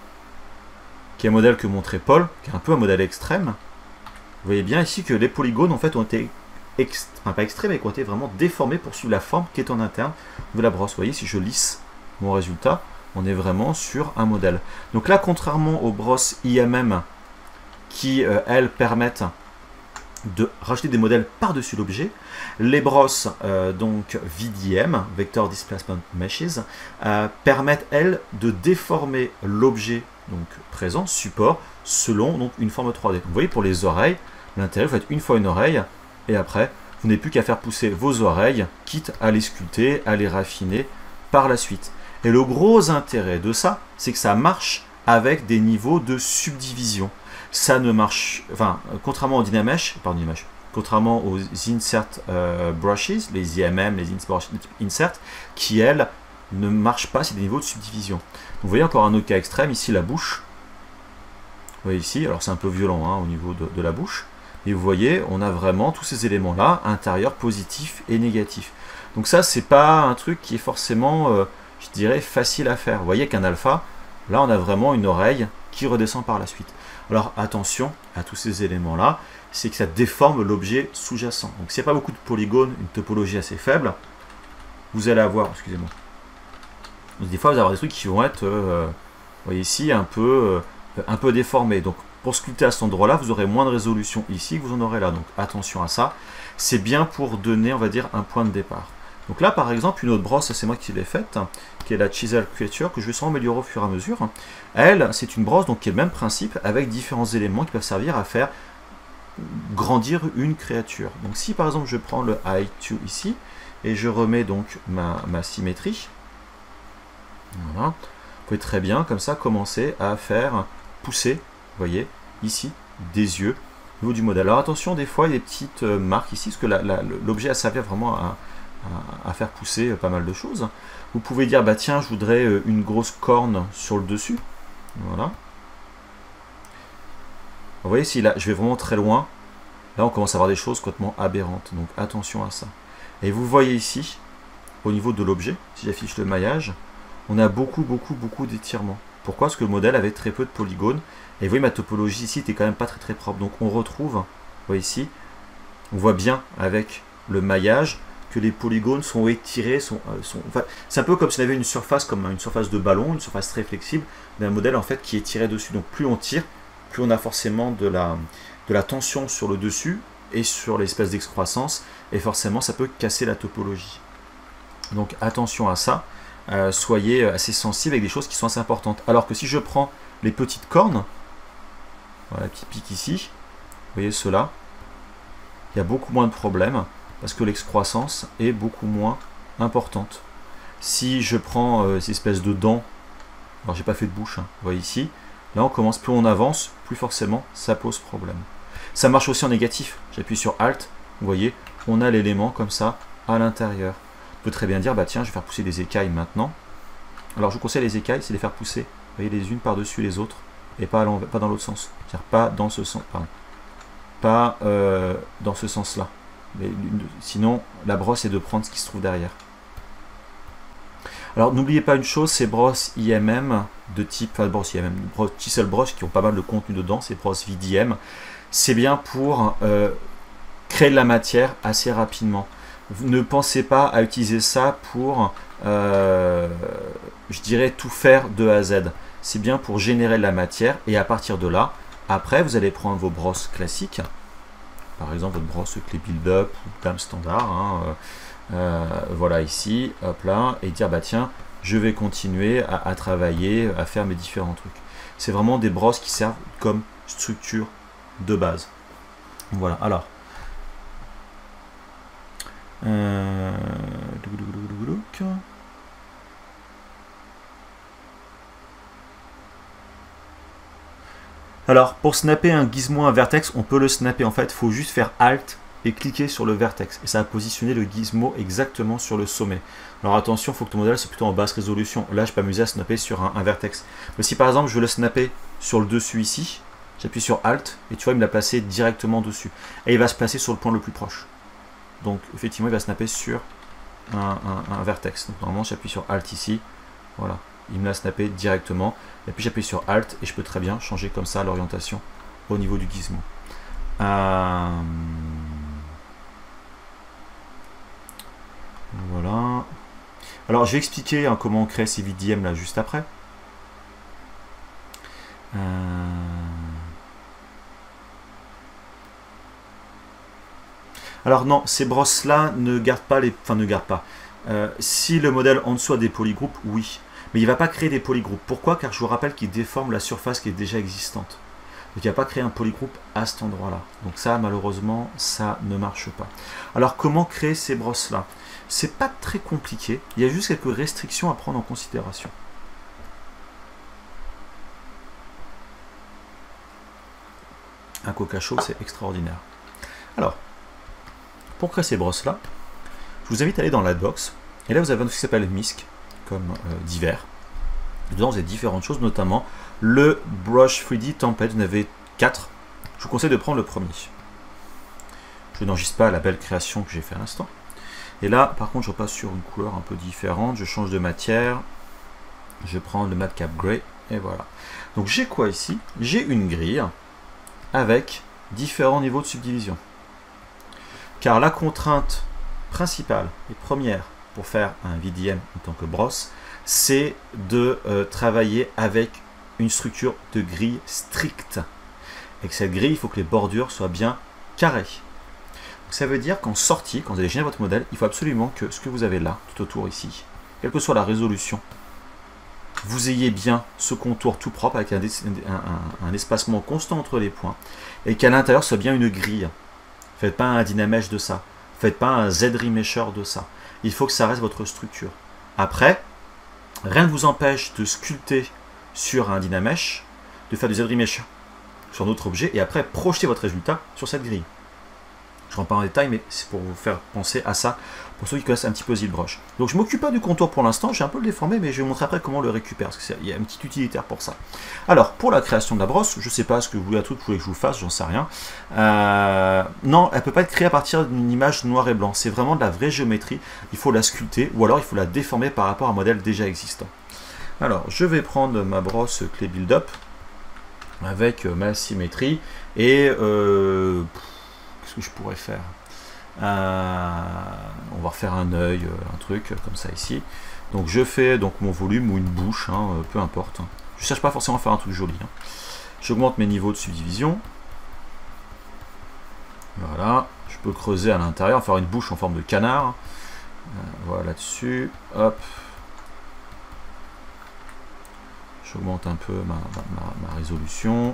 qui est un modèle que montrait Paul, qui est un peu un modèle extrême. Vous voyez bien ici que les polygones, en fait, ont été, ext... enfin pas extrêmes, mais qui ont été vraiment déformés pour suivre la forme qui est en interne de la brosse. Vous voyez, si je lisse mon résultat, on est vraiment sur un modèle. Donc là, contrairement aux brosses I M M, qui, euh, elles, permettent de rajouter des modèles par-dessus l'objet. Les brosses, euh, donc V D M, Vector Displacement Meshes, euh, permettent, elles, de déformer l'objet donc présent, support, selon donc, une forme trois D. Donc, vous voyez, pour les oreilles, l'intérêt, vous faites une fois une oreille, et après, vous n'avez plus qu'à faire pousser vos oreilles, quitte à les sculpter, à les raffiner par la suite. Et le gros intérêt de ça, c'est que ça marche avec des niveaux de subdivision. Ça ne marche, enfin, contrairement au Dynamesh, pardon, Dynamesh, contrairement aux insert euh, brushes, les I M M, les insert, qui elles ne marchent pas, c'est des niveaux de subdivision. Donc, vous voyez encore un autre cas extrême, ici la bouche. Vous voyez ici, alors c'est un peu violent hein, au niveau de, de la bouche, et vous voyez, on a vraiment tous ces éléments-là, intérieurs, positifs et négatifs. Donc ça, c'est pas un truc qui est forcément, euh, je dirais, facile à faire. Vous voyez qu'un alpha, là, on a vraiment une oreille qui redescend par la suite. Alors attention à tous ces éléments-là, c'est que ça déforme l'objet sous-jacent. Donc s'il n'y a pas beaucoup de polygones, une topologie assez faible, vous allez avoir, excusez-moi, des fois vous allez avoir des trucs qui vont être, euh, vous voyez ici, un peu, euh, un peu déformés. Donc pour sculpter à cet endroit-là, vous aurez moins de résolution ici que vous en aurez là. Donc attention à ça. C'est bien pour donner, on va dire, un point de départ. Donc là, par exemple, une autre brosse, c'est moi qui l'ai faite, qui est la Chisel Creature, que je vais sans améliorer au fur et à mesure. Elle, c'est une brosse donc, qui est le même principe, avec différents éléments qui peuvent servir à faire grandir une créature. Donc si par exemple je prends le I deux ici, et je remets donc ma, ma symétrie, voilà, vous pouvez très bien comme ça commencer à faire pousser, vous voyez, ici, des yeux au niveau du modèle. Alors attention, des fois il y a des petites marques ici, parce que l'objet a servi vraiment à, à, à faire pousser pas mal de choses. Vous pouvez dire, bah tiens, je voudrais une grosse corne sur le dessus. Voilà. Vous voyez, si là, je vais vraiment très loin, là, on commence à avoir des choses complètement aberrantes. Donc, attention à ça. Et vous voyez ici, au niveau de l'objet, si j'affiche le maillage, on a beaucoup, beaucoup, beaucoup d'étirements. Pourquoi? Parce que le modèle avait très peu de polygones. Et vous voyez, ma topologie ici n'était quand même pas très, très propre. Donc, on retrouve, vous voyez ici, on voit bien avec le maillage que les polygones sont étirés, sont, euh, sont enfin, c'est un peu comme si on avait une surface comme une surface de ballon, une surface très flexible, mais un modèle en fait qui est tiré dessus. Donc plus on tire, plus on a forcément de la, de la tension sur le dessus et sur l'espèce d'excroissance, et forcément ça peut casser la topologie. Donc attention à ça, euh, soyez assez sensibles avec des choses qui sont assez importantes. Alors que si je prends les petites cornes, voilà, qui piquent ici, vous voyez ceux-là, il y a beaucoup moins de problèmes, parce que l'excroissance est beaucoup moins importante. Si je prends euh, ces espèces de dents, alors j'ai pas fait de bouche, hein, vous voyez ici, là on commence, plus on avance, plus forcément ça pose problème. Ça marche aussi en négatif, j'appuie sur Alt, vous voyez, on a l'élément comme ça à l'intérieur. On peut très bien dire, bah tiens, je vais faire pousser des écailles maintenant. Alors je vous conseille les écailles, c'est de les faire pousser, vous voyez, les unes par-dessus les autres, et pas, à pas dans l'autre sens. C'est-à-dire pas dans ce sens, pardon. Pas euh, dans ce sens-là. Sinon, la brosse est de prendre ce qui se trouve derrière. Alors, n'oubliez pas une chose, ces brosses I M M de type, enfin, brosses I M M, brosses chisel brush qui ont pas mal de contenu dedans, ces brosses V D M, c'est bien pour euh, créer de la matière assez rapidement. Ne pensez pas à utiliser ça pour, euh, je dirais, tout faire de A à Z. C'est bien pour générer de la matière et à partir de là, après, vous allez prendre vos brosses classiques, par exemple votre brosse clé build-up ou gamme standard, hein, euh, euh, voilà ici, hop là, et dire bah tiens, je vais continuer à, à travailler, à faire mes différents trucs. C'est vraiment des brosses qui servent comme structure de base. Voilà, alors. Euh... Alors, pour snapper un gizmo, un vertex, on peut le snapper. En fait, il faut juste faire Alt et cliquer sur le vertex. Et ça va positionner le gizmo exactement sur le sommet. Alors attention, il faut que ton modèle soit plutôt en basse résolution. Là, je peux m'amuser à snapper sur un, un vertex. Mais si par exemple, je veux le snapper sur le dessus ici, j'appuie sur Alt et tu vois, il me l'a placé directement dessus. Et il va se placer sur le point le plus proche. Donc, effectivement, il va snapper sur un, un, un vertex. Donc, normalement, j'appuie sur Alt ici. Voilà. Il me l'a snappé directement. Et puis j'appuie sur Alt et je peux très bien changer comme ça l'orientation au niveau du gizmo. Euh... Voilà. Alors je vais expliquer hein, comment on crée ces V D M là juste après. Euh... Alors non, ces brosses là ne gardent pas les. Enfin ne gardent pas. Euh, si le modèle en dessous a des polygroupes, oui. Mais il ne va pas créer des polygroupes. Pourquoi? Car je vous rappelle qu'il déforme la surface qui est déjà existante. Donc il ne va pas créer un polygroupe à cet endroit-là. Donc ça, malheureusement, ça ne marche pas. Alors comment créer ces brosses-là? C'est pas très compliqué. Il y a juste quelques restrictions à prendre en considération. Un coca chaud, c'est extraordinaire. Alors, pour créer ces brosses-là, je vous invite à aller dans l'adbox. Et là, vous avez un truc qui s'appelle Misc. Comme euh, divers. Dedans, vous avez différentes choses, notamment le Brush trois D Template. Vous en avez quatre. Je vous conseille de prendre le premier. Je n'enregistre pas la belle création que j'ai fait à l'instant. Et là, par contre, je repasse sur une couleur un peu différente. Je change de matière. Je prends le Madcap Gray. Et voilà. Donc, j'ai quoi ici? J'ai une grille avec différents niveaux de subdivision. Car la contrainte principale et première pour faire un V D M en tant que brosse, c'est de euh, travailler avec une structure de grille stricte. Et que cette grille, il faut que les bordures soient bien carrées. Donc, ça veut dire qu'en sortie, quand vous allez générer votre modèle, il faut absolument que ce que vous avez là, tout autour ici, quelle que soit la résolution, vous ayez bien ce contour tout propre avec un, un, un espacement constant entre les points et qu'à l'intérieur soit bien une grille. Faites pas un Dynamesh de ça. Faites pas un Z-Remesher de ça. Il faut que ça reste votre structure. Après, rien ne vous empêche de sculpter sur un Dynamesh, de faire du Z-Remesher sur notre objet, et après projeter votre résultat sur cette grille. Je ne rentre pas en détail, mais c'est pour vous faire penser à ça, pour ceux qui connaissent un petit peu ZBrush. Donc je ne m'occupe pas du contour pour l'instant, j'ai un peu le déformé, mais je vais vous montrer après comment on le récupère, parce qu'il y a un petit utilitaire pour ça. Alors, pour la création de la brosse, je ne sais pas ce que vous voulez à tout, vous voulez que je vous fasse, j'en sais rien. Euh, non, elle ne peut pas être créée à partir d'une image noir et blanc, c'est vraiment de la vraie géométrie, il faut la sculpter, ou alors il faut la déformer par rapport à un modèle déjà existant. Alors, je vais prendre ma brosse clé build-up, avec ma symétrie, et... Euh, qu'est-ce que je pourrais faire? euh, On va refaire un œil, un truc comme ça ici. Donc je fais donc mon volume ou une bouche, hein, peu importe. Je ne cherche pas forcément à faire un truc joli. Hein. J'augmente mes niveaux de subdivision. Voilà. Je peux creuser à l'intérieur, faire une bouche en forme de canard. Euh, voilà là-dessus. Hop. J'augmente un peu ma, ma, ma résolution.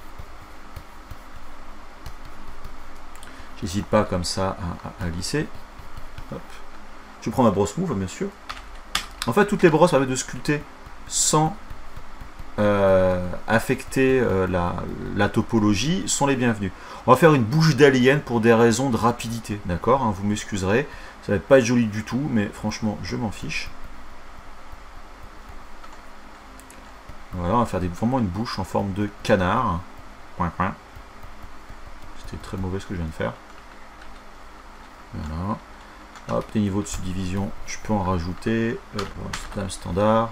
J'hésite pas comme ça à, à, à lisser. Hop. Je prends ma brosse move, bien sûr. En fait, toutes les brosses permettent de sculpter sans euh, affecter euh, la, la topologie, sont les bienvenus. On va faire une bouche d'alien pour des raisons de rapidité, d'accord, hein, vous m'excuserez. Ça va pas être joli du tout, mais franchement, je m'en fiche. Voilà, on va faire des, vraiment une bouche en forme de canard. Point, point. C'était très mauvais ce que je viens de faire. Voilà. Hop, les niveaux de subdivision, je peux en rajouter. Euh, pour un standard.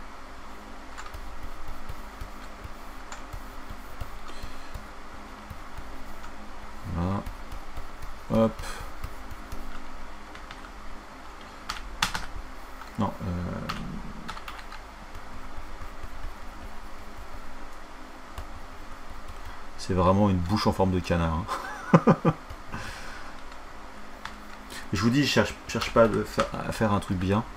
Voilà. Hop. Non. Euh... C'est vraiment une bouche en forme de canard. Hein. Je vous dis, je cherche, cherche pas de fa à faire un truc bien.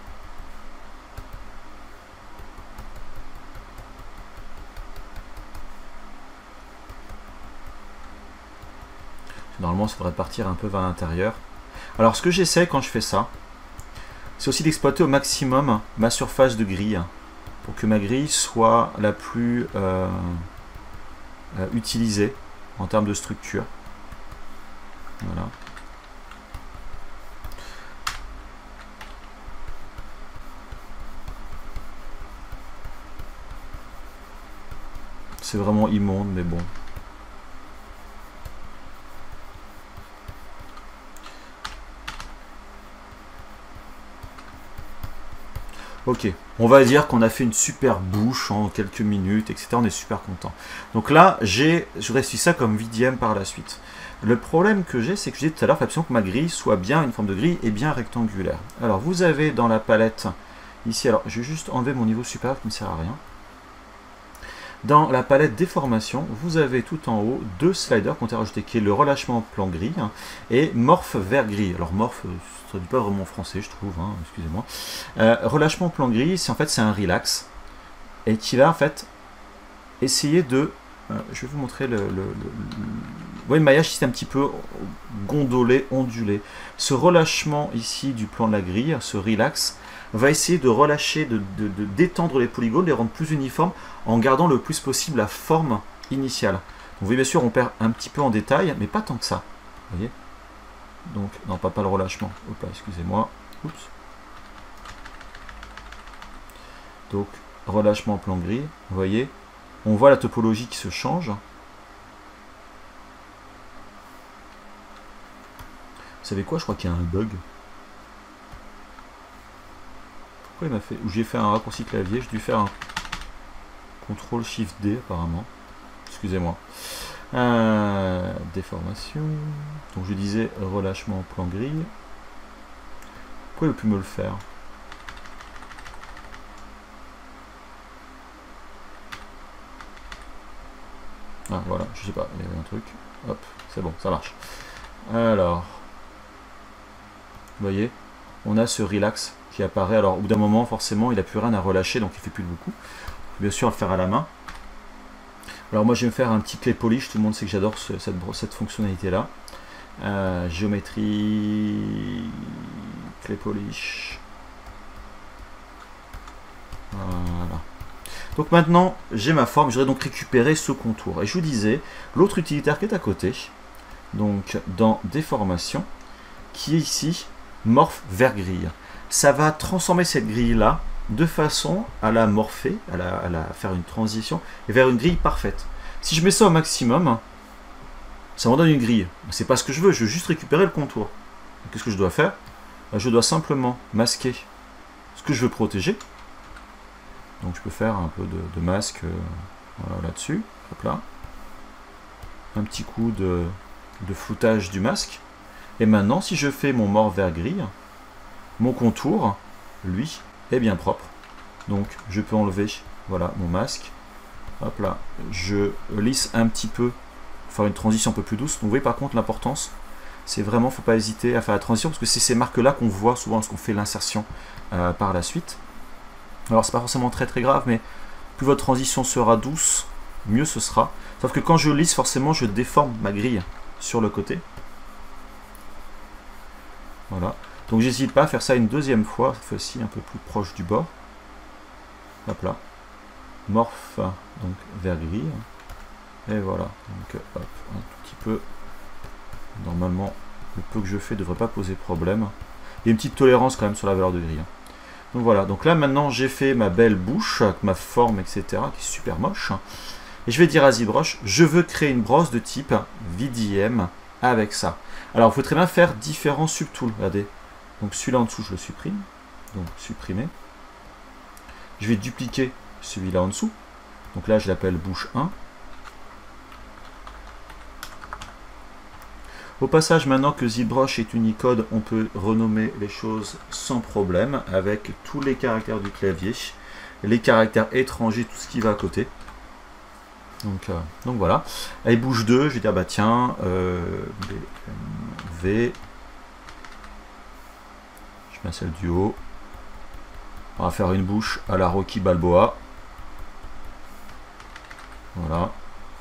Normalement, ça devrait partir un peu vers l'intérieur. Alors, ce que j'essaie quand je fais ça, c'est aussi d'exploiter au maximum ma surface de grille pour que ma grille soit la plus euh, euh, utilisée en termes de structure. Voilà. C'est vraiment immonde, mais bon. Ok, on va dire qu'on a fait une super bouche en quelques minutes, et cetera. On est super content. Donc là, j'ai, je réussis ça comme V D M par la suite. Le problème que j'ai, c'est que je disais tout à l'heure, il faut absolument que ma grille soit bien une forme de grille et bien rectangulaire. Alors, vous avez dans la palette, ici, alors je vais juste enlever mon niveau supérieur qui ne sert à rien. Dans la palette déformation, vous avez tout en haut deux sliders qui ont été rajoutés, qui est le relâchement plan gris hein, et morph vert gris. Alors morph, ça ne traduit pas vraiment en français, je trouve, hein, excusez-moi. Euh, relâchement plan gris, c'est en fait c'est un relax et qui va en fait essayer de, euh, je vais vous montrer le, le, le, le... Vous voyez, le maillage ici est un petit peu gondolé, ondulé. Ce relâchement ici du plan de la grille, ce relax, va essayer de relâcher, de, de, de détendre les polygones, les rendre plus uniformes, en gardant le plus possible la forme initiale. Donc vous voyez, bien sûr, on perd un petit peu en détail, mais pas tant que ça. Vous voyez? Donc, non, pas, pas le relâchement. Hop là, excusez-moi. Oups. Donc, relâchement plan gris. Vous voyez? On voit la topologie qui se change. Vous savez quoi? Je crois qu'il y a un bug. Pourquoi il m'a fait... Ou j'ai fait un raccourci clavier, j'ai dû faire un contrôle shift D apparemment. Excusez-moi. Euh, déformation. Donc je disais relâchement plan gris. Pourquoi il ne peut plus me le faire? Ah voilà, je sais pas, il y avait un truc. Hop, c'est bon, ça marche. Alors, vous voyez, on a ce relax qui apparaît. Alors au bout d'un moment, forcément, il n'a plus rien à relâcher, donc il ne fait plus de beaucoup. Bien sûr, le faire à la main. Alors moi, je vais me faire un petit clé polish. Tout le monde sait que j'adore ce, cette, cette fonctionnalité-là. Euh, géométrie, clé polish. Voilà. Donc maintenant, j'ai ma forme. Je vais donc récupérer ce contour. Et je vous disais, l'autre utilitaire qui est à côté, donc dans déformation, qui est ici, morph vers grille. Ça va transformer cette grille-là de façon à la morpher, à la, à la faire une transition vers une grille parfaite. Si je mets ça au maximum, ça me donne une grille. C'est pas ce que je veux, je veux juste récupérer le contour. Qu'est-ce que je dois faire? Je dois simplement masquer ce que je veux protéger. Donc je peux faire un peu de, de masque euh, voilà, là-dessus. Hop là. Un petit coup de, de floutage du masque. Et maintenant, si je fais mon morph vers grille, mon contour, lui, est bien propre. Donc je peux enlever voilà mon masque. Hop là, je lisse un petit peu, faire une transition un peu plus douce. Donc vous voyez par contre l'importance, c'est vraiment, faut pas hésiter à faire la transition parce que c'est ces marques-là qu'on voit souvent lorsqu'on fait l'insertion euh, par la suite. Alors c'est pas forcément très très grave, mais plus votre transition sera douce, mieux ce sera. Sauf que quand je lisse, forcément, je déforme ma grille sur le côté. Voilà. Donc j'hésite pas à faire ça une deuxième fois, cette fois-ci un peu plus proche du bord. Hop là. Morph, donc vers grille. Et voilà. Donc hop, un tout petit peu. Normalement, le peu que je fais ne devrait pas poser problème. Il y a une petite tolérance quand même sur la valeur de grille. Donc voilà, donc là maintenant j'ai fait ma belle bouche, avec ma forme, et cetera, qui est super moche. Et je vais dire à ZBrush, je veux créer une brosse de type V D M avec ça. Alors il faut très bien faire différents subtools, regardez. Donc celui-là en dessous, je le supprime. Donc supprimer. Je vais dupliquer celui-là en dessous. Donc là je l'appelle bouche un. Au passage, maintenant que ZBrush est Unicode, on peut renommer les choses sans problème avec tous les caractères du clavier, les caractères étrangers, tout ce qui va à côté. Donc, euh, donc voilà. Et bouche deux, je vais dire, bah tiens, euh, B, M, V, je mets celle du haut. On va faire une bouche à la Rocky Balboa. Voilà.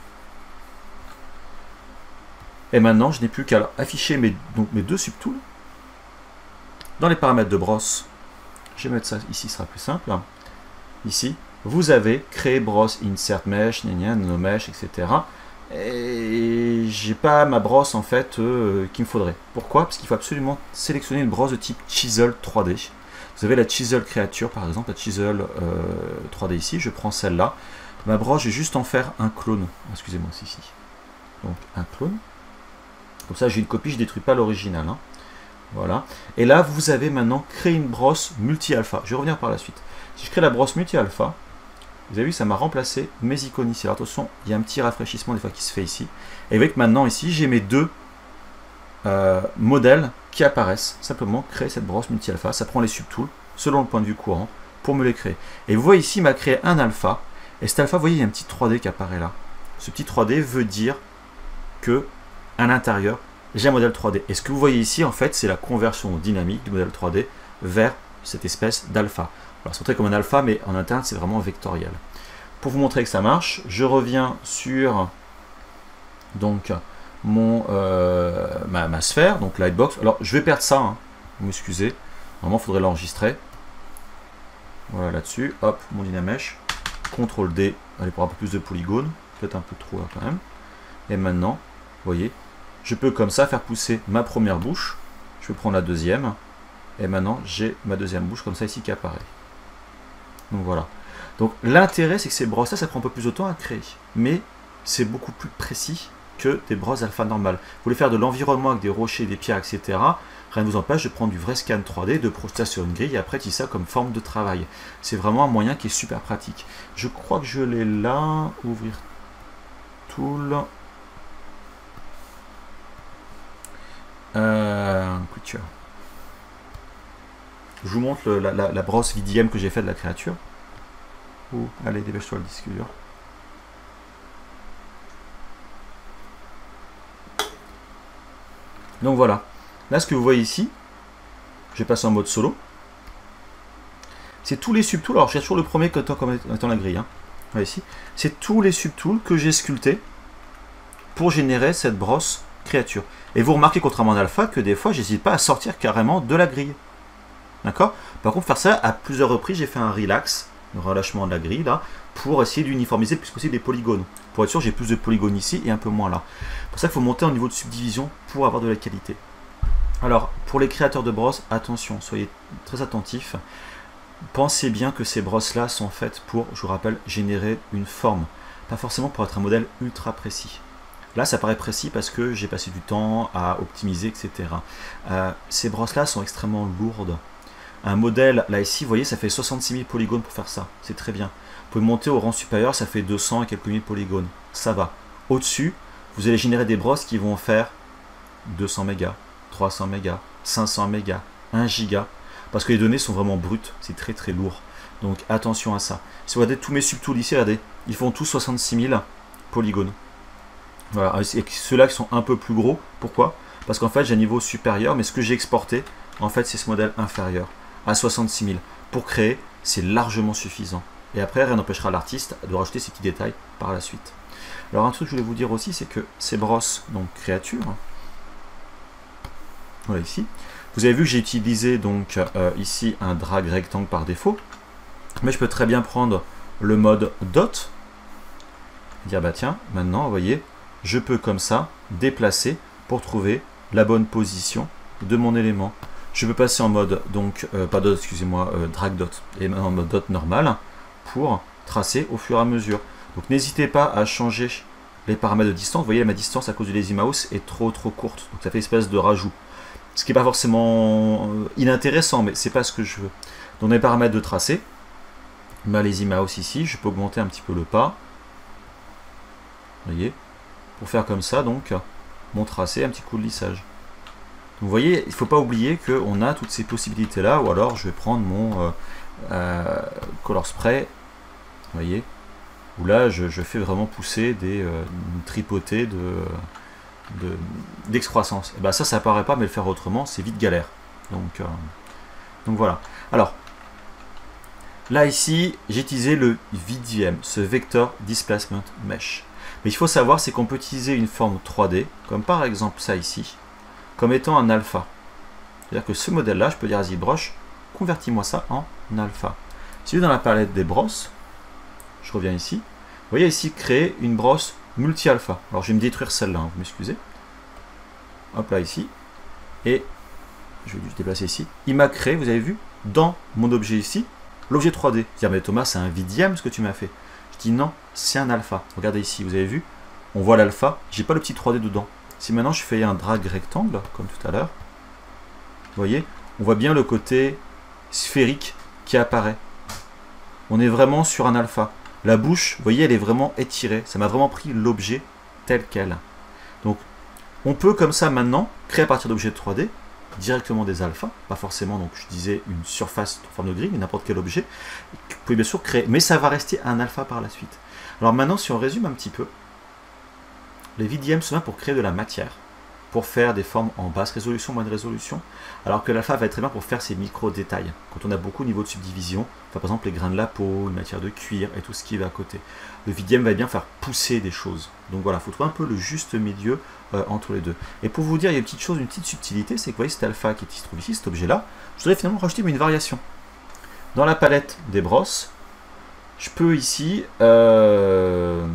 Et maintenant, je n'ai plus qu'à afficher mes, donc mes deux subtools. Dans les paramètres de brosse, je vais mettre ça ici, ce sera plus simple. Ici, vous avez créé brosse, insert mesh, nano mesh, et cetera. Et j'ai pas ma brosse en fait euh, qu'il me faudrait. Pourquoi? Parce qu'il faut absolument sélectionner une brosse de type Chisel trois D. Vous avez la Chisel créature par exemple, la Chisel euh, trois D ici. Je prends celle-là. Ma brosse, je vais juste en faire un clone. Excusez-moi, c'est ici. Donc un clone. Comme ça, j'ai une copie, je ne détruis pas l'original. Hein. Voilà. Et là, vous avez maintenant créé une brosse multi-alpha. Je vais revenir par la suite. Si je crée la brosse multi-alpha, vous avez vu, ça m'a remplacé mes icônes ici. Alors attention, il y a un petit rafraîchissement des fois qui se fait ici. Et avec maintenant ici, j'ai mes deux euh, modèles qui apparaissent. Simplement, créer cette brosse multi-alpha. Ça prend les subtools, selon le point de vue courant, pour me les créer. Et vous voyez ici, il m'a créé un alpha. Et cet alpha, vous voyez, il y a un petit trois D qui apparaît là. Ce petit trois D veut dire que à l'intérieur, j'ai un modèle trois D. Et ce que vous voyez ici, en fait, c'est la conversion dynamique du modèle trois D vers cette espèce d'alpha. Alors, c'est montré comme un alpha, mais en interne, c'est vraiment vectoriel. Pour vous montrer que ça marche, je reviens sur donc mon, euh, ma, ma sphère, donc Lightbox. Alors, je vais perdre ça, hein. Vous m'excusez. Normalement, il faudrait l'enregistrer. Voilà, là-dessus. Hop, mon Dynamesh. contrôle D, allez pour un peu plus de polygones. Peut-être un peu trop, là, quand même. Et maintenant, vous voyez, je peux comme ça faire pousser ma première bouche. Je peux prendre la deuxième. Et maintenant, j'ai ma deuxième bouche comme ça ici qui apparaît. Donc voilà. Donc l'intérêt, c'est que ces brosses-là, ça prend un peu plus de temps à créer. Mais c'est beaucoup plus précis que des brosses alpha normales. Vous voulez faire de l'environnement avec des rochers, des pierres, et cetera. Rien ne vous empêche de prendre du vrai scan trois D, de projeter sur une grille et après utiliser ça comme forme de travail. C'est vraiment un moyen qui est super pratique. Je crois que je l'ai là. Ouvrir Tool. Euh, couture. Je vous montre le, la, la, la brosse V D M que j'ai fait de la créature. Oh, allez, dépêche-toi le disque dur. Donc voilà. Là, ce que vous voyez ici, je vais passer en mode solo. C'est tous les subtools. Alors, j'ai toujours le premier comme étant la grille. Hein. Voilà, ici. C'est tous les subtools que j'ai sculptés pour générer cette brosse créature. Et vous remarquez, contrairement à Alpha, que des fois, j'hésite pas à sortir carrément de la grille. D'accord? Par contre, faire ça à plusieurs reprises, j'ai fait un relax, un relâchement de la grille, là, pour essayer d'uniformiser le plus possible les polygones. Pour être sûr, j'ai plus de polygones ici et un peu moins là. C'est pour ça qu'il faut monter au niveau de subdivision pour avoir de la qualité. Alors, pour les créateurs de brosses, attention, soyez très attentifs. Pensez bien que ces brosses-là sont faites pour, je vous rappelle, générer une forme. Pas forcément pour être un modèle ultra précis. Là, ça paraît précis parce que j'ai passé du temps à optimiser, et cetera. Euh, ces brosses-là sont extrêmement lourdes. Un modèle, là ici, vous voyez, ça fait soixante-six mille polygones pour faire ça. C'est très bien. Vous pouvez monter au rang supérieur, ça fait deux cents et quelques mille polygones. Ça va. Au-dessus, vous allez générer des brosses qui vont faire deux cents mégas, trois cents mégas, cinq cents mégas, un giga. Parce que les données sont vraiment brutes. C'est très très lourd. Donc attention à ça. Si vous regardez tous mes subtools ici, regardez, ils font tous soixante-six mille polygones. Voilà. Et ceux-là qui sont un peu plus gros. Pourquoi? Parce qu'en fait, j'ai un niveau supérieur, mais ce que j'ai exporté, en fait, c'est ce modèle inférieur à soixante-six mille. Pour créer, c'est largement suffisant. Et après, rien n'empêchera l'artiste de rajouter ces petits détails par la suite. Alors, un truc que je voulais vous dire aussi, c'est que ces brosses, donc créatures, voilà ici, vous avez vu que j'ai utilisé donc euh, ici un drag rectangle par défaut, mais je peux très bien prendre le mode dot, et dire bah tiens, maintenant, vous voyez, je peux comme ça déplacer pour trouver la bonne position de mon élément. je peux passer en mode, donc, euh, pas dot, excusez-moi, euh, drag dot, et en mode dot normal, pour tracer au fur et à mesure. Donc n'hésitez pas à changer les paramètres de distance. Vous voyez, ma distance à cause du lazy mouse est trop trop courte, donc ça fait une espèce de rajout. Ce qui n'est pas forcément inintéressant, mais c'est pas ce que je veux. Dans les paramètres de tracé, ma lazy mouse ici, je peux augmenter un petit peu le pas. Vous voyez, pour faire comme ça, donc, mon tracé, un petit coup de lissage. Donc, vous voyez, il ne faut pas oublier qu'on a toutes ces possibilités-là, ou alors je vais prendre mon euh, euh, Color Spray, vous voyez, où là, je, je fais vraiment pousser des euh, une tripotée de d'excroissance. De, et ben ça, ça apparaît pas, mais le faire autrement, c'est vite galère. Donc, euh, donc voilà. Alors, là, ici, j'ai utilisé le V D M, ce Vector Displacement Mesh. Mais il faut savoir, c'est qu'on peut utiliser une forme trois D, comme par exemple ça ici, comme étant un alpha. C'est-à-dire que ce modèle-là, je peux dire à ZBrush, convertis-moi ça en alpha. Si je vais dans la palette des brosses, je reviens ici, vous voyez ici, créer une brosse multi-alpha. Alors je vais me détruire celle-là, hein, vous m'excusez. Hop là, ici. Et je vais juste déplacer ici. Il m'a créé, vous avez vu, dans mon objet ici, l'objet trois D. Dire, mais Thomas, c'est un V D M ce que tu m'as fait. Je dis non, c'est un alpha. Regardez ici, vous avez vu, on voit l'alpha, j'ai pas le petit trois D dedans. Si maintenant je fais un drag rectangle, comme tout à l'heure, vous voyez, on voit bien le côté sphérique qui apparaît. On est vraiment sur un alpha. La bouche, vous voyez, elle est vraiment étirée. Ça m'a vraiment pris l'objet tel quel. Donc, on peut comme ça maintenant créer à partir d'objets trois D directement des alphas, pas forcément, donc je disais une surface en forme de grille, mais n'importe quel objet. Vous pouvez bien sûr créer, mais ça va rester un alpha par la suite. Alors maintenant, si on résume un petit peu, les V D M sont là pour créer de la matière, pour faire des formes en basse résolution, moyenne résolution, alors que l'alpha va être très bien pour faire ces micro-détails. Quand on a beaucoup de niveaux de subdivision, enfin, par exemple les grains de la peau, une matière de cuir et tout ce qui va à côté. Le V D M va bien faire pousser des choses. Donc voilà, il faut trouver un peu le juste milieu euh, entre les deux. Et pour vous dire, il y a une petite chose, une petite subtilité, c'est que vous voyez cet alpha qui se trouve ici, cet objet-là, je voudrais finalement rajouter une variation. Dans la palette des brosses, je peux ici... Euh,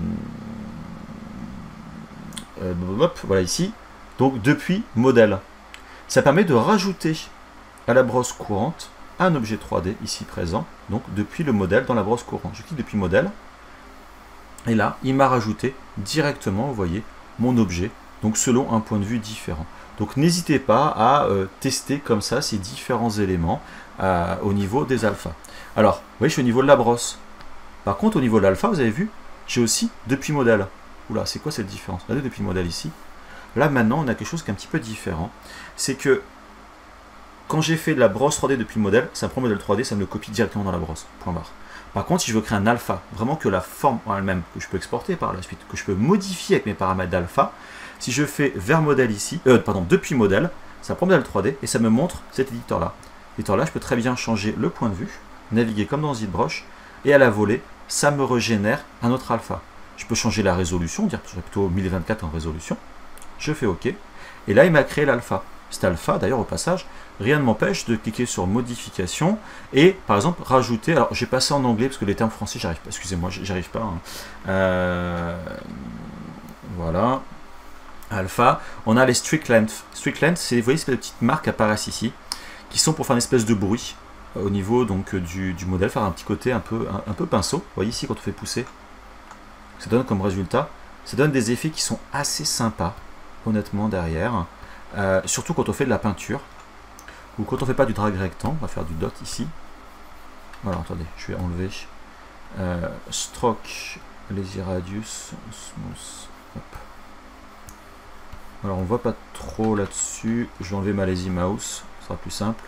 euh, hop, voilà ici. Donc depuis modèle, ça permet de rajouter à la brosse courante un objet trois D ici présent, donc depuis le modèle dans la brosse courante. Je clique depuis modèle, et là il m'a rajouté directement, vous voyez, mon objet, donc selon un point de vue différent. Donc n'hésitez pas à euh, tester comme ça ces différents éléments euh, au niveau des alphas. Alors, vous voyez, je suis au niveau de la brosse. Par contre, au niveau de l'alpha, vous avez vu, j'ai aussi depuis modèle. Oula, c'est quoi cette différence? Regardez depuis modèle ici. Là, maintenant, on a quelque chose qui est un petit peu différent. C'est que quand j'ai fait de la brosse trois D depuis le modèle, ça prend le modèle trois D, ça me le copie directement dans la brosse. Point barre. Par contre, si je veux créer un alpha, vraiment que la forme en elle-même, que je peux exporter par la suite, que je peux modifier avec mes paramètres d'alpha, si je fais vers modèle ici, euh, pardon, depuis modèle, ça prend modèle trois D et ça me montre cet éditeur-là. Éditeur-là, je peux très bien changer le point de vue, naviguer comme dans ZBrush, et à la volée, ça me régénère un autre alpha. Je peux changer la résolution, dire que je serais plutôt mille vingt-quatre en résolution. Je fais OK. Et là, il m'a créé l'alpha. Cet alpha, d'ailleurs, au passage, rien ne m'empêche de cliquer sur modification et, par exemple, rajouter. Alors, j'ai passé en anglais parce que les termes français, j'arrive pas. Excusez-moi, j'arrive pas. Hein. Euh, voilà. Alpha. On a les strict length. Strict length, c'est, vous voyez, ces petites marques apparaissent ici, qui sont pour faire une espèce de bruit au niveau donc du, du modèle, faire un petit côté un peu, un, un peu pinceau. Vous voyez ici, quand on fait pousser, ça donne comme résultat, ça donne des effets qui sont assez sympas, honnêtement, derrière. Euh, surtout quand on fait de la peinture, ou quand on fait pas du drag rectangle, on va faire du dot ici. Voilà, attendez, je vais enlever euh, stroke, lazy radius, smooth, hop. Alors on voit pas trop là-dessus, je vais enlever ma lazy mouse, ce sera plus simple.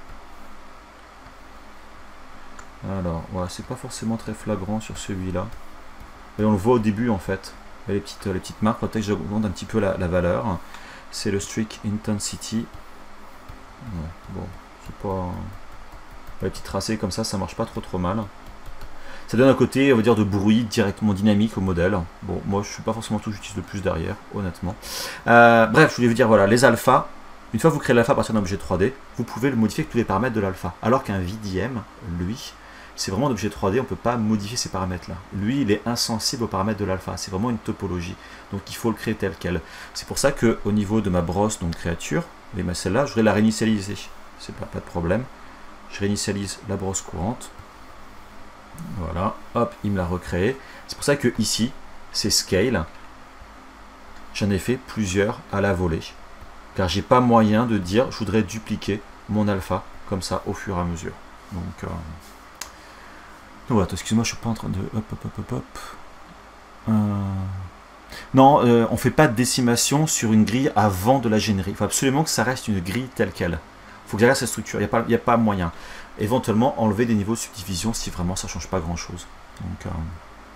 Alors, voilà, c'est pas forcément très flagrant sur celui-là. Et on le voit au début en fait. Les petites, les petites marques, peut-être que j'augmente un petit peu la, la valeur. C'est le Streak Intensity. Ouais, bon, c'est pas. Les petits tracés comme ça, ça marche pas trop trop mal. Ça donne un côté, on va dire, de bruit directement dynamique au modèle. Bon, moi je suis pas forcément tout, j'utilise le plus derrière, honnêtement. Euh, bref, je voulais vous dire, voilà, les alphas. Une fois que vous créez l'alpha à partir d'un objet trois D, vous pouvez le modifier avec tous les paramètres de l'alpha. Alors qu'un V D M, lui, c'est vraiment un objet trois D, on ne peut pas modifier ces paramètres-là. Lui, il est insensible aux paramètres de l'alpha, c'est vraiment une topologie. Donc il faut le créer tel quel. C'est pour ça qu'au niveau de ma brosse, donc créature, mais celle-là, je voudrais la réinitialiser. c'est pas, pas de problème. Je réinitialise la brosse courante. Voilà, hop, il me l'a recréé. C'est pour ça que ici, c'est Scale. J'en ai fait plusieurs à la volée. Car j'ai pas moyen de dire, je voudrais dupliquer mon alpha, comme ça, au fur et à mesure. Donc, euh... Donc voilà, excuse-moi, je suis pas en train de... Hop, hop, hop, hop, hop. Euh... Non, euh, on fait pas de décimation sur une grille avant de la générer. Il faut absolument que ça reste une grille telle qu'elle. Il faut que j'arrête sa structure, il n'y a, pas, y a pas moyen. Éventuellement, enlever des niveaux de subdivision si vraiment ça change pas grand-chose. Donc... Euh...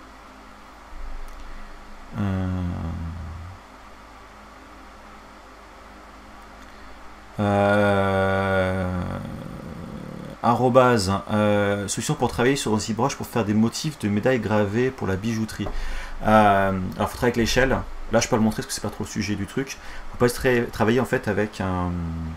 Euh... Euh... Arrobase, euh, solution pour travailler sur un ZBrush pour faire des motifs de médailles gravées pour la bijouterie. Euh, alors, il faut travailler avec l'échelle. Là, je peux pas le montrer parce que c'est pas trop le sujet du truc. Il faut pas tra travailler en fait avec un,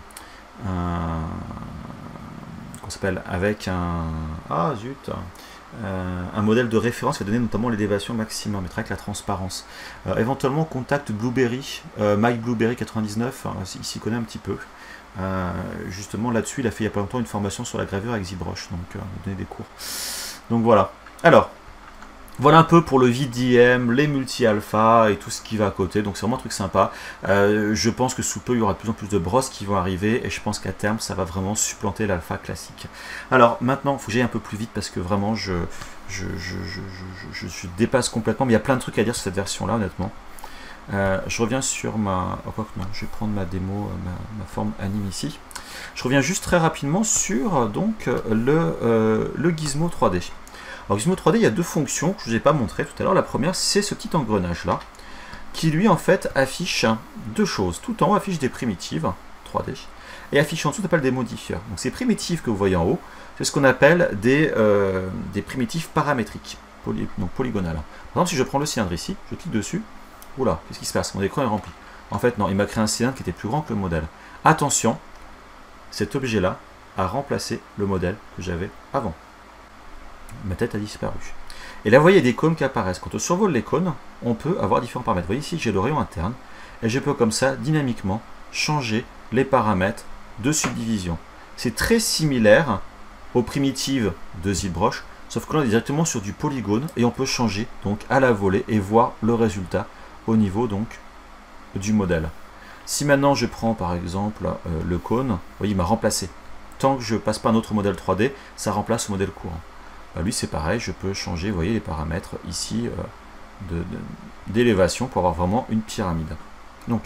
un qu'on s'appelle avec un ah zut euh, un modèle de référence qui va donner notamment l'élévation maximum, et avec la transparence. Euh, éventuellement, contact Blueberry, euh, Mike Blueberry quatre-vingt-dix-neuf, hein, il s'y connaît un petit peu. Euh, justement là-dessus il a fait il n'y a pas longtemps une formation sur la gravure avec ZBrush, donc euh, il a donné des cours, donc voilà. Alors voilà un peu pour le V D M, les multi-alpha et tout ce qui va à côté, donc c'est vraiment un truc sympa. Euh, je pense que sous peu il y aura de plus en plus de brosses qui vont arriver et je pense qu'à terme ça va vraiment supplanter l'alpha classique. Alors maintenant il faut que j'aille un peu plus vite parce que vraiment je je, je, je, je, je, je dépasse complètement, mais il y a plein de trucs à dire sur cette version là honnêtement. Euh, je reviens sur ma... Oh, quoi que non, je vais prendre ma démo, ma, ma forme anime ici. Je reviens juste très rapidement sur donc, le, euh, le Gizmo trois D. Alors Gizmo trois D, il y a deux fonctions que je ne vous ai pas montré tout à l'heure. La première, c'est ce petit engrenage là, qui lui en fait affiche deux choses. Tout en haut affiche des primitives trois D, et affiche en dessous, on appelle des modifieurs. Donc ces primitives que vous voyez en haut, c'est ce qu'on appelle des, euh, des primitives paramétriques, poly, donc polygonales. Par exemple, si je prends le cylindre ici, je clique dessus, oula, qu'est-ce qui se passe? Mon écran est rempli. En fait, non, il m'a créé un cylindre qui était plus grand que le modèle. Attention, cet objet-là a remplacé le modèle que j'avais avant. Ma tête a disparu. Et là, vous voyez des cônes qui apparaissent. Quand on survole les cônes, on peut avoir différents paramètres. Vous voyez ici, j'ai le rayon interne. Et je peux comme ça, dynamiquement, changer les paramètres de subdivision. C'est très similaire aux primitives de ZBrush, sauf que là, on est directement sur du polygone et on peut changer donc à la volée et voir le résultat au niveau donc du modèle. Si maintenant je prends par exemple euh, le cône, vous voyez il m'a remplacé. Tant que je passe pas un autre modèle trois D, ça remplace le modèle courant. Bah, lui c'est pareil, je peux changer, vous voyez les paramètres ici euh, d'élévation pour avoir vraiment une pyramide. Donc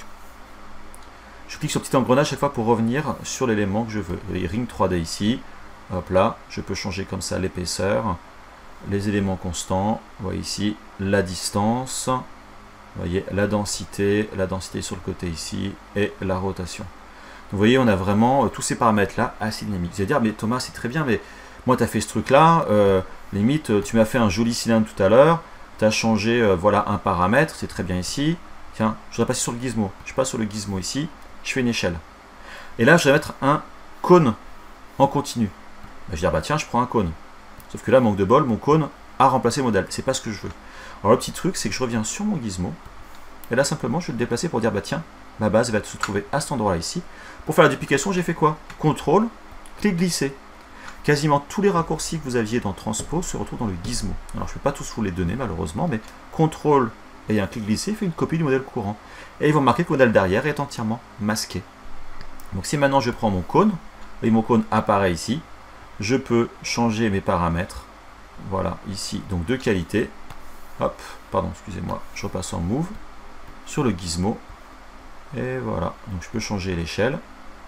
je clique sur le petit engrenage chaque fois pour revenir sur l'élément que je veux. Vous voyez ring trois D ici, hop là, je peux changer comme ça l'épaisseur, les éléments constants, vous voyez ici la distance. Vous voyez la densité, la densité sur le côté ici et la rotation. Donc, vous voyez, on a vraiment euh, tous ces paramètres-là assez dynamiques. Vous allez dire, mais Thomas, c'est très bien, mais moi, tu as fait ce truc-là. Euh, limite, tu m'as fait un joli cylindre tout à l'heure. Tu as changé euh, voilà, un paramètre, c'est très bien ici. Tiens, je voudrais passer sur le gizmo. Je passe sur le gizmo ici, je fais une échelle. Et là, je vais mettre un cône en continu. Ben, je vais dire, bah tiens, je prends un cône. Sauf que là, manque de bol, mon cône a remplacé le modèle. C'est pas ce que je veux. Alors le petit truc, c'est que je reviens sur mon gizmo, et là simplement je vais le déplacer pour dire, bah tiens, ma base va se trouver à cet endroit-là ici. Pour faire la duplication, j'ai fait quoi? Contrôle, clic glisser. Quasiment tous les raccourcis que vous aviez dans Transpose se retrouvent dans le gizmo. Alors je ne peux pas tous vous les donner malheureusement, mais contrôle et un clic glissé fait une copie du modèle courant. Et ils vont marquer que le modèle derrière est entièrement masqué. Donc si maintenant je prends mon cône, et mon cône apparaît ici, je peux changer mes paramètres. Voilà, ici, donc de qualité. Hop, pardon, excusez-moi, je repasse en Move sur le gizmo. Et voilà, donc je peux changer l'échelle.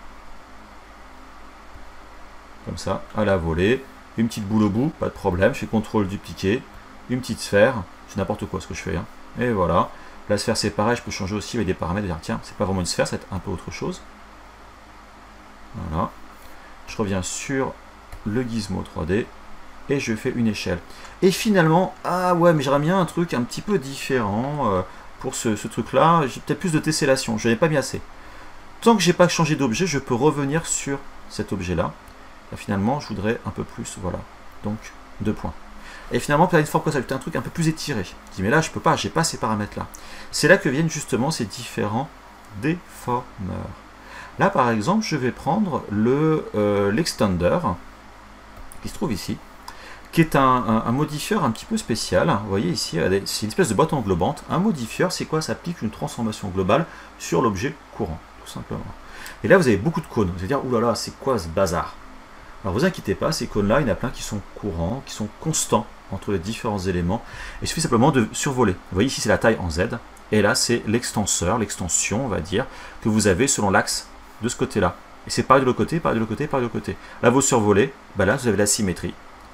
Comme ça, à la volée. Une petite boule au bout, pas de problème. Je fais contrôle dupliquer. Une petite sphère, c'est n'importe quoi ce que je fais. Hein. Et voilà. La sphère c'est pareil, je peux changer aussi avec des paramètres. Dire, tiens, c'est pas vraiment une sphère, c'est un peu autre chose. Voilà. Je reviens sur le gizmo trois D. Et je fais une échelle. Et finalement, ah ouais, mais j'aimerais bien un truc un petit peu différent euh, pour ce, ce truc-là. J'ai peut-être plus de tessellation, je n'en ai pas mis assez. Tant que j'ai pas changé d'objet, je peux revenir sur cet objet-là. Et finalement, je voudrais un peu plus, voilà. Donc, deux points. Et finalement, peut-être une fois que ça, un truc un peu plus étiré. Je dis, mais là, je peux pas, j'ai pas ces paramètres-là. C'est là que viennent justement ces différents déformeurs. Là, par exemple, je vais prendre le euh, l'extender, qui se trouve ici, qui est un, un, un modifieur un petit peu spécial. Vous voyez ici, c'est une espèce de boîte englobante. Un modifieur, c'est quoi? Ça applique une transformation globale sur l'objet courant, tout simplement. Et là, vous avez beaucoup de cônes. Vous allez dire, oulala, c'est quoi ce bazar? Alors, vous inquiétez pas, ces cônes-là, il y en a plein qui sont courants, qui sont constants entre les différents éléments. Il suffit simplement de survoler. Vous voyez ici, c'est la taille en Z. Et là, c'est l'extenseur, l'extension, on va dire, que vous avez selon l'axe de ce côté-là. Et c'est pareil de l'autre côté, pareil de l'autre côté, pareil de l'autre côté. Là, vous survolez, ben là, vous avez la symétrie.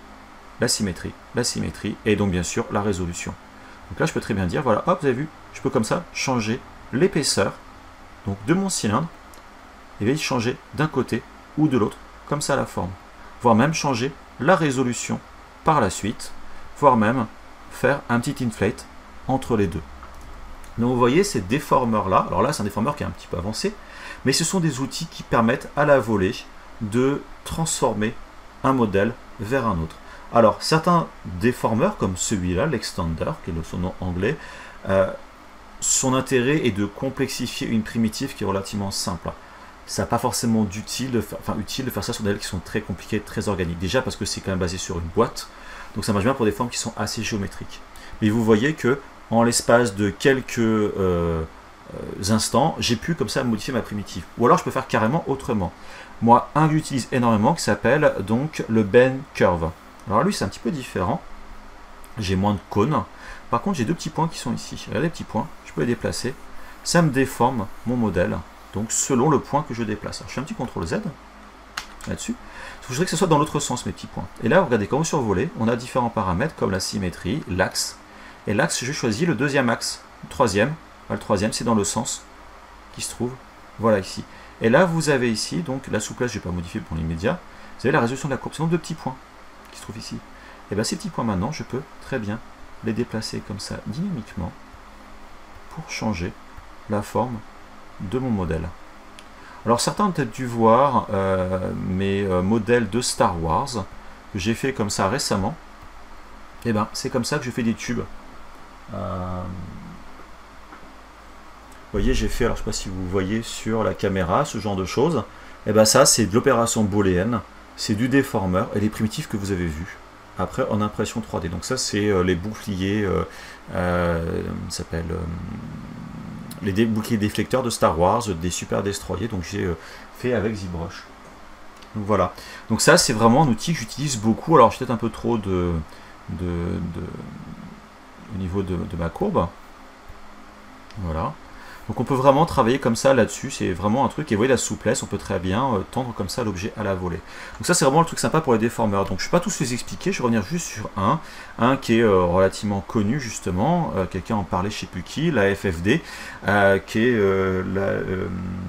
La symétrie, la symétrie, et donc bien sûr la résolution. Donc là je peux très bien dire, voilà, hop, vous avez vu, je peux comme ça changer l'épaisseur donc de mon cylindre, et bien changer d'un côté ou de l'autre, comme ça la forme. Voire même changer la résolution par la suite, voire même faire un petit inflate entre les deux. Donc vous voyez ces déformeurs là, alors là c'est un déformeur qui est un petit peu avancé, mais ce sont des outils qui permettent à la volée de transformer un modèle vers un autre. Alors, certains déformeurs, comme celui-là, l'extender, qui est son nom anglais, euh, son intérêt est de complexifier une primitive qui est relativement simple. Ça n'a pas forcément d'utile de, enfin, utile de faire ça sur des modèles qui sont très compliqués, très organiques. Déjà parce que c'est quand même basé sur une boîte, donc ça marche bien pour des formes qui sont assez géométriques. Mais vous voyez que en l'espace de quelques euh, euh, instants, j'ai pu comme ça modifier ma primitive. Ou alors je peux faire carrément autrement. Moi, un que j'utilise énormément qui s'appelle donc le bend curve. Alors lui c'est un petit peu différent, j'ai moins de cônes, par contre j'ai deux petits points qui sont ici, regardez les petits points, je peux les déplacer, ça me déforme mon modèle, donc selon le point que je déplace. Alors, je fais un petit contrôle Z, là-dessus, je voudrais que ce soit dans l'autre sens mes petits points. Et là regardez, quand vous survolez, on a différents paramètres comme la symétrie, l'axe, et l'axe je choisis le deuxième axe, le troisième, le troisième c'est dans le sens qui se trouve, voilà ici. Et là vous avez ici, donc la souplesse je ne vais pas modifier pour l'immédiat, vous avez la résolution de la courbe, c'est donc deux petits points qui se trouve ici. Et bien ces petits points maintenant, je peux très bien les déplacer comme ça dynamiquement pour changer la forme de mon modèle. Alors certains ont peut-être dû voir euh, mes euh, modèles de Star Wars que j'ai fait comme ça récemment. Et bien c'est comme ça que je fais des tubes. Euh... Vous voyez, j'ai fait, alors je ne sais pas si vous voyez sur la caméra ce genre de choses. Et bien ça c'est de l'opération booléenne. C'est du déformeur et les primitifs que vous avez vus après en impression trois D. Donc ça c'est euh, les boucliers euh, euh, s'appelle euh, les dé boucliers déflecteurs de Star Wars, des super destroyers, donc j'ai euh, fait avec ZBrush. Donc voilà. Donc ça c'est vraiment un outil que j'utilise beaucoup. Alors j'ai peut-être un peu trop de, de, de au niveau de, de ma courbe. Voilà. Donc on peut vraiment travailler comme ça là-dessus, c'est vraiment un truc, et vous voyez la souplesse, on peut très bien euh, tendre comme ça l'objet à la volée. Donc ça c'est vraiment le truc sympa pour les déformeurs. Donc je ne vais pas tous les expliquer, je vais revenir juste sur un, un qui est euh, relativement connu justement, euh, quelqu'un en parlait je ne sais plus qui, la F F D, euh, qui est euh, la... Euh,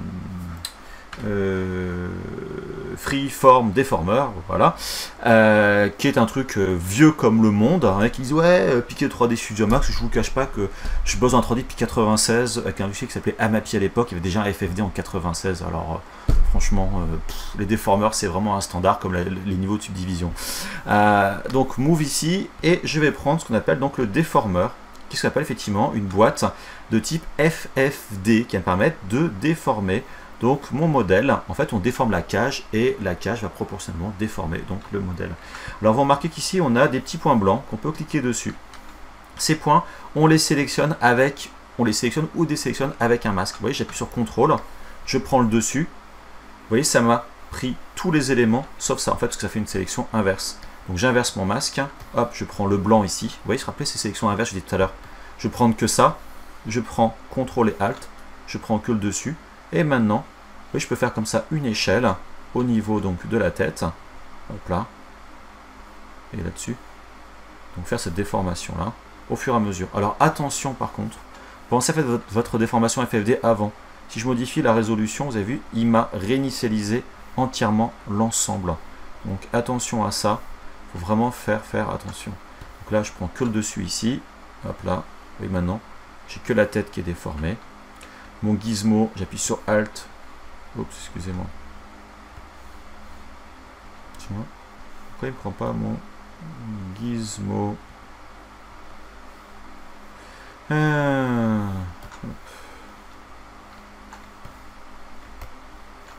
Euh, Freeform Deformer, voilà, euh, qui est un truc euh, vieux comme le monde. Un mec qui dit ouais, euh, Piqué trois D Studio Max, je vous cache pas que je bosse en trois D depuis quatre-vingt-seize avec un logiciel qui s'appelait Amapi à l'époque, il y avait déjà un F F D en quatre-vingt-seize, alors euh, franchement, euh, pff, les déformeurs c'est vraiment un standard comme la, les niveaux de subdivision. Euh, donc move ici, et je vais prendre ce qu'on appelle donc le déformeur, qui s'appelle effectivement une boîte de type F F D qui va me permettre de déformer donc mon modèle. En fait on déforme la cage et la cage va proportionnellement déformer donc le modèle. Alors vous remarquez qu'ici on a des petits points blancs qu'on peut cliquer dessus. Ces points on les sélectionne avec on les sélectionne ou désélectionne avec un masque. Vous voyez, j'appuie sur contrôle, je prends le dessus, vous voyez ça m'a pris tous les éléments sauf ça en fait parce que ça fait une sélection inverse. Donc j'inverse mon masque, hop, je prends le blanc ici. Vous voyez, je rappelais ces sélections inverses, je disais tout à l'heure. Je prends que ça, je prends contrôle et alt, je prends que le dessus. Et maintenant, oui, je peux faire comme ça une échelle au niveau donc de la tête. Hop là. Et là-dessus. Donc faire cette déformation là au fur et à mesure. Alors attention par contre, pensez à faire votre déformation F F D avant. Si je modifie la résolution, vous avez vu, il m'a réinitialisé entièrement l'ensemble. Donc attention à ça. Il faut vraiment faire faire attention. Donc là, je prends que le dessus ici. Hop là. Et maintenant, j'ai que la tête qui est déformée. Mon gizmo, j'appuie sur Alt. Oups, excusez-moi. Pourquoi il ne prend pas mon gizmo? euh...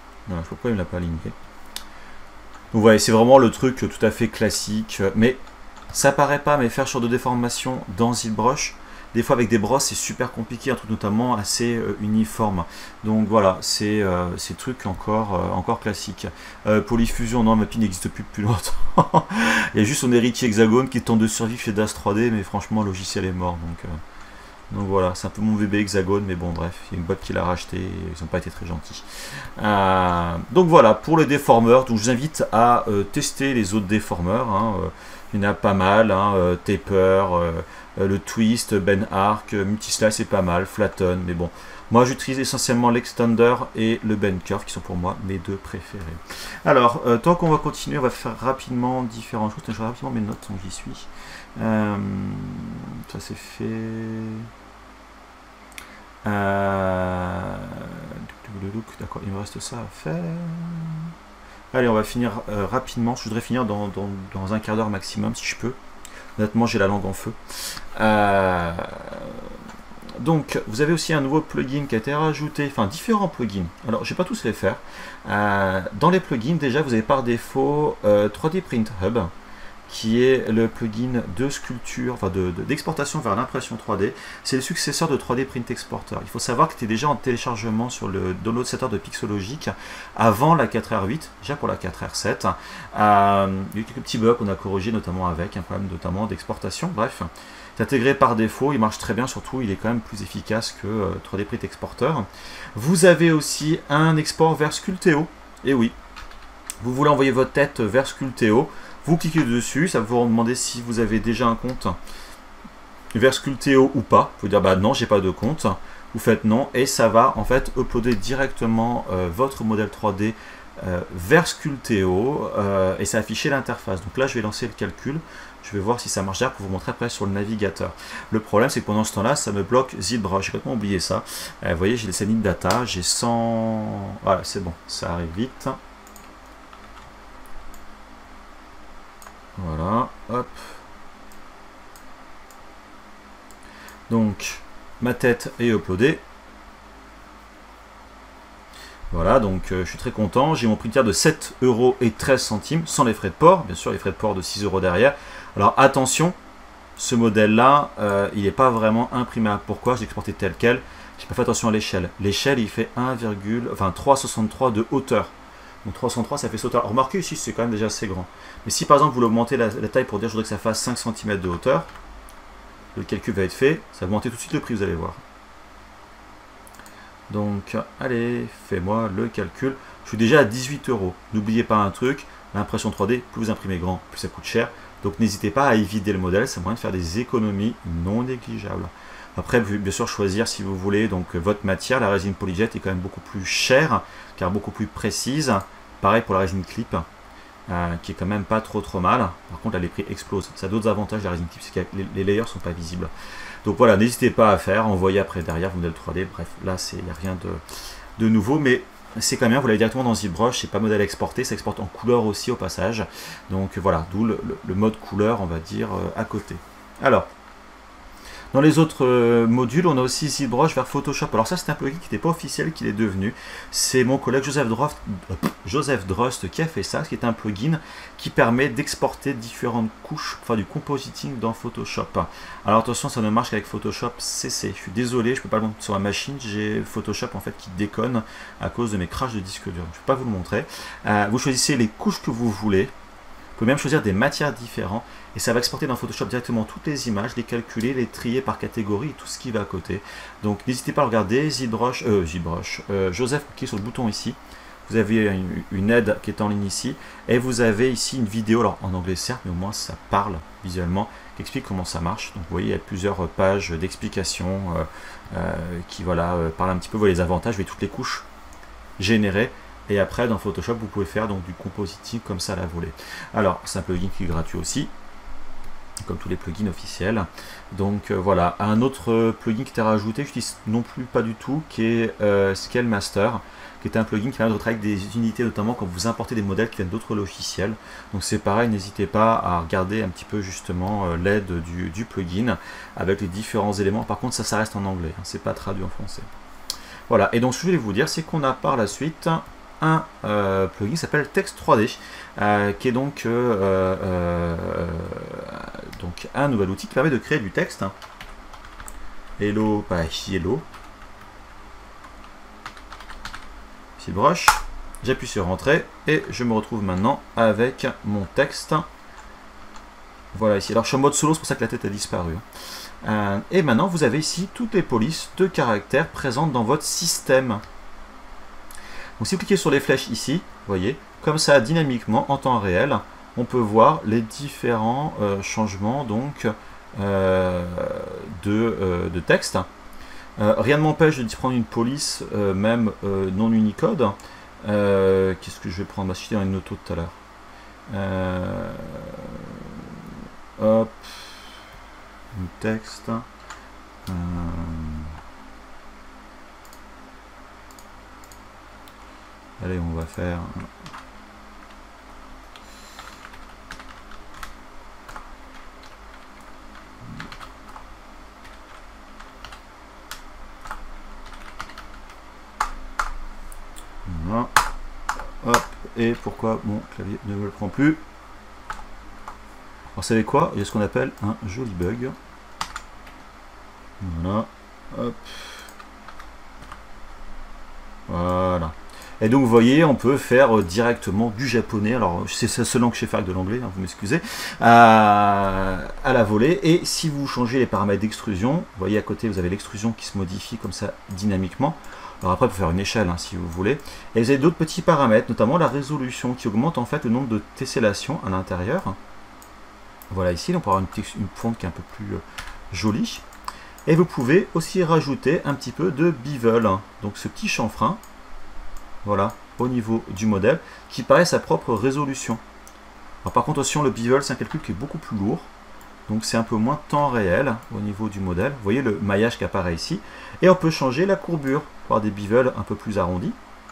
sais pas pourquoi il ne l'a pas aligné. Donc ouais, c'est vraiment le truc tout à fait classique, mais ça paraît pas, mais faire sur de déformation dans ZBrush, des fois avec des brosses c'est super compliqué, un truc notamment assez euh, uniforme. Donc voilà, c'est euh, ces trucs encore, euh, encore classiques. Euh, Polyfusion, non, Mappy n'existe plus depuis longtemps. Il y a juste son héritier Hexagone qui tente de survivre chez Das trois D, mais franchement le logiciel est mort. Donc, euh, donc voilà, c'est un peu mon bébé Hexagone, mais bon bref, il y a une boîte qui l'a racheté, et ils n'ont pas été très gentils. Euh, donc voilà, pour les déformeurs, donc je vous invite à euh, tester les autres déformeurs. Hein, euh, il y en a pas mal, hein, euh, Taper, euh, euh, le Twist, Ben Arc, euh, Multislice c'est pas mal, Flatten, mais bon. Moi j'utilise essentiellement l'Extender et le Ben Curve qui sont pour moi mes deux préférés. Alors, euh, tant qu'on va continuer, on va faire rapidement différentes choses. Je vais rapidement mes notes, donc j'y suis. Euh, ça c'est fait. Euh... D'accord, il me reste ça à faire. Allez, on va finir euh, rapidement. Je voudrais finir dans, dans, dans un quart d'heure maximum, si je peux. Honnêtement, j'ai la langue en feu. Euh... Donc, vous avez aussi un nouveau plugin qui a été rajouté, enfin différents plugins. Alors, je ne vais pas tous les faire. Euh, dans les plugins, déjà, vous avez par défaut euh, trois D Print Hub, qui est le plugin de sculpture, enfin d'exportation de, de, vers l'impression trois D. C'est le successeur de trois D Print Exporter. Il faut savoir que c'était déjà en téléchargement sur le Download Center de Pixologic avant la quatre R huit, déjà pour la quatre R sept. Euh, il y a eu quelques petits bugs qu'on a corrigés, notamment avec un problème notamment d'exportation. Bref, c'est intégré par défaut, il marche très bien, surtout il est quand même plus efficace que euh, trois D Print Exporter. Vous avez aussi un export vers Sculpteo. Et oui, vous voulez envoyer votre tête vers Sculpteo. Vous cliquez dessus, ça va vous demander si vous avez déjà un compte vers Sculpteo ou pas. Vous pouvez dire bah non, j'ai pas de compte. Vous faites non et ça va en fait uploader directement euh, votre modèle trois D euh, vers Sculpteo euh, et ça va afficher l'interface. Donc là, je vais lancer le calcul. Je vais voir si ça marche pour vous montrer après sur le navigateur. Le problème, c'est que pendant ce temps-là, ça me bloque ZBrush. J'ai complètement oublié ça. Euh, vous voyez, j'ai les Sanit Data, j'ai cent. Voilà, c'est bon, ça arrive vite. Voilà, hop. Donc, ma tête est uploadée. Voilà, donc euh, je suis très content. J'ai mon prix de sept euros et treize centimes, sans les frais de port. Bien sûr, les frais de port de six euros derrière. Alors, attention, ce modèle-là, euh, il n'est pas vraiment imprimable. Pourquoi? J'ai exporté tel quel. J'ai pas fait attention à l'échelle. L'échelle, il fait un virgule trois soixante-trois de hauteur. Donc trois cent trois, ça fait sauter. Remarquez ici, c'est quand même déjà assez grand. Mais si par exemple vous voulez augmenter la, la taille pour dire je voudrais que ça fasse cinq centimètres de hauteur, le calcul va être fait, ça va augmenter tout de suite le prix, vous allez voir. Donc, allez, fais-moi le calcul. Je suis déjà à dix-huit euros. N'oubliez pas un truc, l'impression trois D, plus vous imprimez grand, plus ça coûte cher. Donc n'hésitez pas à évider le modèle, c'est moyen de faire des économies non négligeables. Après, bien sûr, choisir si vous voulez donc votre matière. La résine Polyjet est quand même beaucoup plus chère, car beaucoup plus précise. Pareil pour la résine Clip, euh, qui est quand même pas trop trop mal. Par contre, là, les prix explosent. Ça a d'autres avantages, la résine Clip, c'est que les, les layers sont pas visibles. Donc voilà, n'hésitez pas à faire, envoyer après derrière vos modèles trois D. Bref, là, il n'y a rien de, de nouveau, mais c'est quand même bien, vous l'avez directement dans ZBrush, c'est pas modèle exporté, ça exporte en couleur aussi au passage. Donc voilà, d'où le, le, le mode couleur, on va dire, euh, à côté. Alors, dans les autres euh, modules, on a aussi ZBrush vers Photoshop. Alors ça, c'est un plugin qui n'était pas officiel, qu'il est devenu. C'est mon collègue Joseph Drost, euh, Joseph Drost qui a fait ça, qui est un plugin qui permet d'exporter différentes couches, enfin du compositing dans Photoshop. Alors attention, ça ne marche qu'avec Photoshop C C. Je suis désolé, je ne peux pas le montrer sur ma machine. J'ai Photoshop en fait qui déconne à cause de mes crashs de disque dur. Je ne peux pas vous le montrer. Euh, vous choisissez les couches que vous voulez. Vous pouvez même choisir des matières différentes et ça va exporter dans Photoshop directement toutes les images, les calculer, les trier par catégorie et tout ce qui va à côté. Donc n'hésitez pas à regarder ZBrush, euh, ZBrush, euh, Joseph qui est sur le bouton ici. Vous avez une, une aide qui est en ligne ici et vous avez ici une vidéo, alors en anglais certes, mais au moins ça parle visuellement, qui explique comment ça marche. Donc vous voyez, il y a plusieurs pages d'explications euh, euh, qui voilà, euh, parlent un petit peu, vous voyez les avantages, vous voyez toutes les couches générées. Et après, dans Photoshop, vous pouvez faire donc du compositing comme ça à la volée. Alors, c'est un plugin qui est gratuit aussi, comme tous les plugins officiels. Donc euh, voilà, un autre euh, plugin qui était rajouté, je n'utilise non plus pas du tout, qui est euh, Scale Master, qui est un plugin qui permet de travailler avec des unités, notamment quand vous importez des modèles qui viennent d'autres logiciels. Donc c'est pareil, n'hésitez pas à regarder un petit peu justement euh, l'aide du, du plugin avec les différents éléments. Par contre, ça, ça reste en anglais, hein, c'est pas traduit en français. Voilà, et donc ce que je voulais vous dire, c'est qu'on a par la suite un euh, plugin qui s'appelle Text trois D, euh, qui est donc, euh, euh, donc un nouvel outil qui permet de créer du texte. Hello, pas hello. Brush, j'appuie sur Entrée et je me retrouve maintenant avec mon texte. Voilà ici. Alors je suis en mode solo, c'est pour ça que la tête a disparu. Euh, et maintenant vous avez ici toutes les polices de caractères présentes dans votre système. Donc si vous cliquez sur les flèches ici, vous voyez, comme ça dynamiquement en temps réel, on peut voir les différents euh, changements donc euh, de, euh, de texte. Euh, rien ne m'empêche de prendre une police, euh, même euh, non Unicode. Euh, Qu'est-ce que je vais prendre? Bah, j'étais dans une auto tout à l'heure. Euh, hop. Un texte. Euh, allez, on va faire... Voilà. Hop. Et pourquoi mon clavier ne me le prend plus? Alors, vous savez quoi? Il y a ce qu'on appelle un joli bug. Voilà. Hop. Voilà. Et donc, vous voyez, on peut faire directement du japonais. Alors, c'est la seule langue que je sais faire avec de l'anglais, hein, vous m'excusez. À, à la volée. Et si vous changez les paramètres d'extrusion, vous voyez à côté, vous avez l'extrusion qui se modifie comme ça dynamiquement. Alors après, pour faire une échelle, hein, si vous voulez. Et vous avez d'autres petits paramètres, notamment la résolution, qui augmente en fait le nombre de tessellations à l'intérieur. Voilà, ici, on peut avoir une, une fonte qui est un peu plus euh, jolie. Et vous pouvez aussi rajouter un petit peu de bevel, hein. Donc ce petit chanfrein, voilà, au niveau du modèle, qui paraît sa propre résolution. Alors par contre, aussi, le bevel, c'est un calcul qui est beaucoup plus lourd. Donc c'est un peu moins temps réel au niveau du modèle. Vous voyez le maillage qui apparaît ici. Et on peut changer la courbure pour avoir des bevels un peu plus arrondis.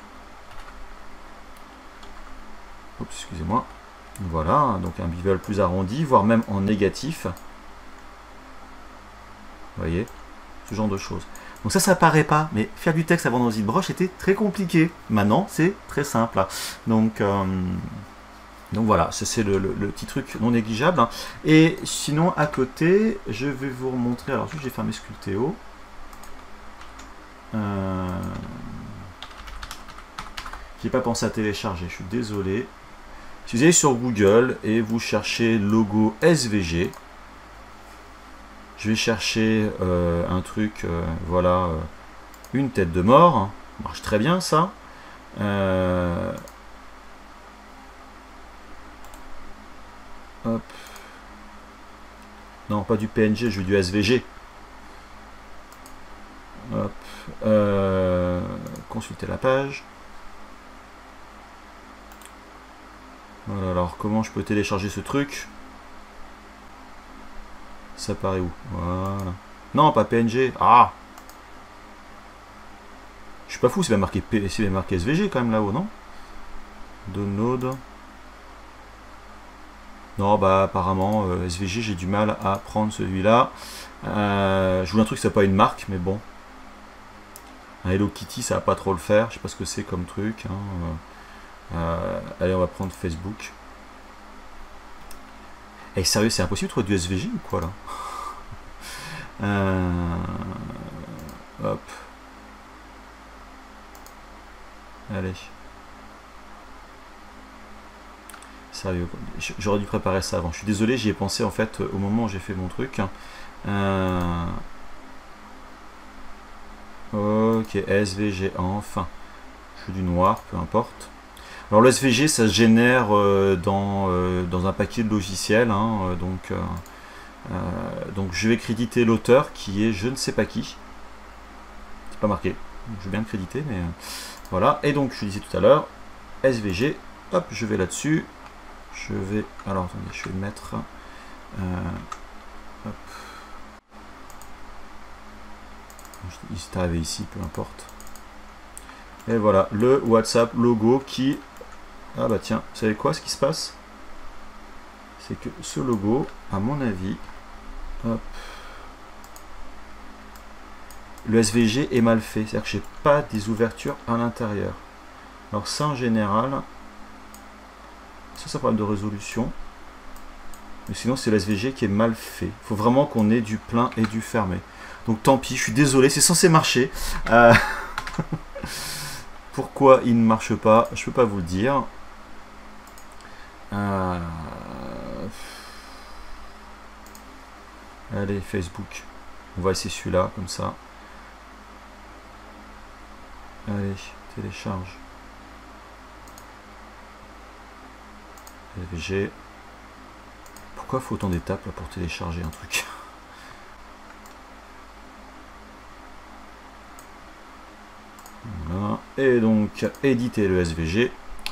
Oups, excusez-moi. Voilà, donc un bevel plus arrondi, voire même en négatif. Vous voyez, ce genre de choses. Donc ça, ça paraît pas, mais faire du texte avant dans ZBrush était très compliqué. Maintenant, c'est très simple. Donc... Euh Donc voilà, c'est le, le, le petit truc non négligeable. Hein. Et sinon, à côté, je vais vous remontrer. Alors, j'ai fermé Sculpteo. Euh... J'ai pas pensé à télécharger, je suis désolé. Si vous allez sur Google et vous cherchez logo S V G, je vais chercher euh, un truc, euh, voilà, euh, une tête de mort. Ça marche très bien, ça. Euh... Hop. Non, pas du P N G, je veux du S V G. Hop. Euh, consulter la page. Voilà, alors comment je peux télécharger ce truc? Ça paraît où? Voilà. Non, pas P N G. Ah! Je suis pas fou, c'est bien marqué, P... bien marqué S V G quand même là-haut, non? Download. Non, bah apparemment, euh, S V G, j'ai du mal à prendre celui-là. Euh, je voulais un truc, ça n'a pas une marque, mais bon. Un Hello Kitty, ça va pas trop le faire. Je sais pas ce que c'est comme truc. Hein. Euh, allez, on va prendre Facebook. Et sérieux, c'est impossible de trouver du S V G ou quoi là? euh, Hop. Allez. Sérieux, j'aurais dû préparer ça avant. Je suis désolé, j'y ai pensé en fait au moment où j'ai fait mon truc. Euh... Ok, S V G, enfin. Je fais du noir, peu importe. Alors le S V G, ça se génère euh, dans, euh, dans un paquet de logiciels. Hein, euh, donc, euh, euh, donc je vais créditer l'auteur qui est je ne sais pas qui. C'est pas marqué. Je vais bien le créditer, mais euh, voilà. Et donc, je disais tout à l'heure, S V G, hop, je vais là-dessus. Je vais, alors attendez, je vais le mettre, euh, hop. Il s'est arrivé ici, peu importe. Et voilà, le WhatsApp logo qui, ah bah tiens, vous savez quoi, ce qui se passe? C'est que ce logo, à mon avis, hop, le S V G est mal fait, c'est-à-dire que j'ai pas des ouvertures à l'intérieur. Alors ça en général, ça c'est un problème de résolution. Mais sinon c'est le S V G qui est mal fait. Il faut vraiment qu'on ait du plein et du fermé. Donc tant pis, je suis désolé, c'est censé marcher. Euh... Pourquoi il ne marche pas, je peux pas vous le dire. Euh... Allez, Facebook. On va essayer celui-là, comme ça. Allez, télécharge. S V G. Pourquoi faut autant d'étapes là pour télécharger un truc? Voilà. Et donc, éditer le S V G.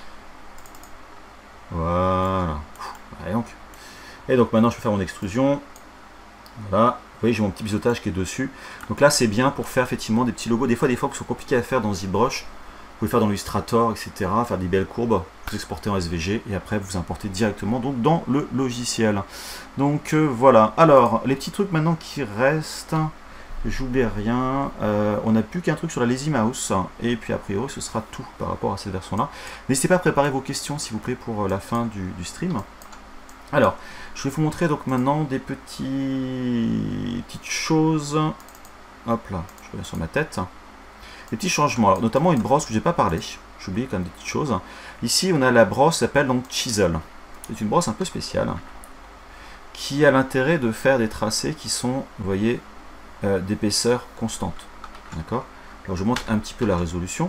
Voilà. Et donc, et donc maintenant, je peux faire mon extrusion. Voilà. Vous voyez, j'ai mon petit biseautage qui est dessus. Donc là, c'est bien pour faire effectivement des petits logos. Des fois, des fois qui sont compliqués à faire dans ZBrush. Vous pouvez faire dans l'Illustrator, et cetera. Faire des belles courbes. Vous exportez en S V G et après, vous importez directement donc dans le logiciel. Donc euh, voilà. Alors, les petits trucs maintenant qui restent. J'oublie rien, euh, on n'a plus qu'un truc sur la Lazy Mouse, et puis a priori ce sera tout par rapport à cette version là. N'hésitez pas à préparer vos questions s'il vous plaît pour la fin du, du stream. Alors, je vais vous montrer donc maintenant des petits, petites choses, hop là, je reviens sur ma tête, des petits changements, alors, notamment une brosse que je n'ai pas parlé, j'ai oublié quand même des petites choses. Ici on a la brosse qui s'appelle donc Chisel, c'est une brosse un peu spéciale, qui a l'intérêt de faire des tracés qui sont, vous voyez, Euh, d'épaisseur constante. D'accord. Alors je montre un petit peu la résolution.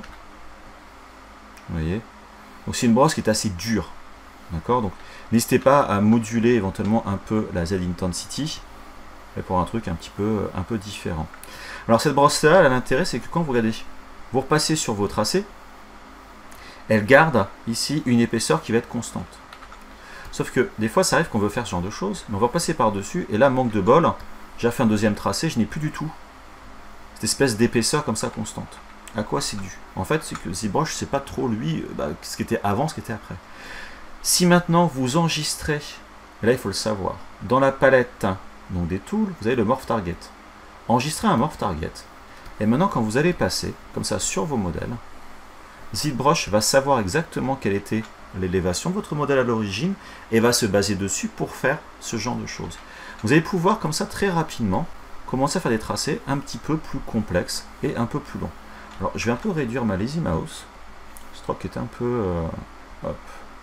Vous voyez. Donc c'est une brosse qui est assez dure. D'accord. Donc n'hésitez pas à moduler éventuellement un peu la Z intensity pour un truc un petit peu un peu différent. Alors cette brosse là, l'intérêt c'est que quand vous regardez, vous repassez sur vos tracés, elle garde ici une épaisseur qui va être constante. Sauf que des fois ça arrive qu'on veut faire ce genre de choses, mais on va passer par dessus et là manque de bol. J'ai fait un deuxième tracé, je n'ai plus du tout cette espèce d'épaisseur comme ça constante. À quoi c'est dû? En fait, c'est que ZBrush, c'est pas trop lui, bah, ce qui était avant, ce qui était après. Si maintenant vous enregistrez, et là il faut le savoir, dans la palette donc des tools, vous avez le Morph Target. Enregistrez un Morph Target. Et maintenant, quand vous allez passer comme ça sur vos modèles, ZBrush va savoir exactement quelle était l'élévation de votre modèle à l'origine et va se baser dessus pour faire ce genre de choses. Vous allez pouvoir comme ça très rapidement commencer à faire des tracés un petit peu plus complexes et un peu plus longs. Alors je vais un peu réduire ma Lazy Mouse. Stroke est un peu euh, hop,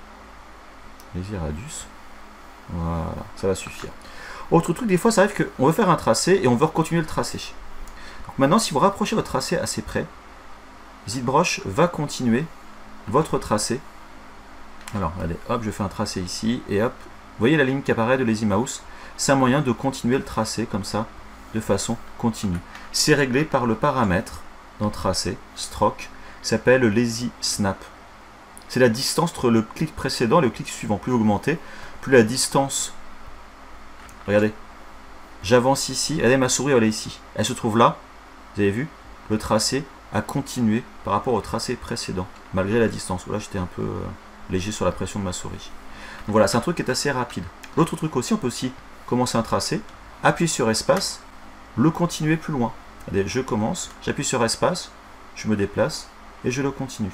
Lazy Radius. Voilà, ça va suffire. Autre truc, des fois ça arrive qu'on veut faire un tracé et on veut continuer le tracé. Donc maintenant, si vous rapprochez votre tracé assez près, ZBrush va continuer votre tracé. Alors allez, hop, je fais un tracé ici et hop, vous voyez la ligne qui apparaît de Lazy Mouse. C'est un moyen de continuer le tracé comme ça, de façon continue. C'est réglé par le paramètre dans tracé, stroke, qui s'appelle Lazy Snap. C'est la distance entre le clic précédent et le clic suivant. Plus augmenté, plus la distance. Regardez, j'avance ici, regardez ma souris, elle est ici. Elle se trouve là, vous avez vu, le tracé a continué par rapport au tracé précédent, malgré la distance. Là, j'étais un peu euh, léger sur la pression de ma souris. Donc voilà, c'est un truc qui est assez rapide. L'autre truc aussi, on peut aussi commencer un tracé, appuyer sur espace, le continuer plus loin. Allez, je commence, j'appuie sur espace, je me déplace et je le continue.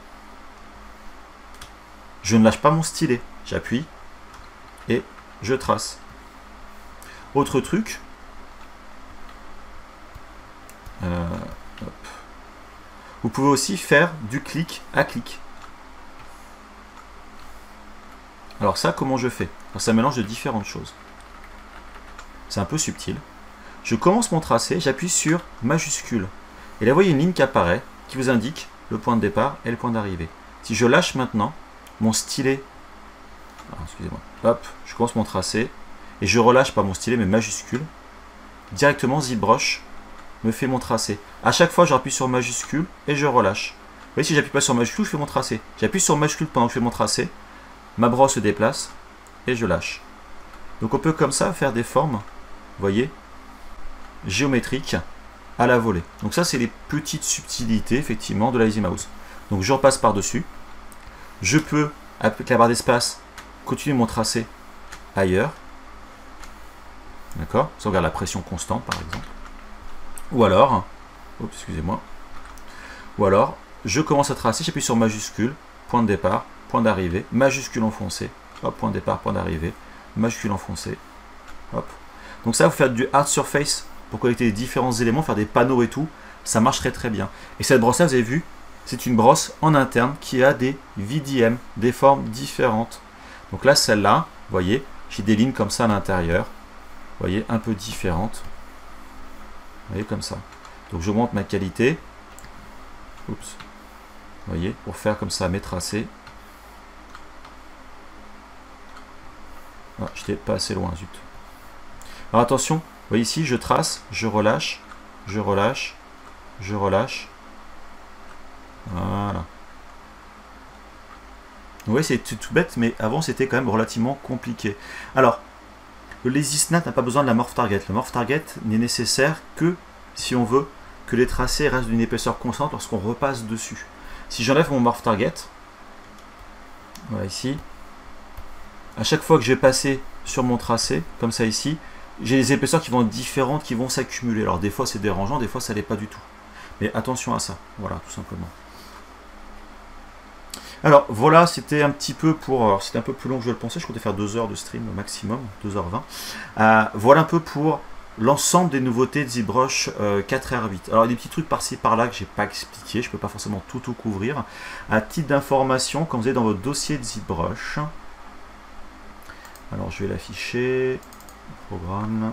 Je ne lâche pas mon stylet, j'appuie et je trace. Autre truc, euh, hop. Vous pouvez aussi faire du clic à clic. Alors ça, comment je fais? Alors, ça mélange de différentes choses. C'est un peu subtil. Je commence mon tracé, j'appuie sur majuscule. Et là, vous voyez une ligne qui apparaît, qui vous indique le point de départ et le point d'arrivée. Si je lâche maintenant mon stylet, ah, excusez-moi, hop, je commence mon tracé, et je relâche pas mon stylet, mais majuscule, directement ZBrush me fait mon tracé. À chaque fois, j'appuie sur majuscule et je relâche. Vous voyez, si j'appuie pas sur majuscule, je fais mon tracé. J'appuie sur majuscule pendant que je fais mon tracé, ma brosse se déplace et je lâche. Donc on peut comme ça faire des formes, vous voyez, géométriques à la volée. Donc ça, c'est les petites subtilités, effectivement, de la Lazy Mouse. Donc je repasse par-dessus. Je peux, avec la barre d'espace, continuer mon tracé ailleurs. D'accord? Si on regarde la pression constante, par exemple. Ou alors, oups, excusez-moi. Ou alors, je commence à tracer, j'appuie sur majuscule, point de départ, point d'arrivée, majuscule enfoncé, hop, point de départ, point d'arrivée, majuscule enfoncé, hop. Donc ça, vous faites du hard surface pour collecter les différents éléments, faire des panneaux et tout, ça marche très très bien. Et cette brosse-là, vous avez vu, c'est une brosse en interne qui a des V D M, des formes différentes. Donc là, celle-là, vous voyez, j'ai des lignes comme ça à l'intérieur, vous voyez, un peu différentes. Vous voyez, comme ça. Donc j'augmente ma qualité. Oups. Vous voyez, pour faire comme ça mes tracés. Ah, j'étais pas assez loin, zut. Alors attention, vous voyez ici, je trace, je relâche, je relâche, je relâche. Voilà. Vous voyez, c'est tout bête, mais avant c'était quand même relativement compliqué. Alors, le Lazy Snap n'a pas besoin de la Morph Target. Le Morph Target n'est nécessaire que si on veut que les tracés restent d'une épaisseur constante lorsqu'on repasse dessus. Si j'enlève mon Morph Target, voilà ici, à chaque fois que je vais passer sur mon tracé, comme ça ici, j'ai des épaisseurs qui vont être différentes, qui vont s'accumuler. Alors des fois c'est dérangeant, des fois ça l'est pas du tout. Mais attention à ça, voilà, tout simplement. Alors voilà, c'était un petit peu pour... C'était un peu plus long que je le pensais, je comptais faire deux heures de stream au maximum, deux heures vingt. Euh, voilà un peu pour l'ensemble des nouveautés de ZBrush euh, quatre R huit. Alors il y a des petits trucs par-ci par-là que je n'ai pas expliqué, je ne peux pas forcément tout tout couvrir. À titre d'information, quand vous êtes dans votre dossier de ZBrush, alors je vais l'afficher, programme,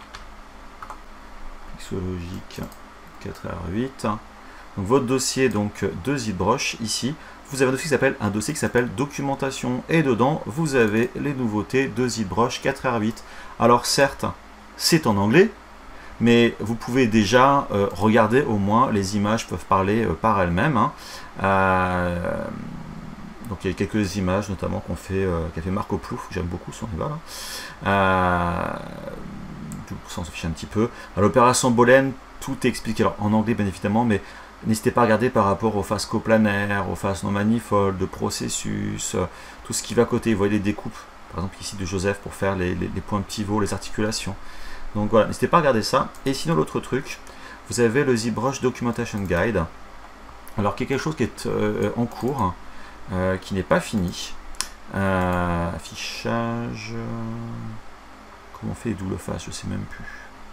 pixologique quatre R huit. Donc votre dossier donc de ZBrush ici, vous avez un dossier qui s'appelle un dossier qui s'appelle documentation et dedans vous avez les nouveautés de ZBrush quatre R huit. Alors certes, c'est en anglais, mais vous pouvez déjà euh, regarder au moins, les images peuvent parler euh, par elles-mêmes. Hein. Euh, donc il y a quelques images notamment qu'on fait, euh, qu'a fait Marco Plouf, j'aime beaucoup son débat là. Euh, du coup, ça on s'affiche un petit peu. À l'opération Bolène, tout est expliqué, alors en anglais bien évidemment, mais n'hésitez pas à regarder par rapport aux phases coplanaires, aux phases non manifoldes, de processus, euh, tout ce qui va à côté. Vous voyez les découpes, par exemple ici de Joseph pour faire les, les, les points pivots, les articulations. Donc voilà, n'hésitez pas à regarder ça. Et sinon l'autre truc, vous avez le ZBrush Documentation Guide, alors qui est quelque chose qui est euh, en cours, euh, qui n'est pas fini. Euh, affichage, comment on fait les double faces, je sais même plus.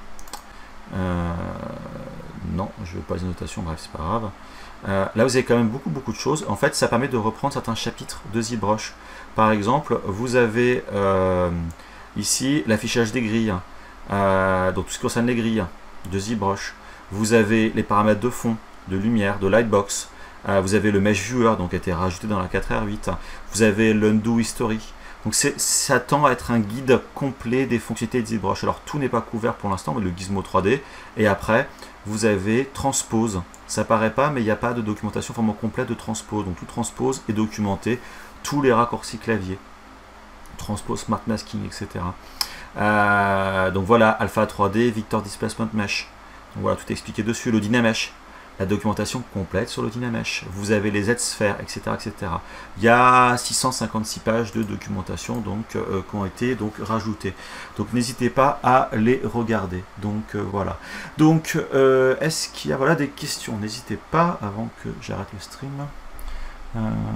Euh, non, je veux pas les annotations, bref, c'est pas grave. Euh, là, vous avez quand même beaucoup, beaucoup de choses. En fait, ça permet de reprendre certains chapitres de ZBrush. Par exemple, vous avez euh, ici l'affichage des grilles, euh, donc tout ce qui concerne les grilles de ZBrush. Vous avez les paramètres de fond, de lumière, de lightbox. Euh, vous avez le Mesh Viewer, donc qui a été rajouté dans la quatre R huit. Vous avez l'Undo History. Donc ça tend à être un guide complet des fonctionnalités de ZBrush. Alors tout n'est pas couvert pour l'instant, mais le Gizmo trois D. Et après, vous avez Transpose. Ça paraît pas, mais il n'y a pas de documentation vraiment complète de Transpose. Donc tout Transpose est documenté, tous les raccourcis clavier. Transpose, Smart Masking, et cetera. Euh, donc voilà, Alpha trois D, Vector Displacement Mesh. Donc voilà, tout est expliqué dessus. Le Dynamesh. La documentation complète sur le Dynamesh. Vous avez les Z-sphères, et cetera, et cetera. Il y a six cent cinquante-six pages de documentation donc, euh, qui ont été donc, rajoutées. Donc n'hésitez pas à les regarder. Donc euh, voilà. Donc euh, est-ce qu'il y a voilà, des questions? N'hésitez pas avant que j'arrête le stream. Euh...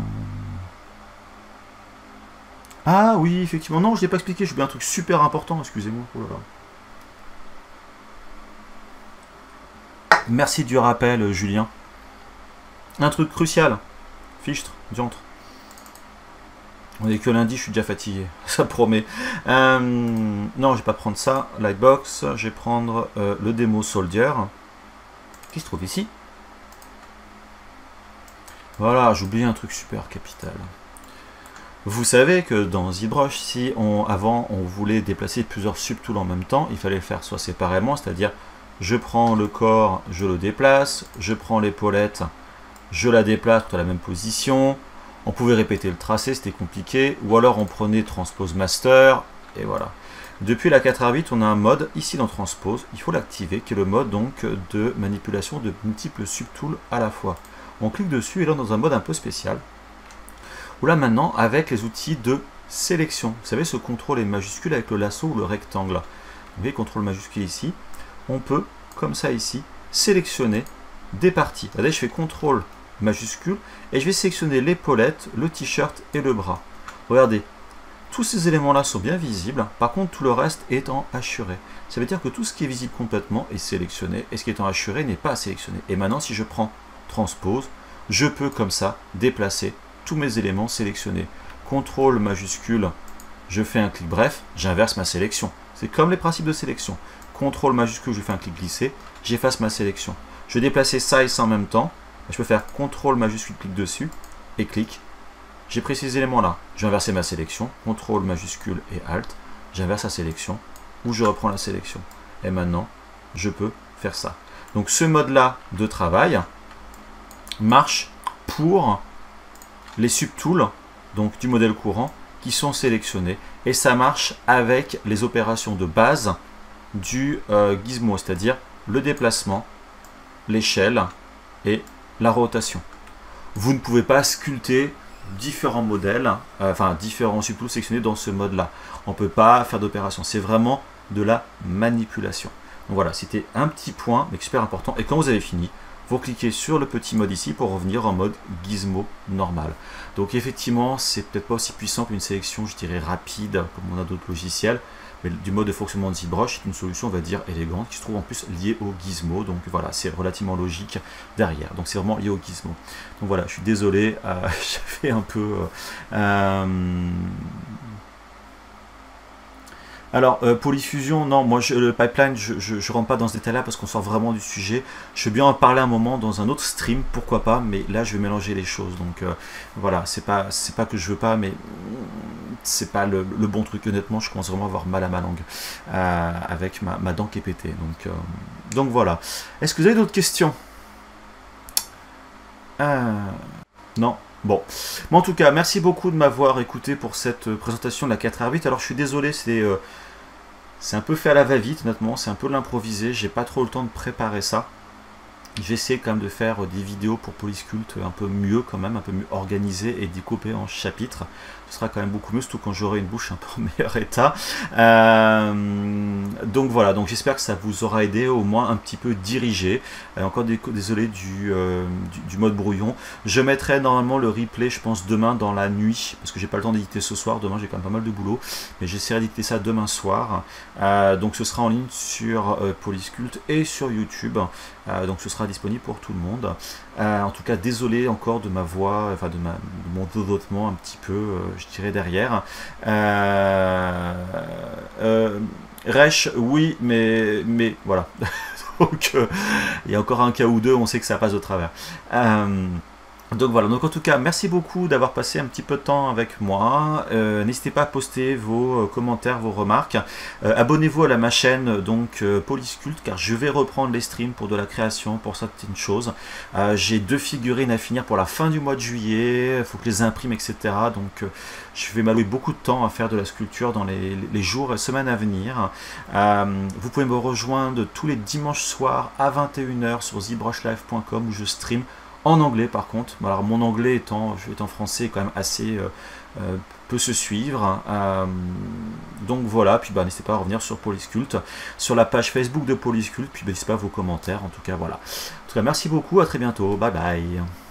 Ah oui, effectivement. Non, je ne l'ai pas expliqué. J'ai oublié un truc super important. Excusez-moi. Oh là là. Merci du rappel, Julien. Un truc crucial. Fichtre, diantre. On est que lundi, je suis déjà fatigué. Ça promet. Euh, non, je vais pas prendre ça. Lightbox. Je vais prendre euh, le démo Soldier. Qui se trouve ici. Voilà, j'ai oublié un truc super capital. Vous savez que dans ZBrush, si on, avant on voulait déplacer plusieurs subtools en même temps, il fallait le faire soit séparément, c'est-à-dire je prends le corps, je le déplace, je prends l'épaulette, je la déplace à la même position. On pouvait répéter le tracé, c'était compliqué, ou alors on prenait Transpose Master, et voilà. Depuis la quatre R huit, on a un mode, ici dans Transpose, il faut l'activer, qui est le mode donc de manipulation de multiples subtools à la fois. On clique dessus, et là dans un mode un peu spécial, où là maintenant, avec les outils de sélection, vous savez, ce contrôle est majuscule avec le lasso ou le rectangle. Vous voyez, contrôle majuscule ici, on peut, comme ça ici, sélectionner des parties. Regardez, je fais contrôle majuscule, et je vais sélectionner l'épaulette, le t-shirt et le bras. Regardez, tous ces éléments-là sont bien visibles, par contre tout le reste est en hachuré. Ça veut dire que tout ce qui est visible complètement est sélectionné, et ce qui est en hachuré n'est pas sélectionné. Et maintenant, si je prends transpose, je peux comme ça déplacer tous mes éléments sélectionnés. contrôle majuscule, je fais un clic bref, j'inverse ma sélection. C'est comme les principes de sélection. contrôle majuscule, je fais un clic glissé, j'efface ma sélection. Je vais déplacer ça et ça en même temps. Je peux faire contrôle majuscule, clic dessus, et clic. J'ai pris ces éléments-là. Je vais inverser ma sélection. contrôle majuscule et Alt. J'inverse la sélection, ou je reprends la sélection. Et maintenant, je peux faire ça. Donc ce mode-là de travail marche pour les subtools, donc du modèle courant, qui sont sélectionnés. Et ça marche avec les opérations de base du euh, gizmo, c'est-à-dire le déplacement, l'échelle et la rotation. Vous ne pouvez pas sculpter différents modèles, euh, enfin différents subtools sélectionnés dans ce mode-là. On ne peut pas faire d'opération. C'est vraiment de la manipulation. Donc voilà, c'était un petit point, mais super important. Et quand vous avez fini, vous cliquez sur le petit mode ici pour revenir en mode gizmo normal. Donc effectivement, c'est peut-être pas aussi puissant qu'une sélection, je dirais, rapide, comme on a d'autres logiciels. Mais du mode de fonctionnement de ZBrush, c'est une solution, on va dire, élégante, qui se trouve en plus liée au gizmo. Donc voilà, c'est relativement logique derrière. Donc c'est vraiment lié au gizmo. Donc voilà, je suis désolé, euh, j'avais un peu... Euh, euh, Alors, euh, polyfusion, non, moi, je, le pipeline, je ne rentre pas dans ce détail-là parce qu'on sort vraiment du sujet. Je veux bien en parler un moment dans un autre stream, pourquoi pas, mais là, je vais mélanger les choses. Donc, euh, voilà, c'est pas, c'est pas que je veux pas, mais c'est pas le, le bon truc. Honnêtement, je commence vraiment à avoir mal à ma langue euh, avec ma, ma dent qui est pétée. Donc, euh, donc voilà. Est-ce que vous avez d'autres questions? euh, Non. Bon, mais en tout cas, merci beaucoup de m'avoir écouté pour cette présentation de la quatre R huit. Alors, je suis désolé, c'est euh, c'est un peu fait à la va-vite, honnêtement, c'est un peu l'improvisé. J'ai pas trop le temps de préparer ça. J'essaie quand même de faire des vidéos pour Polysculpt un peu mieux, quand même, un peu mieux organisées et découpées en chapitres. Ce sera quand même beaucoup mieux, surtout quand j'aurai une bouche un peu en meilleur état. Euh, donc voilà, donc j'espère que ça vous aura aidé, au moins un petit peu dirigé. Euh, encore dé désolé du, euh, du, du mode brouillon. Je mettrai normalement le replay, je pense, demain dans la nuit, parce que j'ai pas le temps d'éditer ce soir. Demain, j'ai quand même pas mal de boulot, mais j'essaierai d'éditer ça demain soir. Euh, donc ce sera en ligne sur euh, Polysculpt et sur YouTube. Euh, donc ce sera disponible pour tout le monde. Euh, en tout cas, désolé encore de ma voix, enfin de, ma, de mon dodotement un petit peu, euh, je dirais, derrière. Euh, euh, Resh, oui, mais, mais voilà. Donc, euh, il y a encore un cas ou deux, on sait que ça passe au travers. Euh, Donc voilà, donc en tout cas, merci beaucoup d'avoir passé un petit peu de temps avec moi. Euh, N'hésitez pas à poster vos euh, commentaires, vos remarques. Euh, Abonnez-vous à la ma chaîne donc euh, Polysculpt, car je vais reprendre les streams pour de la création, pour certaines choses. Euh, J'ai deux figurines à finir pour la fin du mois de juillet. Il faut que je les imprime, et cetera. Donc euh, je vais m'allouer beaucoup de temps à faire de la sculpture dans les, les jours et semaines à venir. Euh, vous pouvez me rejoindre tous les dimanches soirs à vingt et une heures sur zbrush live point com où je stream en anglais par contre. Alors mon anglais étant, étant français, quand même assez euh, euh, peut se suivre. Euh, donc voilà, puis bah, n'hésitez pas à revenir sur Polysculpt, sur la page Facebook de Polysculpt, puis bah, n'hésitez pas à vos commentaires. En tout cas voilà. En tout cas merci beaucoup, à très bientôt, bye bye.